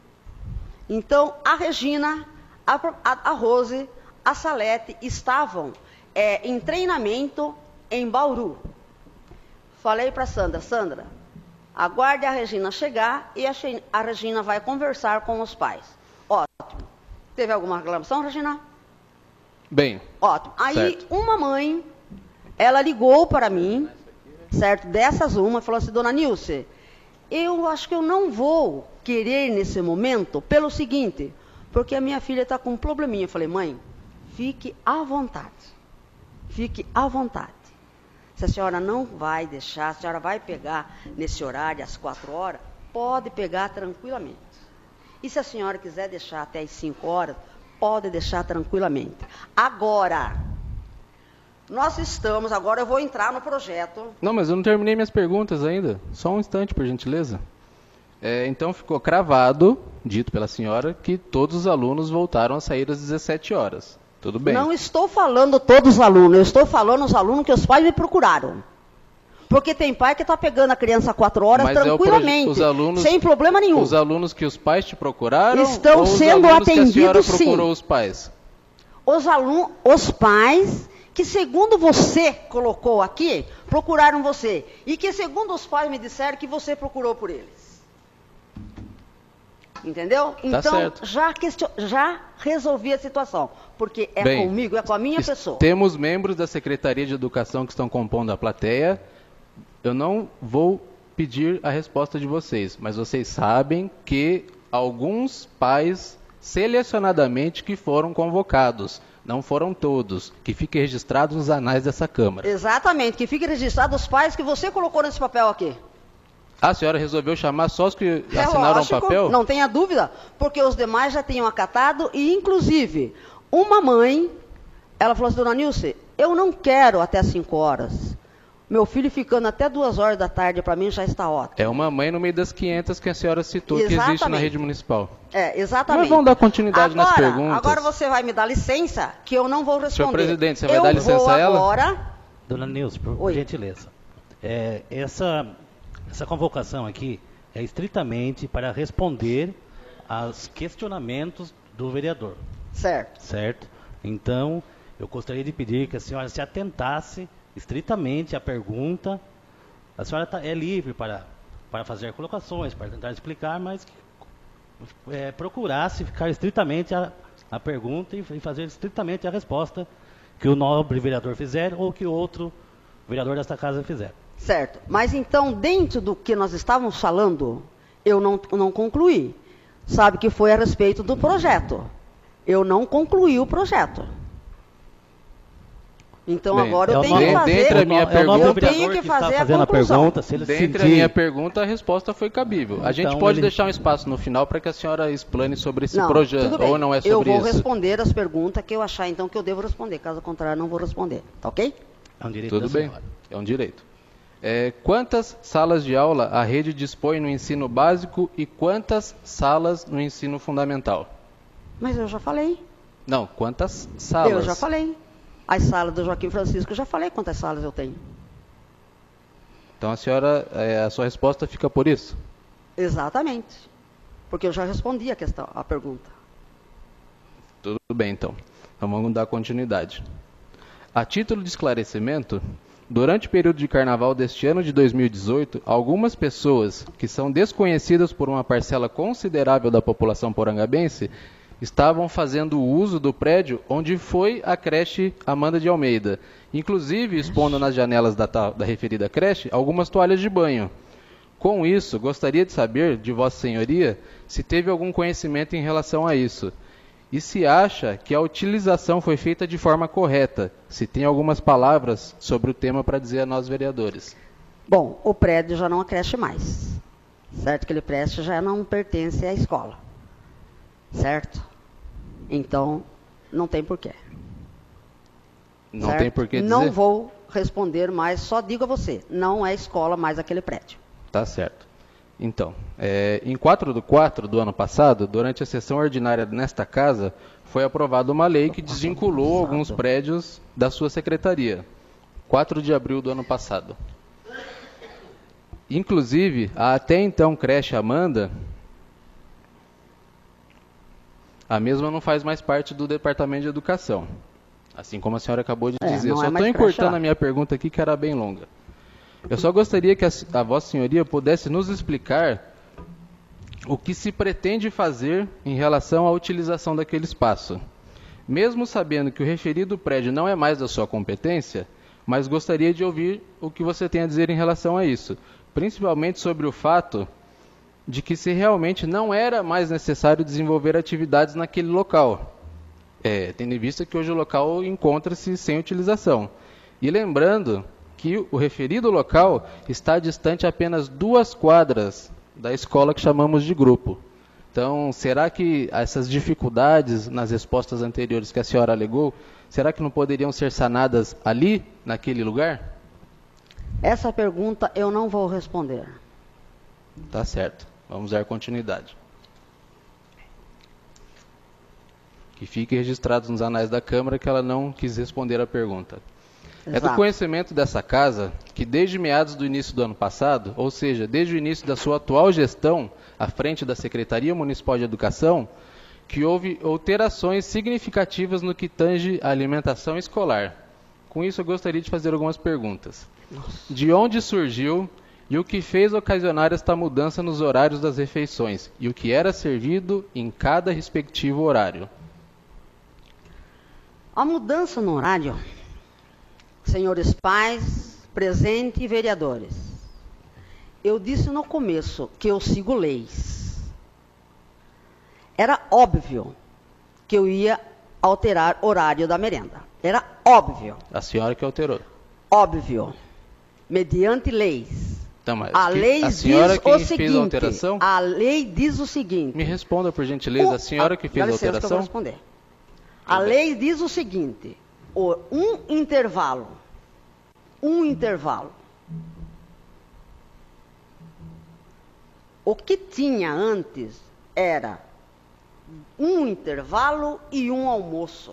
Então, a Regina, a Rose, a Salete estavam em treinamento em Bauru. Falei para Sandra, aguarde a Regina chegar e a Regina vai conversar com os pais. Ótimo. Teve alguma reclamação, Regina? Bem. Ótimo. Aí, uma mãe, ela ligou para mim, certo? Dessas uma, falou assim, dona Nilce, eu acho que eu não vou querer nesse momento, pelo seguinte, porque a minha filha está com um probleminha. Eu falei, mãe, fique à vontade. Fique à vontade. Se a senhora não vai deixar, a senhora vai pegar nesse horário, às 4 horas, pode pegar tranquilamente. E se a senhora quiser deixar até às 5 horas, pode deixar tranquilamente. Agora, agora eu vou entrar no projeto. Não, mas eu não terminei minhas perguntas ainda. Só um instante, por gentileza. Então ficou cravado, dito pela senhora, que todos os alunos voltaram a sair às 17 horas. Tudo bem. Não estou falando todos os alunos, eu estou falando os alunos que os pais me procuraram. Porque tem pai que está pegando a criança 4 horas mas tranquilamente, os alunos, sem problema nenhum. Os alunos que os pais te procuraram estão ou sendo os alunos atendidos, que a senhora sim. procurou os pais? Os pais que, segundo você colocou aqui, procuraram você. E que, segundo os pais me disseram, que você procurou por eles. Entendeu? Tá então, certo. já resolvi a situação. Porque é Bem, comigo, é com a minha pessoa. Temos membros da Secretaria de Educação que estão compondo a plateia. Eu não vou pedir a resposta de vocês, mas vocês sabem que alguns pais, selecionadamente, que foram convocados, não foram todos, que fiquem registrados nos anais dessa Câmara. Exatamente, que fiquem registrados os pais que você colocou nesse papel aqui. A senhora resolveu chamar só os que assinaram o papel? Não tenha dúvida, porque os demais já tinham acatado e, inclusive, uma mãe, ela falou assim, dona Nilce, eu não quero até 5 horas. Meu filho ficando até 2 horas da tarde, para mim, já está ótimo. É uma mãe no meio das 500 que a senhora citou, exatamente, que existe na rede municipal. Exatamente. Mas vamos dar continuidade nas perguntas. Agora você vai me dar licença, que eu não vou responder. Senhor presidente, você vai dar licença a ela? Agora... Dona Nilce, por gentileza. Essa convocação aqui é estritamente para responder aos questionamentos do vereador. Certo. Certo? Então, eu gostaria de pedir que a senhora se atentasse estritamente à pergunta. A senhora é livre para fazer colocações, para tentar explicar, mas procurasse ficar estritamente a pergunta e fazer estritamente a resposta que o nobre vereador fizer ou que outro vereador desta casa fizer. Certo. Mas então, dentro do que nós estávamos falando, eu não concluí. Sabe que foi a respeito do projeto. Eu não concluí o projeto. Então bem, agora eu tenho que fazer, dentre a minha pergunta, eu tenho que fazer a conclusão. Dentre a minha pergunta, a resposta foi cabível. A gente pode deixar um espaço no final para que a senhora explane sobre esse projeto, ou não é sobre isso? Eu vou responder as perguntas que eu achar então que eu devo responder. Caso contrário, não vou responder. Tá ok? É um direito Tudo bem, é um direito. Quantas salas de aula a rede dispõe no ensino básico e quantas salas no ensino fundamental? Mas eu já falei. Não, quantas salas? Eu já falei. As salas do Joaquim Francisco, eu já falei quantas salas eu tenho. Então a senhora, a sua resposta fica por isso? Exatamente. Porque eu já respondi a pergunta. Tudo bem, então. Então vamos dar continuidade. A título de esclarecimento, durante o período de carnaval deste ano de 2018, algumas pessoas que são desconhecidas por uma parcela considerável da população porangabense estavam fazendo uso do prédio onde foi a creche Amanda de Almeida, inclusive expondo nas janelas da referida creche algumas toalhas de banho. Com isso, gostaria de saber de Vossa Senhoria se teve algum conhecimento em relação a isso e se acha que a utilização foi feita de forma correta, se tem algumas palavras sobre o tema para dizer a nós vereadores. Bom, o prédio já não acresce mais, certo? Aquele prédio já não pertence à escola. Certo? Então, não tem porquê. Não tem porquê dizer? Não vou responder mais, só digo a você, não é escola mais aquele prédio. Tá certo. Então, em 4/4 do ano passado, durante a sessão ordinária nesta casa, foi aprovada uma lei que desvinculou alguns prédios da sua secretaria. 4 de abril do ano passado. Inclusive, a até então creche Amanda, a mesma não faz mais parte do Departamento de Educação, assim como a senhora acabou de dizer. Eu só estou encurtando a minha pergunta aqui, que era bem longa. Eu só gostaria que a Vossa Senhoria pudesse nos explicar o que se pretende fazer em relação à utilização daquele espaço. Mesmo sabendo que o referido prédio não é mais da sua competência, mas gostaria de ouvir o que você tem a dizer em relação a isso, principalmente sobre o fato de que se realmente não era mais necessário desenvolver atividades naquele local, tendo em vista que hoje o local encontra-se sem utilização. E lembrando que o referido local está distante apenas 2 quadras da escola que chamamos de grupo. Então, será que essas dificuldades nas respostas anteriores que a senhora alegou, será que não poderiam ser sanadas ali, naquele lugar? Essa pergunta eu não vou responder. Tá certo. Vamos dar continuidade. Que fique registrado nos anais da Câmara que ela não quis responder a pergunta. Exato. É do conhecimento dessa casa que desde meados do início do ano passado, ou seja, desde o início da sua atual gestão à frente da Secretaria Municipal de Educação, que houve alterações significativas no que tange à alimentação escolar. Com isso, eu gostaria de fazer algumas perguntas. De onde surgiu e o que fez ocasionar esta mudança nos horários das refeições e o que era servido em cada respectivo horário? A mudança no horário, senhores pais, presente e vereadores, eu disse no começo que eu sigo leis. Era óbvio que eu ia alterar o horário da merenda. Era óbvio. A senhora que alterou. Óbvio. Mediante leis. Então, mas A lei a senhora diz que o fez seguinte. a alteração? A lei diz o seguinte. Me responda, por gentileza, a senhora que fez Dá a licença que eu vou alteração? responder. A lei diz o seguinte: um intervalo. O que tinha antes era um intervalo e um almoço.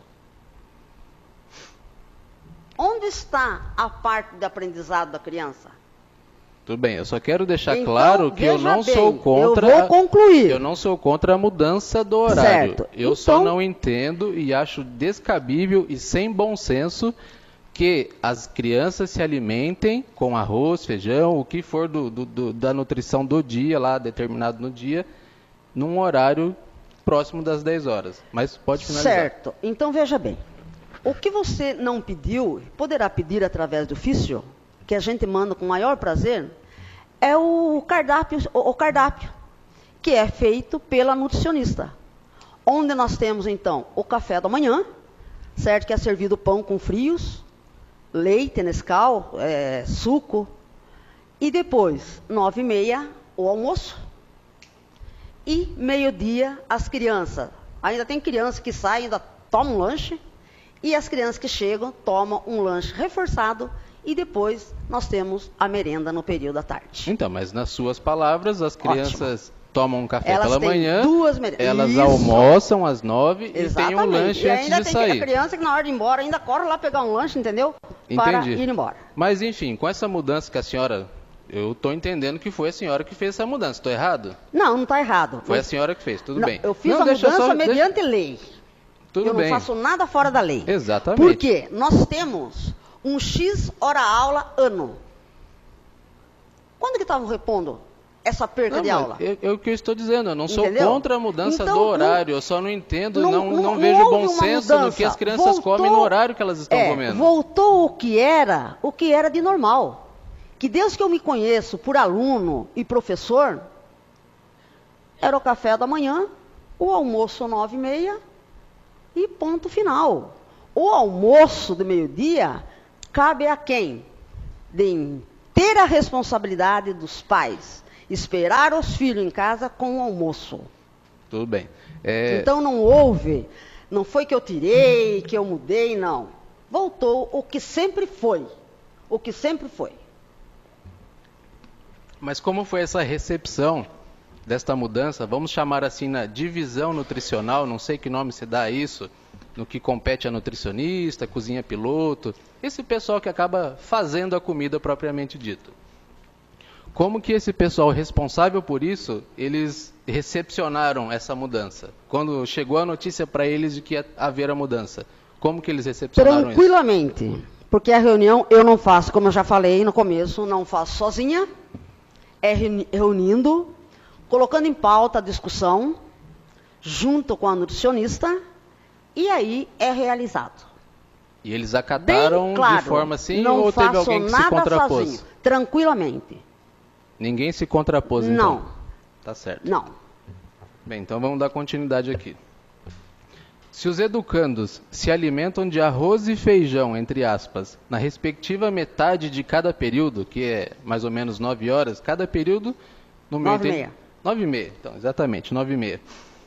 Onde está a parte de aprendizado da criança? Tudo bem, eu só quero deixar Então, claro que eu não veja sou bem, contra. eu vou concluir. Eu não sou contra a mudança do horário. Certo. Eu só Então- não entendo e acho descabível e sem bom senso que as crianças se alimentem com arroz, feijão, o que for da nutrição do dia, lá determinado no dia, num horário próximo das 10 horas. Mas pode finalizar. Certo. Então, veja bem. O que você não pediu, poderá pedir através do ofício, que a gente manda com o maior prazer, é o cardápio, que é feito pela nutricionista. Onde nós temos, então, o café da manhã, certo? Que é servido pão com frios, leite, Nescau, suco. E depois, 9h30, o almoço. E meio-dia, as crianças. Ainda tem criança que sai, ainda toma um lanche. E as crianças que chegam, tomam um lanche reforçado. E depois, nós temos a merenda no período da tarde. Então, mas nas suas palavras, as crianças tomam um café Elas pela têm manhã, duas merendas. elas Isso. almoçam às 9 e tem um Exatamente. lanche E antes ainda de tem sair. a criança que na hora de ir embora ainda corre lá pegar um lanche, entendeu? Para Entendi. ir embora. Mas enfim, com essa mudança que a senhora... Eu estou entendendo que foi a senhora que fez essa mudança. Estou errado? Não está errado. Foi a senhora que fez, tudo Não, bem. eu fiz Não, a deixa mudança só- mediante lei. Tudo eu bem. não faço nada fora da lei. Exatamente. Porque nós temos um X hora-aula ano. Quando que estavam repondo essa perca Não, de mas aula? é o que eu estou dizendo, eu não sou Entendeu? contra a mudança Então, do horário, eu só não entendo, não não vejo houve bom uma senso no mudança. que as crianças comem no horário que elas estão comendo. Voltou o que era de normal. Que desde que eu me conheço por aluno e professor, era o café da manhã, o almoço 9h30 e ponto final. O almoço do meio-dia cabe a quem? De ter a responsabilidade dos pais, esperar os filhos em casa com o almoço. Tudo bem. Então não houve, não foi que eu tirei, que eu mudei, não. Voltou o que sempre foi. O que sempre foi. Mas como foi essa recepção desta mudança, vamos chamar assim na divisão nutricional, não sei que nome se dá a isso, no que compete a nutricionista, cozinha piloto, esse pessoal que acaba fazendo a comida propriamente dito. Como que esse pessoal responsável por isso, eles recepcionaram essa mudança? Quando chegou a notícia para eles de que ia haver a mudança, como que eles recepcionaram isso? Tranquilamente, porque a reunião eu não faço, como eu já falei no começo, não faço sozinha, é reunindo, colocando em pauta a discussão, junto com a nutricionista, e aí é realizado. E eles acataram Bem claro, de forma assim, não ou teve faço alguém que se nada contrapôs? sozinho, tranquilamente. Ninguém se contrapôs, então? Não. Tá certo. Não. Bem, então vamos dar continuidade aqui. Se os educandos se alimentam de arroz e feijão, entre aspas, na respectiva metade de cada período, que é mais ou menos 9 horas, cada período... no meu 9h30. 9h30, então, exatamente, 9h30.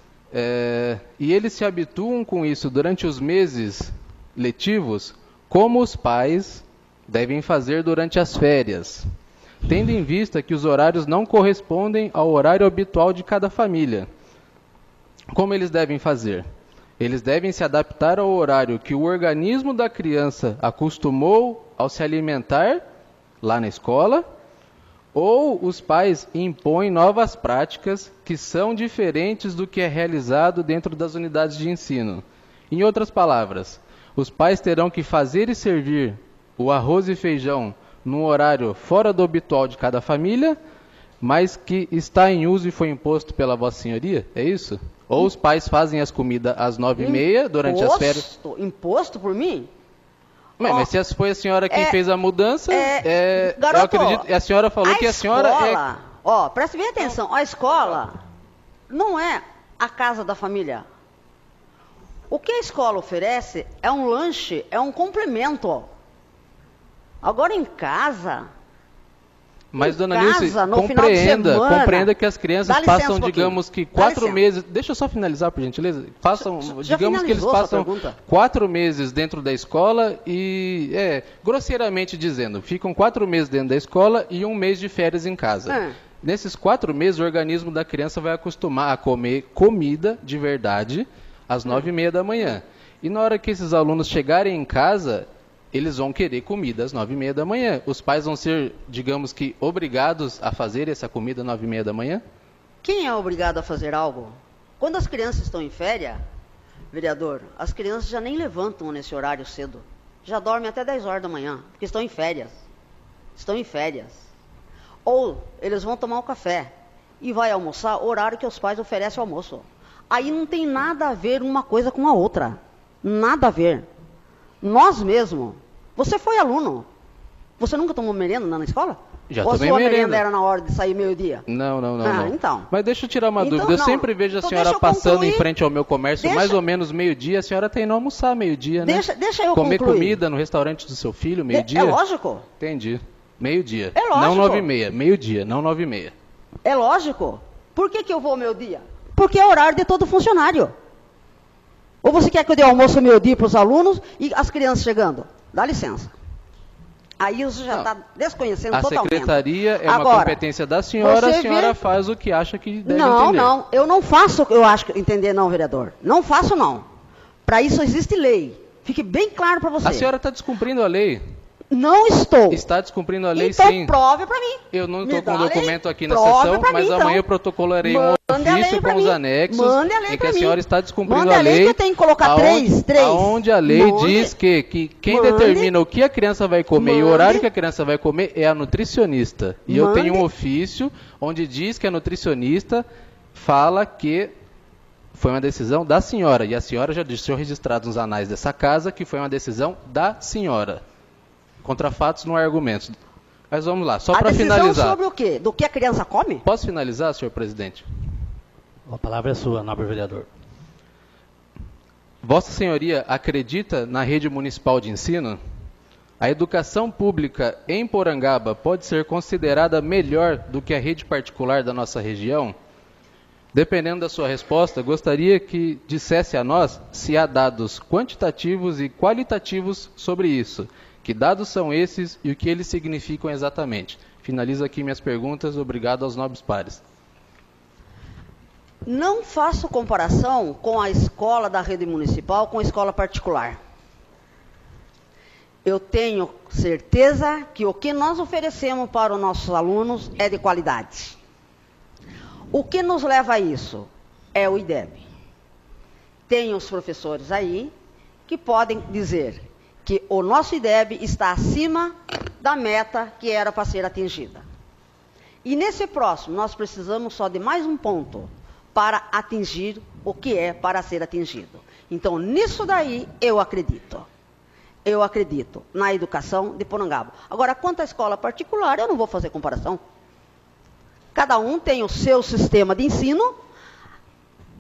E eles se habituam com isso durante os meses letivos, como os pais devem fazer durante as férias, tendo em vista que os horários não correspondem ao horário habitual de cada família. Como eles devem fazer? Eles devem se adaptar ao horário que o organismo da criança acostumou ao se alimentar lá na escola, ou os pais impõem novas práticas que são diferentes do que é realizado dentro das unidades de ensino. Em outras palavras, os pais terão que fazer e servir o arroz e feijão num horário fora do habitual de cada família, mas que está em uso e foi imposto pela Vossa Senhoria? É isso? Ou os pais fazem as comidas às 9h30 durante as férias? Imposto por mim? Mas se foi a senhora quem fez a mudança, garoto, eu acredito, a senhora falou que a senhora escola, preste bem atenção, a escola não é a casa da família. O que a escola oferece é um lanche, é um complemento. Agora em casa... Mas, dona Nilce, compreenda que as crianças passam, digamos que 4 meses... Deixa eu só finalizar, por gentileza. Digamos que eles passam 4 meses dentro da escola e, grosseiramente dizendo, ficam 4 meses dentro da escola e 1 mês de férias em casa. Nesses 4 meses, o organismo da criança vai acostumar a comer comida de verdade às 9h30 da manhã. E na hora que esses alunos chegarem em casa... eles vão querer comida às 9h30 da manhã. Os pais vão ser, digamos que, obrigados a fazer essa comida às 9h30 da manhã? Quem é obrigado a fazer algo? Quando as crianças estão em férias, vereador, as crianças já nem levantam nesse horário cedo. Já dormem até 10 horas da manhã, porque estão em férias. Estão em férias. Ou eles vão tomar um café e vai almoçar o horário que os pais oferecem o almoço. Aí não tem nada a ver uma coisa com a outra. Nada a ver. Nós mesmos, você foi aluno, você nunca tomou merenda na escola? Já ou tomei a sua merenda. merenda era na hora de sair meio-dia? Não. Então. Mas deixa eu tirar uma dúvida, eu sempre vejo a senhora passando em frente ao meu comércio, mais ou menos meio-dia, a senhora tá indo almoçar meio-dia, né? Deixa eu comer concluir. Comida no restaurante do seu filho, meio-dia? É lógico. Entendi, meio-dia. É lógico. Não 9h30, meio-dia, não 9h30. É lógico. Por que eu vou meio-dia? Porque é horário de todo funcionário. Ou você quer que eu dê almoço meio-dia para os alunos e as crianças chegando? Dá licença. Aí você já está desconhecendo totalmente. A secretaria é uma competência da senhora, a senhora faz o que acha que deve entender. Não, eu não faço o que eu acho que entender não, vereador. Não faço não. Para isso existe lei. Fique bem claro para você. A senhora está descumprindo a lei. Não estou. Está descumprindo a lei, então, sim. Então prove para mim. Eu não estou com o documento aqui na sessão, mas amanhã eu protocolarei um ofício com os anexos em que a senhora está descumprindo a lei. Que eu tenho que colocar três. Onde a lei diz que quem determina o que a criança vai comer e o horário que a criança vai comer é a nutricionista. E eu tenho um ofício onde diz que a nutricionista fala que foi uma decisão da senhora. E a senhora já deixou registrado nos anais dessa casa que foi uma decisão da senhora. Contra fatos não há argumentos. Mas vamos lá, só para finalizar. A decisão sobre o quê? Do que a criança come? Posso finalizar, senhor presidente? A palavra é sua, nobre vereador. Vossa Senhoria acredita na rede municipal de ensino? A educação pública em Porangaba pode ser considerada melhor do que a rede particular da nossa região? Dependendo da sua resposta, gostaria que dissesse a nós se há dados quantitativos e qualitativos sobre isso. Que dados são esses e o que eles significam exatamente? Finalizo aqui minhas perguntas. Obrigado aos nobres pares. Não faço comparação com a escola da rede municipal com a escola particular. Eu tenho certeza que o que nós oferecemos para os nossos alunos é de qualidade. O que nos leva a isso? É o IDEB. Tem os professores aí que podem dizer que o nosso IDEB está acima da meta que era para ser atingida. E nesse próximo, nós precisamos só de mais um ponto para atingir o que é para ser atingido. Então, nisso daí, eu acredito. Eu acredito na educação de Porangaba. Agora, quanto à escola particular, eu não vou fazer comparação. Cada um tem o seu sistema de ensino.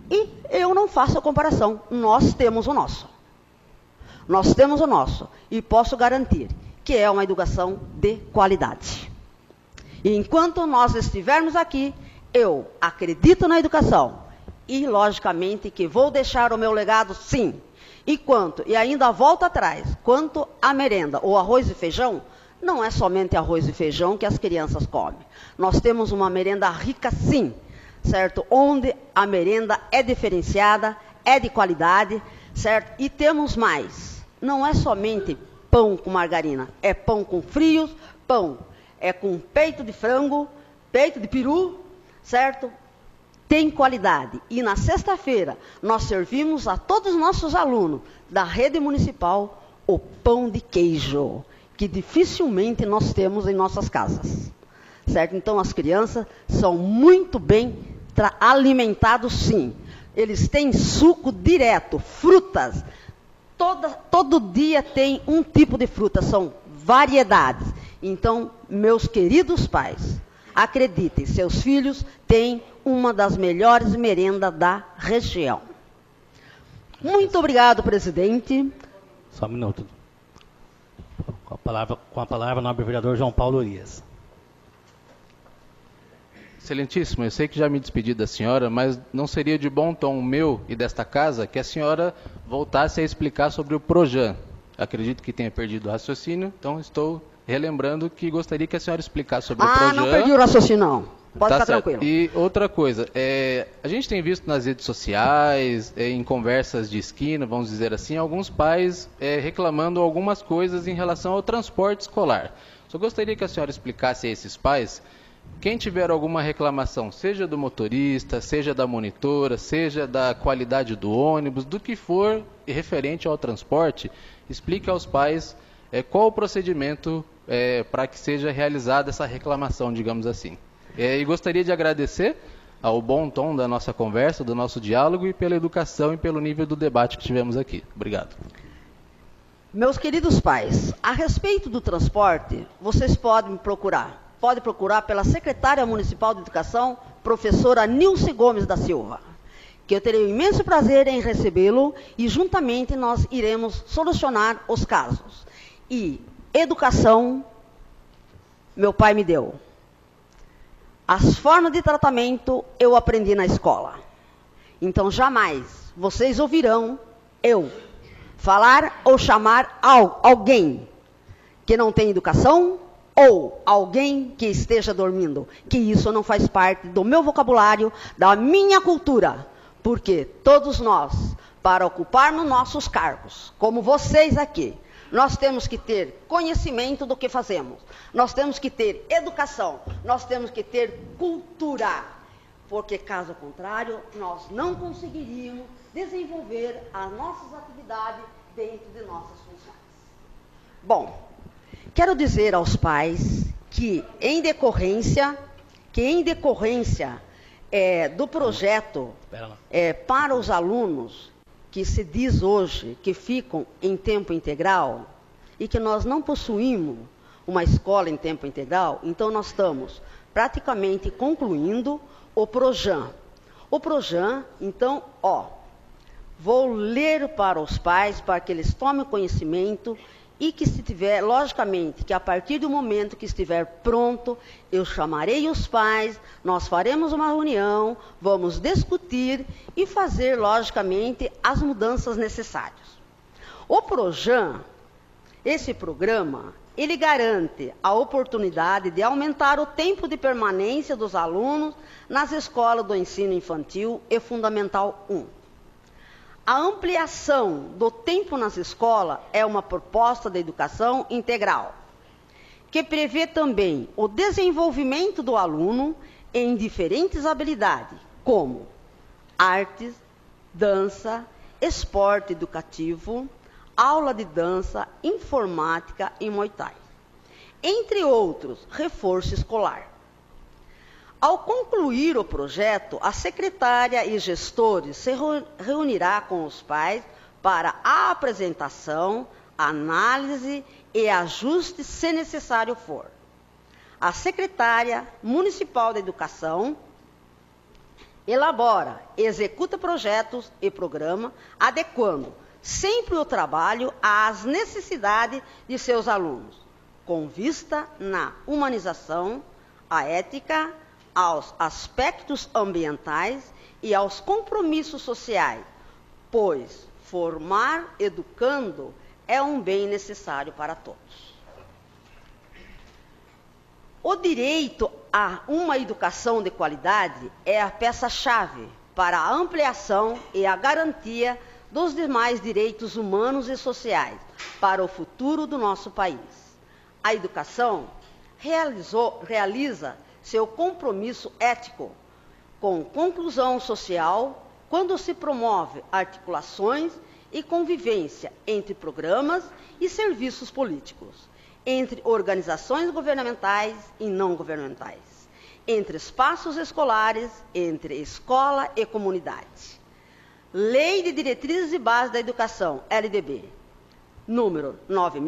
E eu não faço a comparação, nós temos o nosso. Nós temos o nosso, e posso garantir que é uma educação de qualidade. E enquanto nós estivermos aqui, eu acredito na educação, e logicamente que vou deixar o meu legado, sim. E ainda volto atrás, quanto à merenda, ou arroz e feijão, não é somente arroz e feijão que as crianças comem. Nós temos uma merenda rica, sim, certo? Onde a merenda é diferenciada, é de qualidade, certo? E temos mais. Não é somente pão com margarina, é pão com frios, pão é com peito de frango, peito de peru, certo? Tem qualidade. E na sexta-feira, nós servimos a todos os nossos alunos da rede municipal o pão de queijo, que dificilmente nós temos em nossas casas. Certo? Então, as crianças são muito bem alimentados, sim. Eles têm suco direto, frutas. Todo dia tem um tipo de fruta, são variedades. Então, meus queridos pais, acreditem, seus filhos têm uma das melhores merendas da região. Muito obrigado, presidente. Só um minuto. Com a palavra, o nobre vereador João Paulo Urias. Excelentíssimo, eu sei que já me despedi da senhora, mas não seria de bom tom meu e desta casa que a senhora voltasse a explicar sobre o Projan. Acredito que tenha perdido o raciocínio, então estou relembrando que gostaria que a senhora explicasse sobre o Projan. Não perdi o raciocínio, não. Pode ficar tranquilo. E outra coisa, a gente tem visto nas redes sociais, em conversas de esquina, vamos dizer assim, alguns pais reclamando algumas coisas em relação ao transporte escolar. Só gostaria que a senhora explicasse a esses pais, quem tiver alguma reclamação, seja do motorista, seja da monitora, seja da qualidade do ônibus, do que for referente ao transporte, explique aos pais qual o procedimento para que seja realizada essa reclamação, digamos assim. E gostaria de agradecer ao bom tom da nossa conversa, do nosso diálogo e pela educação e pelo nível do debate que tivemos aqui. Obrigado. Meus queridos pais, a respeito do transporte, vocês podem me procurar. Pode procurar pela secretária municipal de educação, professora Nilce Gomes da Silva, que eu terei o imenso prazer em recebê-lo e juntamente nós iremos solucionar os casos. E educação, meu pai me deu. As formas de tratamento eu aprendi na escola. Então jamais vocês ouvirão eu falar ou chamar alguém que não tem educação ou alguém que esteja dormindo, que isso não faz parte do meu vocabulário, da minha cultura, porque todos nós, para ocuparmos nossos cargos, como vocês aqui, nós temos que ter conhecimento do que fazemos, nós temos que ter educação, nós temos que ter cultura, porque caso contrário, nós não conseguiríamos desenvolver as nossas atividades dentro de nossas funções. Bom, quero dizer aos pais que em decorrência do projeto para os alunos, que se diz hoje que ficam em tempo integral, e que nós não possuímos uma escola em tempo integral, então nós estamos praticamente concluindo o Projan. O Projan, então, vou ler para os pais, para que eles tomem conhecimento, e que se tiver, logicamente, que a partir do momento que estiver pronto, eu chamarei os pais, nós faremos uma reunião, vamos discutir e fazer, logicamente, as mudanças necessárias. O Projan, esse programa, ele garante a oportunidade de aumentar o tempo de permanência dos alunos nas escolas do ensino infantil e fundamental 1. A ampliação do tempo nas escolas é uma proposta de educação integral, que prevê também o desenvolvimento do aluno em diferentes habilidades, como artes, dança, esporte educativo, aula de dança, informática e Muay Thai, entre outros, reforço escolar. Ao concluir o projeto, a secretária e gestores se reunirá com os pais para a apresentação, análise e ajuste, se necessário for. A secretária municipal da educação elabora, executa projetos e programa, adequando sempre o trabalho às necessidades de seus alunos, com vista na humanização, à ética, aos aspectos ambientais e aos compromissos sociais, pois formar educando é um bem necessário para todos. O direito a uma educação de qualidade é a peça-chave para a ampliação e a garantia dos demais direitos humanos e sociais para o futuro do nosso país. A educação realiza seu compromisso ético com conclusão social quando se promove articulações e convivência entre programas e serviços políticos, entre organizações governamentais e não governamentais, entre espaços escolares, entre escola e comunidade. Lei de Diretrizes e Bases da Educação, LDB, número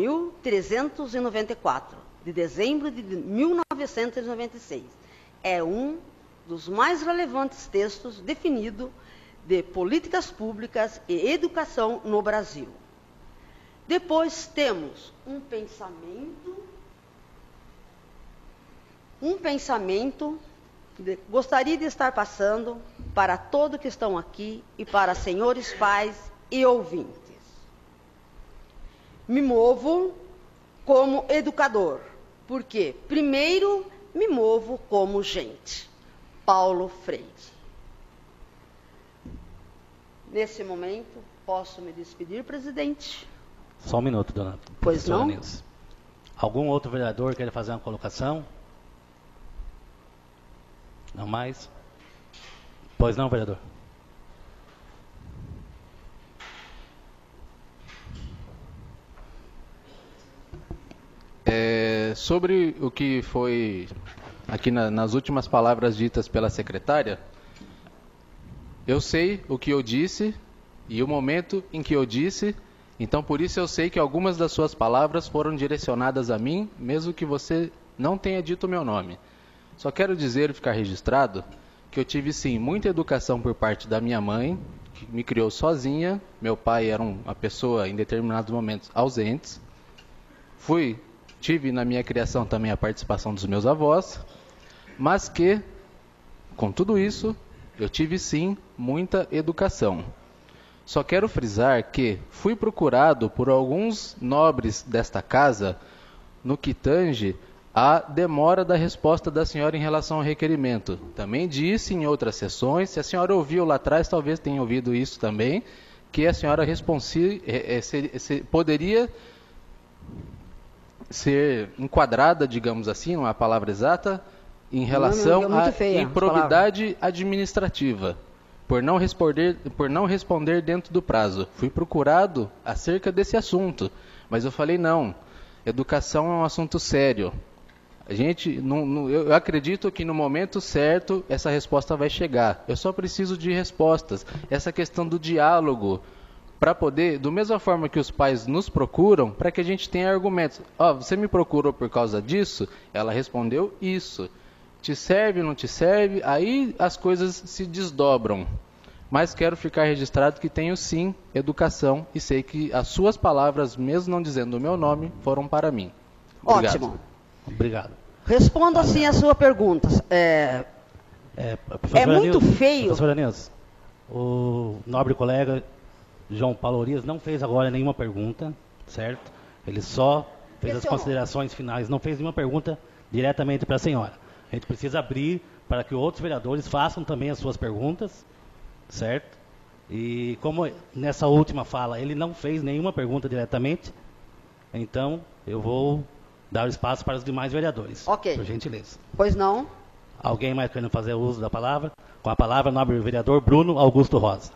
9.394, de dezembro de 1996. É um dos mais relevantes textos definido de políticas públicas e educação no Brasil. Depois temos um pensamento gostaria de estar passando para todos que estão aqui e para senhores pais e ouvintes. Me movo como educador, porque primeiro me movo como gente. Paulo Freire. Nesse momento, posso me despedir, presidente? Só um minuto, dona Pois não? Nilce. Algum outro vereador quer fazer uma colocação? Não mais? Pois não, vereador? Sobre o que foi aqui nas últimas palavras ditas pela secretária, eu sei o que eu disse e o momento em que eu disse, então por isso eu sei que algumas das suas palavras foram direcionadas a mim, mesmo que você não tenha dito o meu nome. Só quero dizer e ficar registrado que eu tive sim muita educação por parte da minha mãe, que me criou sozinha. Meu pai era uma pessoa em determinados momentos ausentes. Tive na minha criação também a participação dos meus avós, mas que, com tudo isso, eu tive sim muita educação. Só quero frisar que fui procurado por alguns nobres desta casa no que tange a demora da resposta da senhora em relação ao requerimento. Também disse em outras sessões, se a senhora ouviu lá atrás, talvez tenha ouvido isso também, que a senhora poderia ser enquadrada, digamos assim, não é a palavra exata, em relação à improbidade administrativa, por não responder dentro do prazo. Fui procurado acerca desse assunto, mas eu falei não, educação é um assunto sério. Eu acredito que no momento certo essa resposta vai chegar. Eu só preciso de respostas. Essa questão do diálogo, para poder, da mesma forma que os pais nos procuram, para que a gente tenha argumentos. Você me procurou por causa disso? Ela respondeu isso. Te serve, não te serve? Aí as coisas se desdobram. Mas quero ficar registrado que tenho sim educação e sei que as suas palavras, mesmo não dizendo o meu nome, foram para mim. Obrigado. Ótimo. Obrigado. Respondo assim a sua pergunta. É muito feio. Professora Nilce, o nobre colega João Paulo Orias não fez agora nenhuma pergunta, certo? Ele só fez as considerações finais, não fez nenhuma pergunta diretamente para a senhora. A gente precisa abrir para que outros vereadores façam também as suas perguntas, certo? E como nessa última fala ele não fez nenhuma pergunta diretamente, então eu vou dar o espaço para os demais vereadores. Ok. Por gentileza. Pois não? Alguém mais querendo fazer uso da palavra? Com a palavra, nobre vereador Bruno Augusto Rosa.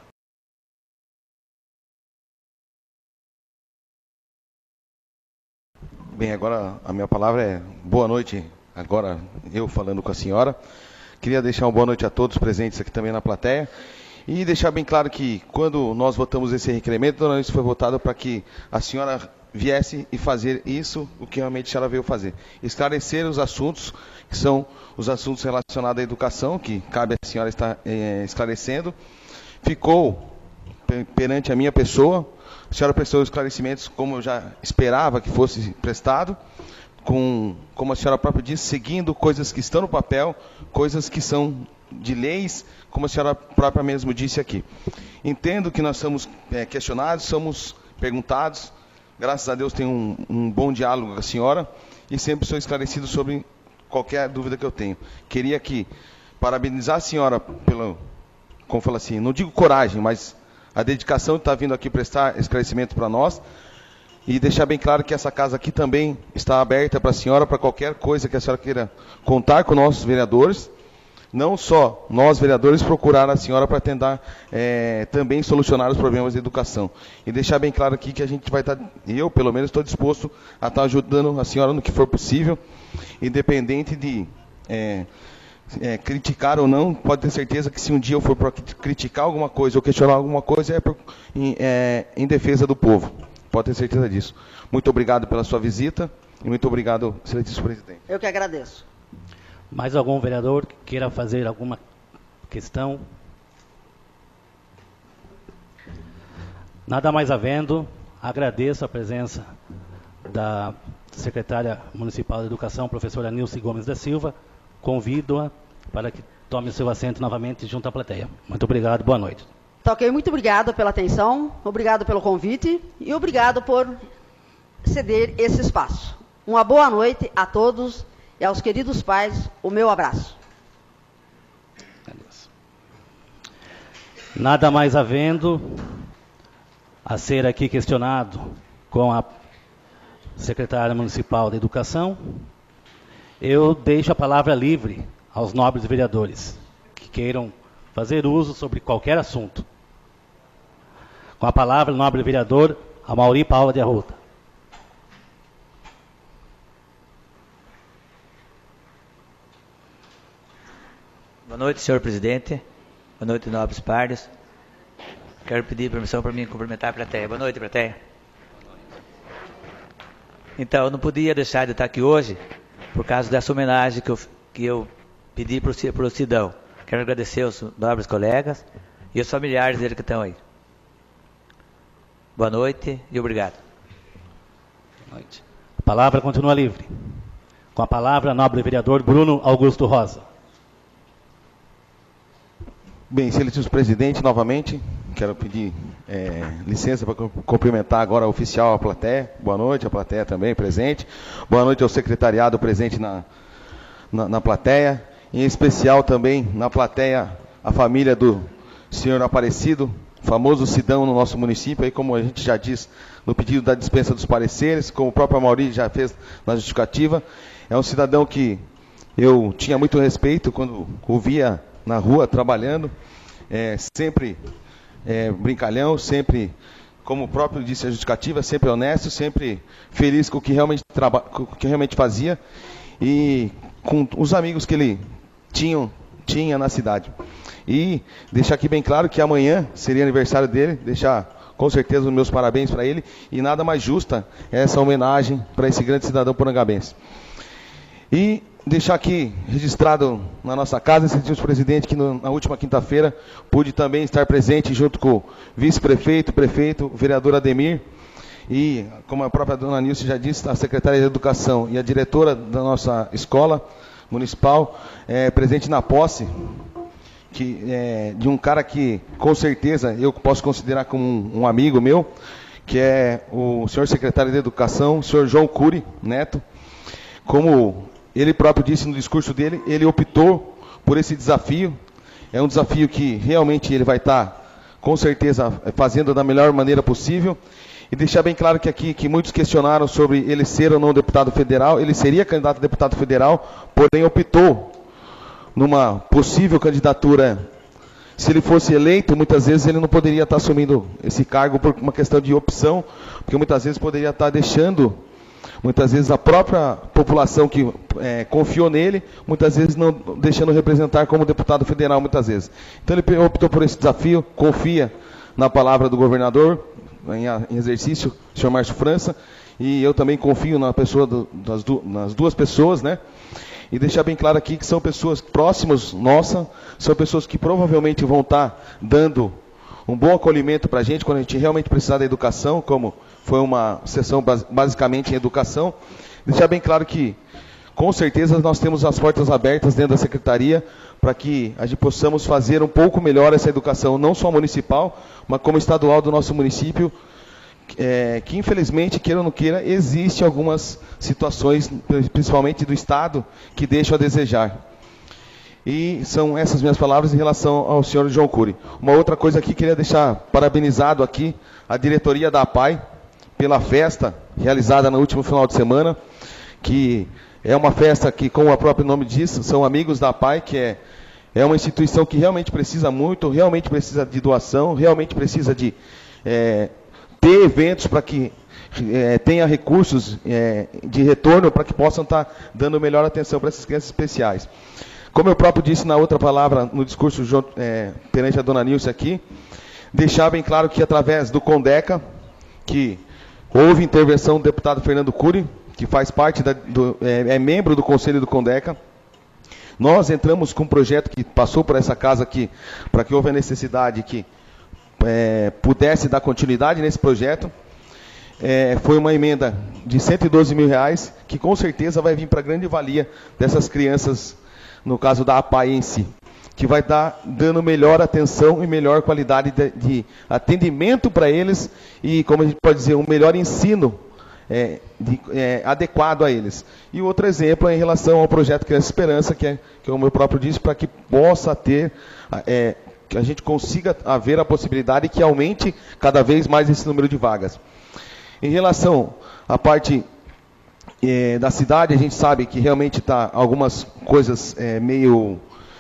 Bem, agora a minha palavra é boa noite. Agora eu falando com a senhora. Queria deixar uma boa noite a todos presentes aqui também na plateia. E deixar bem claro que quando nós votamos esse requerimento, isso foi votado para que a senhora viesse e fazer isso, o que realmente a senhora veio fazer. Esclarecer os assuntos, que são os assuntos relacionados à educação, que cabe a senhora estar esclarecendo. Ficou perante a minha pessoa, a senhora prestou esclarecimentos como eu já esperava que fosse prestado, como a senhora própria disse, seguindo coisas que estão no papel, coisas que são de leis, como a senhora própria mesmo disse aqui. Entendo que nós somos questionados, somos perguntados, graças a Deus tenho um bom diálogo com a senhora e sempre sou esclarecido sobre qualquer dúvida que eu tenho. Queria aqui parabenizar a senhora pelo, como fala assim, não digo coragem, mas a dedicação de estar vindo aqui prestar esclarecimento para nós e deixar bem claro que essa casa aqui também está aberta para a senhora, para qualquer coisa que a senhora queira contar com nossos vereadores. Não só nós, vereadores, procurar a senhora para tentar também solucionar os problemas de educação. E deixar bem claro aqui que a gente vai estar, eu pelo menos estou disposto a estar ajudando a senhora no que for possível, independente de criticar ou não. Pode ter certeza que se um dia eu for para criticar alguma coisa ou questionar alguma coisa, em defesa do povo. Pode ter certeza disso. Muito obrigado pela sua visita e muito obrigado, excelentíssimo presidente. Eu que agradeço. Mais algum vereador que queira fazer alguma questão? Nada mais havendo, agradeço a presença da secretária municipal de educação, professora Nilce Gomes da Silva. Convido-a para que tome o seu assento novamente junto à plateia. Muito obrigado, boa noite. Tá ok, muito obrigado pela atenção, obrigado pelo convite e obrigado por ceder esse espaço. Uma boa noite a todos e aos queridos pais, o meu abraço. Nada mais havendo a ser aqui questionado com a secretária municipal de educação, eu deixo a palavra livre aos nobres vereadores que queiram fazer uso sobre qualquer assunto. Com a palavra, o nobre vereador Amaury Paula de Arruda. Boa noite, senhor presidente. Boa noite, nobres pares. Quero pedir permissão para mim cumprimentar a plateia. Boa noite, plateia. Então, eu não podia deixar de estar aqui hoje por causa dessa homenagem que eu pedi para o Sidão. Quero agradecer aos nobres colegas e aos familiares dele que estão aí. Boa noite e obrigado. Boa noite. A palavra continua livre. Com a palavra, nobre vereador Bruno Augusto Rosa. Bem, excelentíssimo presidente, novamente, quero pedir licença para cumprimentar agora o oficial, a plateia. Boa noite, a plateia também presente. Boa noite ao secretariado presente na plateia. Em especial também na plateia a família do senhor Aparecido, famoso Sidão no nosso município, aí como a gente já diz no pedido da dispensa dos pareceres, como o próprio Amaury já fez na justificativa. É um cidadão que eu tinha muito respeito quando o via na rua trabalhando, sempre brincalhão, sempre, como o próprio disse a justificativa, sempre honesto, sempre feliz com o que realmente fazia e com os amigos que ele tinha na cidade. E deixar aqui bem claro que amanhã seria aniversário dele, deixar com certeza os meus parabéns para ele, e nada mais justa essa homenagem para esse grande cidadão porangabense. E deixar aqui registrado na nossa casa, excelentíssimo presidente, que na última quinta-feira pude também estar presente junto com o vice-prefeito, prefeito, o vereador Ademir, e, como a própria dona Nilce já disse, a secretária de Educação e a diretora da nossa escola municipal, presente na posse de um cara que, com certeza, eu posso considerar como um amigo meu, que é o senhor secretário de Educação, o senhor João Cury Neto. Como ele próprio disse no discurso dele, ele optou por esse desafio. É um desafio que realmente ele vai estar, com certeza, fazendo da melhor maneira possível. E deixar bem claro que aqui, que muitos questionaram sobre ele ser ou não deputado federal. Ele seria candidato a deputado federal, porém optou numa possível candidatura. Se ele fosse eleito, muitas vezes ele não poderia estar assumindo esse cargo por uma questão de opção, porque muitas vezes poderia estar deixando, muitas vezes a própria população que confiou nele, muitas vezes não deixando representar como deputado federal, muitas vezes. Então ele optou por esse desafio, confia na palavra do governador, em exercício, o senhor Márcio França, e eu também confio na pessoa nas duas pessoas, né? E deixar bem claro aqui que são pessoas próximas nossa, são pessoas que provavelmente vão estar dando um bom acolhimento para a gente quando a gente realmente precisar da educação, como foi uma sessão basicamente em educação. Deixar bem claro que, com certeza, nós temos as portas abertas dentro da secretaria para que a gente possamos fazer um pouco melhor essa educação, não só municipal, mas como estadual do nosso município, que infelizmente, queira ou não queira, existem algumas situações, principalmente do Estado, que deixam a desejar. E são essas minhas palavras em relação ao senhor João Cury. Uma outra coisa aqui, queria deixar parabenizado aqui a diretoria da APAI pela festa realizada no último final de semana, que é uma festa que, como o próprio nome diz, são amigos da APAI, que é uma instituição que realmente precisa muito, realmente precisa de doação, realmente precisa de ter eventos para que tenha recursos de retorno para que possam estar dando melhor atenção para essas crianças especiais. Como eu próprio disse na outra palavra, no discurso perante a dona Nilce aqui, deixar bem claro que através do CONDECA, que houve intervenção do deputado Fernando Cury, que faz parte é membro do conselho do CONDECA, nós entramos com um projeto que passou por essa casa aqui, para que houve a necessidade que pudesse dar continuidade nesse projeto. Foi uma emenda de R$112 mil, que com certeza vai vir para a grande valia dessas crianças, no caso da APAI em si, que vai estar dando melhor atenção e melhor qualidade de atendimento para eles e, como a gente pode dizer, um melhor ensino adequado a eles. E outro exemplo é em relação ao projeto Criança Esperança, que como eu próprio disse, para que possa ter, que a gente consiga haver a possibilidade que aumente cada vez mais esse número de vagas. Em relação à parte da cidade, a gente sabe que realmente está algumas coisas meio,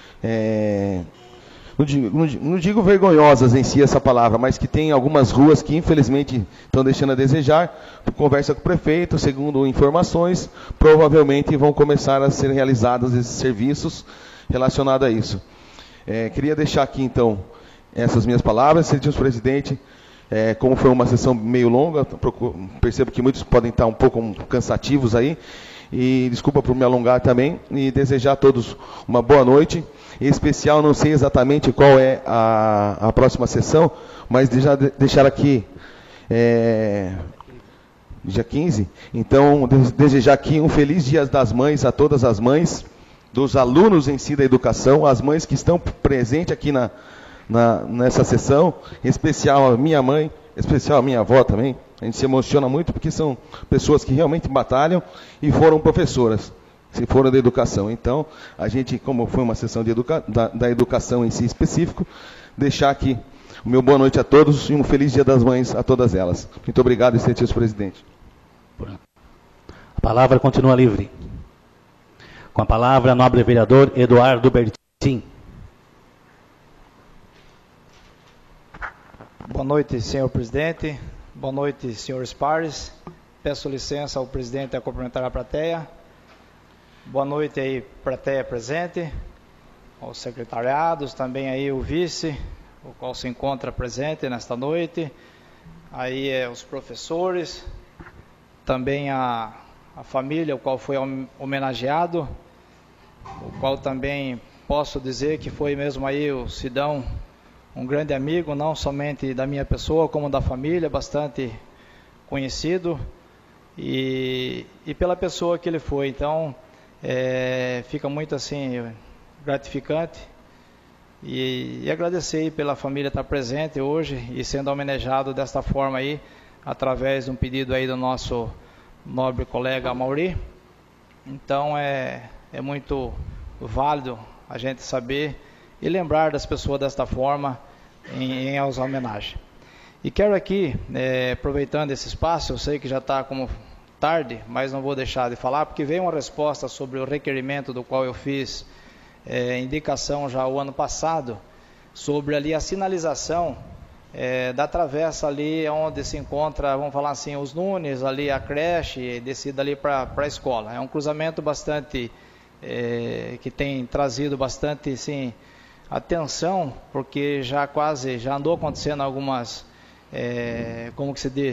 não digo vergonhosas em si essa palavra, mas que tem algumas ruas que infelizmente estão deixando a desejar. Conversa com o prefeito, segundo informações, provavelmente vão começar a ser realizados esses serviços relacionados a isso. Queria deixar aqui então essas minhas palavras, senhor presidente. Como foi uma sessão meio longa, percebo que muitos podem estar um pouco cansativos aí, e desculpa por me alongar também, e desejar a todos uma boa noite. Em especial, não sei exatamente qual é a próxima sessão, mas deixar aqui, dia 15, então desejar aqui um feliz Dia das Mães a todas as mães, dos alunos em si da educação, as mães que estão presentes aqui nessa sessão, em especial a minha mãe, em especial a minha avó também. A gente se emociona muito porque são pessoas que realmente batalham e foram professoras, se foram da educação. Então, a gente, como foi uma sessão da educação em si específico, deixar aqui o meu boa noite a todos e um feliz Dia das Mães a todas elas. Muito obrigado, excelentíssimo presidente. A palavra continua livre. Com a palavra, nobre vereador Eduardo Bertin. Boa noite, senhor presidente. Boa noite, senhores pares. Peço licença ao presidente a cumprimentar a plateia. Boa noite aí, plateia presente, aos secretariados, também aí o vice, o qual se encontra presente nesta noite. Aí os professores, também a família, o qual foi homenageado, o qual também posso dizer que foi mesmo aí o Sidão, um grande amigo, não somente da minha pessoa, como da família, bastante conhecido, e pela pessoa que ele foi. Então, fica muito assim, gratificante, e agradecer pela família estar presente hoje, e sendo homenageado desta forma aí, através de um pedido aí do nosso nobre colega Amauri. Então, é muito válido a gente saber e lembrar das pessoas desta forma em homenagem. E quero aqui, aproveitando esse espaço, eu sei que já está como tarde, mas não vou deixar de falar, porque veio uma resposta sobre o requerimento do qual eu fiz indicação já o ano passado, sobre ali a sinalização da travessa ali onde se encontra, vamos falar assim, os Nunes, ali a creche, descida ali para a escola. É um cruzamento bastante, que tem trazido bastante, sim, atenção, porque já andou acontecendo algumas, como que se diz,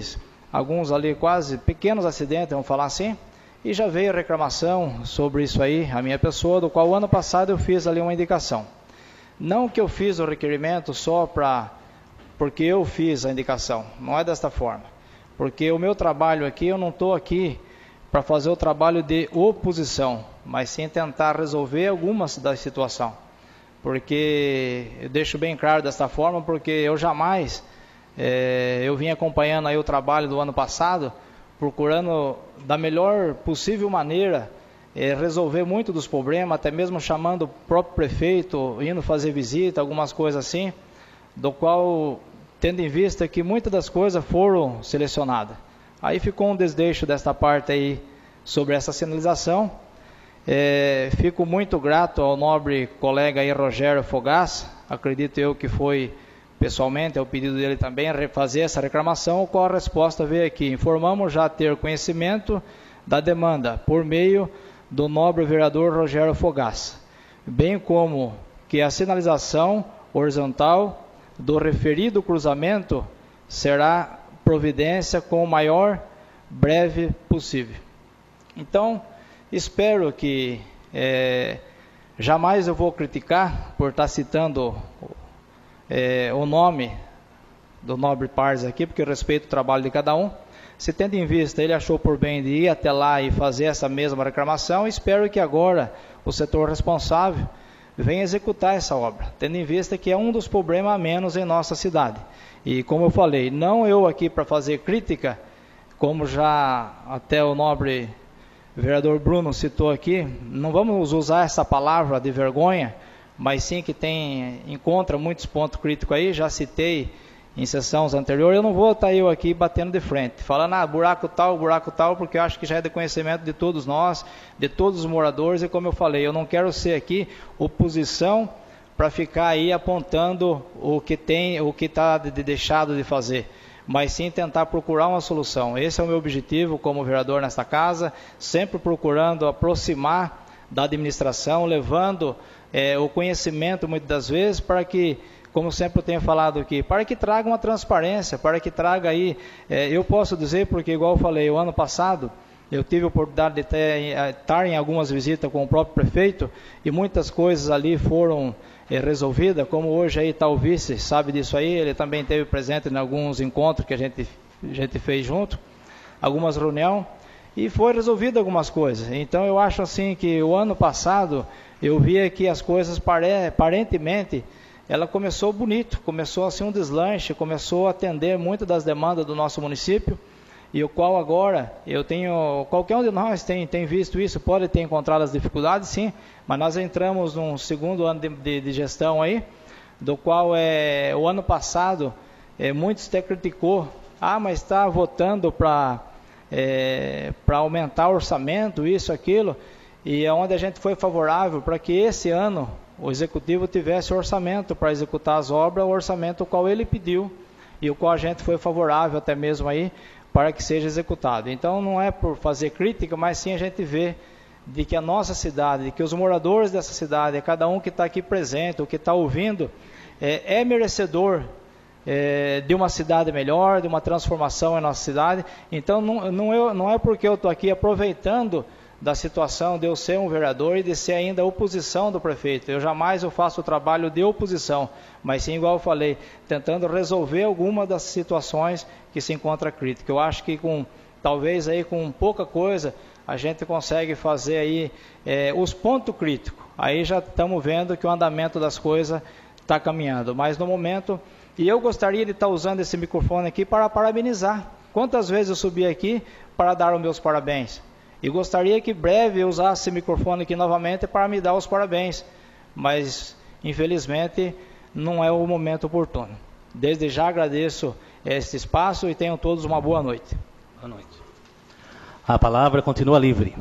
alguns ali quase pequenos acidentes, vamos falar assim, e já veio reclamação sobre isso aí, a minha pessoa, do qual o ano passado eu fiz ali uma indicação. Não que eu fiz o requerimento só porque eu fiz a indicação, não é desta forma. Porque o meu trabalho aqui, eu não estou aqui para fazer o trabalho de oposição, mas sim tentar resolver algumas da situação. Porque eu deixo bem claro desta forma, porque eu jamais, eu vim acompanhando aí o trabalho do ano passado, procurando da melhor possível maneira resolver muito dos problemas, até mesmo chamando o próprio prefeito, indo fazer visita, algumas coisas assim, do qual, tendo em vista que muitas das coisas foram selecionadas. Aí ficou um desleixo desta parte aí sobre essa sinalização. Fico muito grato ao nobre colega aí, Rogério Fogás, acredito eu que foi pessoalmente, é o pedido dele também, fazer essa reclamação, qual a resposta veio aqui. Informamos já ter conhecimento da demanda por meio do nobre vereador Rogério Fogás, bem como que a sinalização horizontal do referido cruzamento será providência com o maior breve possível. Então, espero que jamais eu vou criticar por estar citando o nome do nobre Pars aqui, porque eu respeito o trabalho de cada um. Se tendo em vista, ele achou por bem de ir até lá e fazer essa mesma reclamação, espero que agora o setor responsável venha executar essa obra, tendo em vista que é um dos problemas a menos em nossa cidade. E como eu falei, não eu aqui para fazer crítica, como já até o nobre vereador Bruno citou aqui, não vamos usar essa palavra de vergonha, mas sim que encontra muitos pontos críticos aí, já citei em sessões anteriores, eu não vou estar eu aqui batendo de frente, falando, buraco tal, porque eu acho que já é de conhecimento de todos nós, de todos os moradores, e como eu falei, eu não quero ser aqui oposição para ficar aí apontando o que está deixado de fazer, mas sim tentar procurar uma solução. Esse é o meu objetivo como vereador nesta casa, sempre procurando aproximar da administração, levando o conhecimento muitas das vezes para que, como sempre eu tenho falado aqui, para que traga uma transparência, para que traga aí, eu posso dizer, porque igual eu falei, o ano passado eu tive a oportunidade de estar em algumas visitas com o próprio prefeito e muitas coisas ali foram resolvidas, como hoje aí está o vice, sabe disso aí, ele também esteve presente em alguns encontros que a gente fez junto, algumas reuniões, e foi resolvido algumas coisas. Então eu acho assim que o ano passado eu via que as coisas aparentemente ela começou bonito, começou assim um deslanche, começou a atender muitas das demandas do nosso município, e o qual agora qualquer um de nós tem visto isso, pode ter encontrado as dificuldades, sim, mas nós entramos num segundo ano de gestão aí, do qual o ano passado, muitos até criticou, mas está votando para aumentar o orçamento, isso, aquilo, e é onde a gente foi favorável para que esse ano o executivo tivesse orçamento para executar as obras, o orçamento o qual ele pediu e o qual a gente foi favorável até mesmo aí para que seja executado. Então não é por fazer crítica, mas sim a gente vê de que a nossa cidade, de que os moradores dessa cidade, cada um que está aqui presente, o que está ouvindo, é merecedor de uma cidade melhor, de uma transformação em nossa cidade. Então não é porque eu estou aqui aproveitando da situação de eu ser um vereador e de ser ainda a oposição do prefeito. Eu jamais faço o trabalho de oposição, mas sim, igual eu falei, tentando resolver alguma das situações que se encontra crítica. Eu acho que talvez aí com pouca coisa a gente consegue fazer aí os pontos críticos. Aí já estamos vendo que o andamento das coisas está caminhando. Mas no momento, e eu gostaria de estar usando esse microfone aqui para parabenizar. Quantas vezes eu subi aqui para dar os meus parabéns? E gostaria que breve eu usasse esse microfone aqui novamente para me dar os parabéns, mas infelizmente não é o momento oportuno. Desde já agradeço este espaço e tenham todos uma boa noite. Boa noite. A palavra continua livre.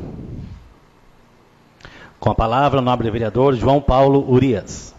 Com a palavra o nobre vereador João Paulo Urias.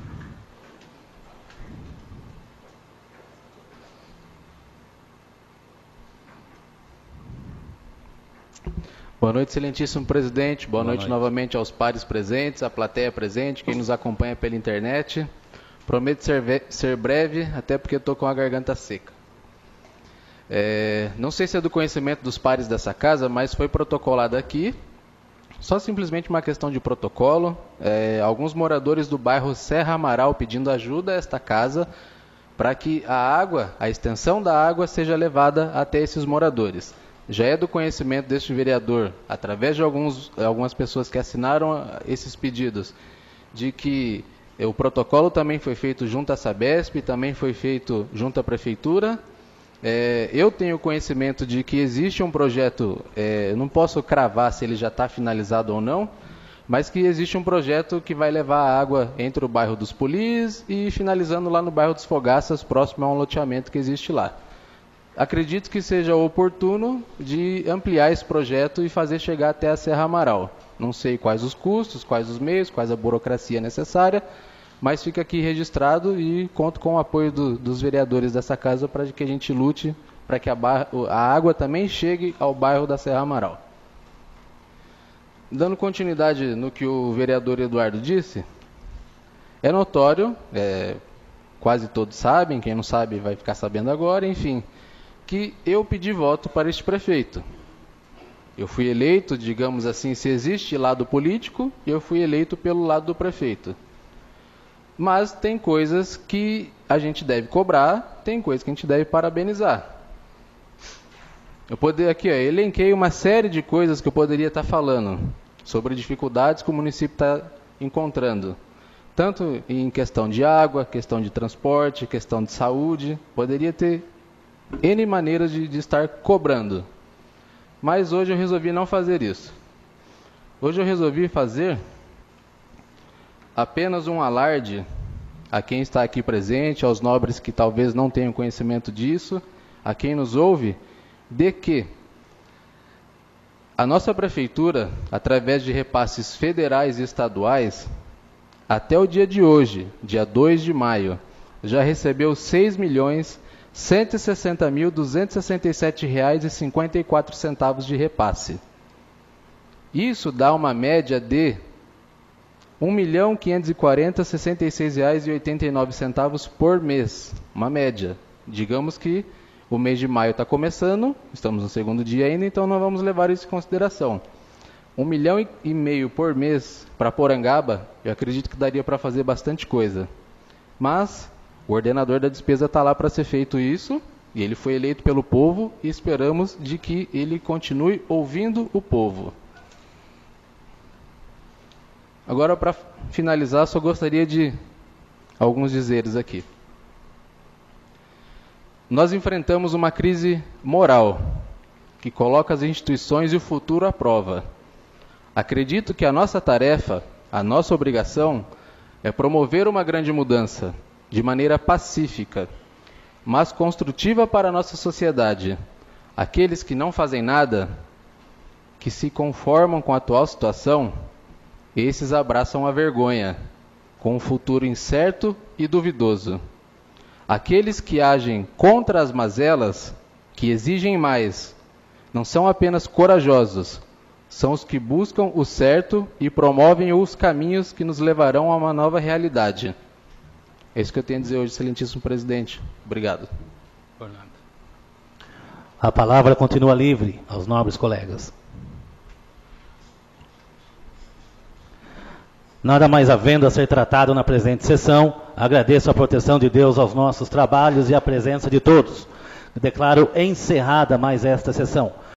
Boa noite, excelentíssimo presidente. Boa noite novamente aos pares presentes, à plateia presente, quem nos acompanha pela internet. Prometo ser breve, até porque estou com a garganta seca. Não sei se é do conhecimento dos pares dessa casa, mas foi protocolado aqui, só simplesmente uma questão de protocolo, alguns moradores do bairro Serra Amaral pedindo ajuda a esta casa para que a extensão da água seja levada até esses moradores. Já é do conhecimento deste vereador, através de algumas pessoas que assinaram esses pedidos, de que o protocolo também foi feito junto à Sabesp, também foi feito junto à Prefeitura. Eu tenho conhecimento de que existe um projeto, não posso cravar se ele já está finalizado ou não, mas que existe um projeto que vai levar a água entre o bairro dos Polis e finalizando lá no bairro dos Fogaças, próximo a um loteamento que existe lá. Acredito que seja oportuno de ampliar esse projeto e fazer chegar até a Serra Amaral. Não sei quais os custos, quais os meios, quais a burocracia necessária, mas fica aqui registrado e conto com o apoio dos vereadores dessa casa para que a gente lute para que a água também chegue ao bairro da Serra Amaral. Dando continuidade no que o vereador Eduardo disse, é notório, quase todos sabem, quem não sabe vai ficar sabendo agora, enfim, que eu pedi voto para este prefeito. Eu fui eleito, digamos assim, se existe lado político, eu fui eleito pelo lado do prefeito. Mas tem coisas que a gente deve cobrar, tem coisas que a gente deve parabenizar. Elenquei uma série de coisas que eu poderia estar falando sobre dificuldades que o município está encontrando. Tanto em questão de água, questão de transporte, questão de saúde. Poderia ter N maneiras de estar cobrando. Mas hoje eu resolvi não fazer isso. Hoje eu resolvi fazer apenas um alarde a quem está aqui presente, aos nobres que talvez não tenham conhecimento disso, a quem nos ouve, de que a nossa prefeitura, através de repasses federais e estaduais, até o dia de hoje, dia 2 de maio, já recebeu R$ 6.160.267,54 de repasse. Isso dá uma média de R$ 1.540.066,89 por mês, uma média. Digamos que o mês de maio está começando, estamos no segundo dia ainda, então não vamos levar isso em consideração. R$ 1,5 milhão por mês para Porangaba, eu acredito que daria para fazer bastante coisa. Mas o ordenador da despesa está lá para ser feito isso, e ele foi eleito pelo povo, e esperamos de que ele continue ouvindo o povo. Agora, para finalizar, só gostaria de alguns dizeres aqui. Nós enfrentamos uma crise moral, que coloca as instituições e o futuro à prova. Acredito que a nossa tarefa, a nossa obrigação, é promover uma grande mudança, de maneira pacífica, mas construtiva para a nossa sociedade. Aqueles que não fazem nada, que se conformam com a atual situação, esses abraçam a vergonha, com um futuro incerto e duvidoso. Aqueles que agem contra as mazelas, que exigem mais, não são apenas corajosos, são os que buscam o certo e promovem os caminhos que nos levarão a uma nova realidade. É isso que eu tenho a dizer hoje, excelentíssimo presidente. Obrigado. A palavra continua livre aos nobres colegas. Nada mais havendo a ser tratado na presente sessão, agradeço a proteção de Deus aos nossos trabalhos e a presença de todos. Declaro encerrada mais esta sessão.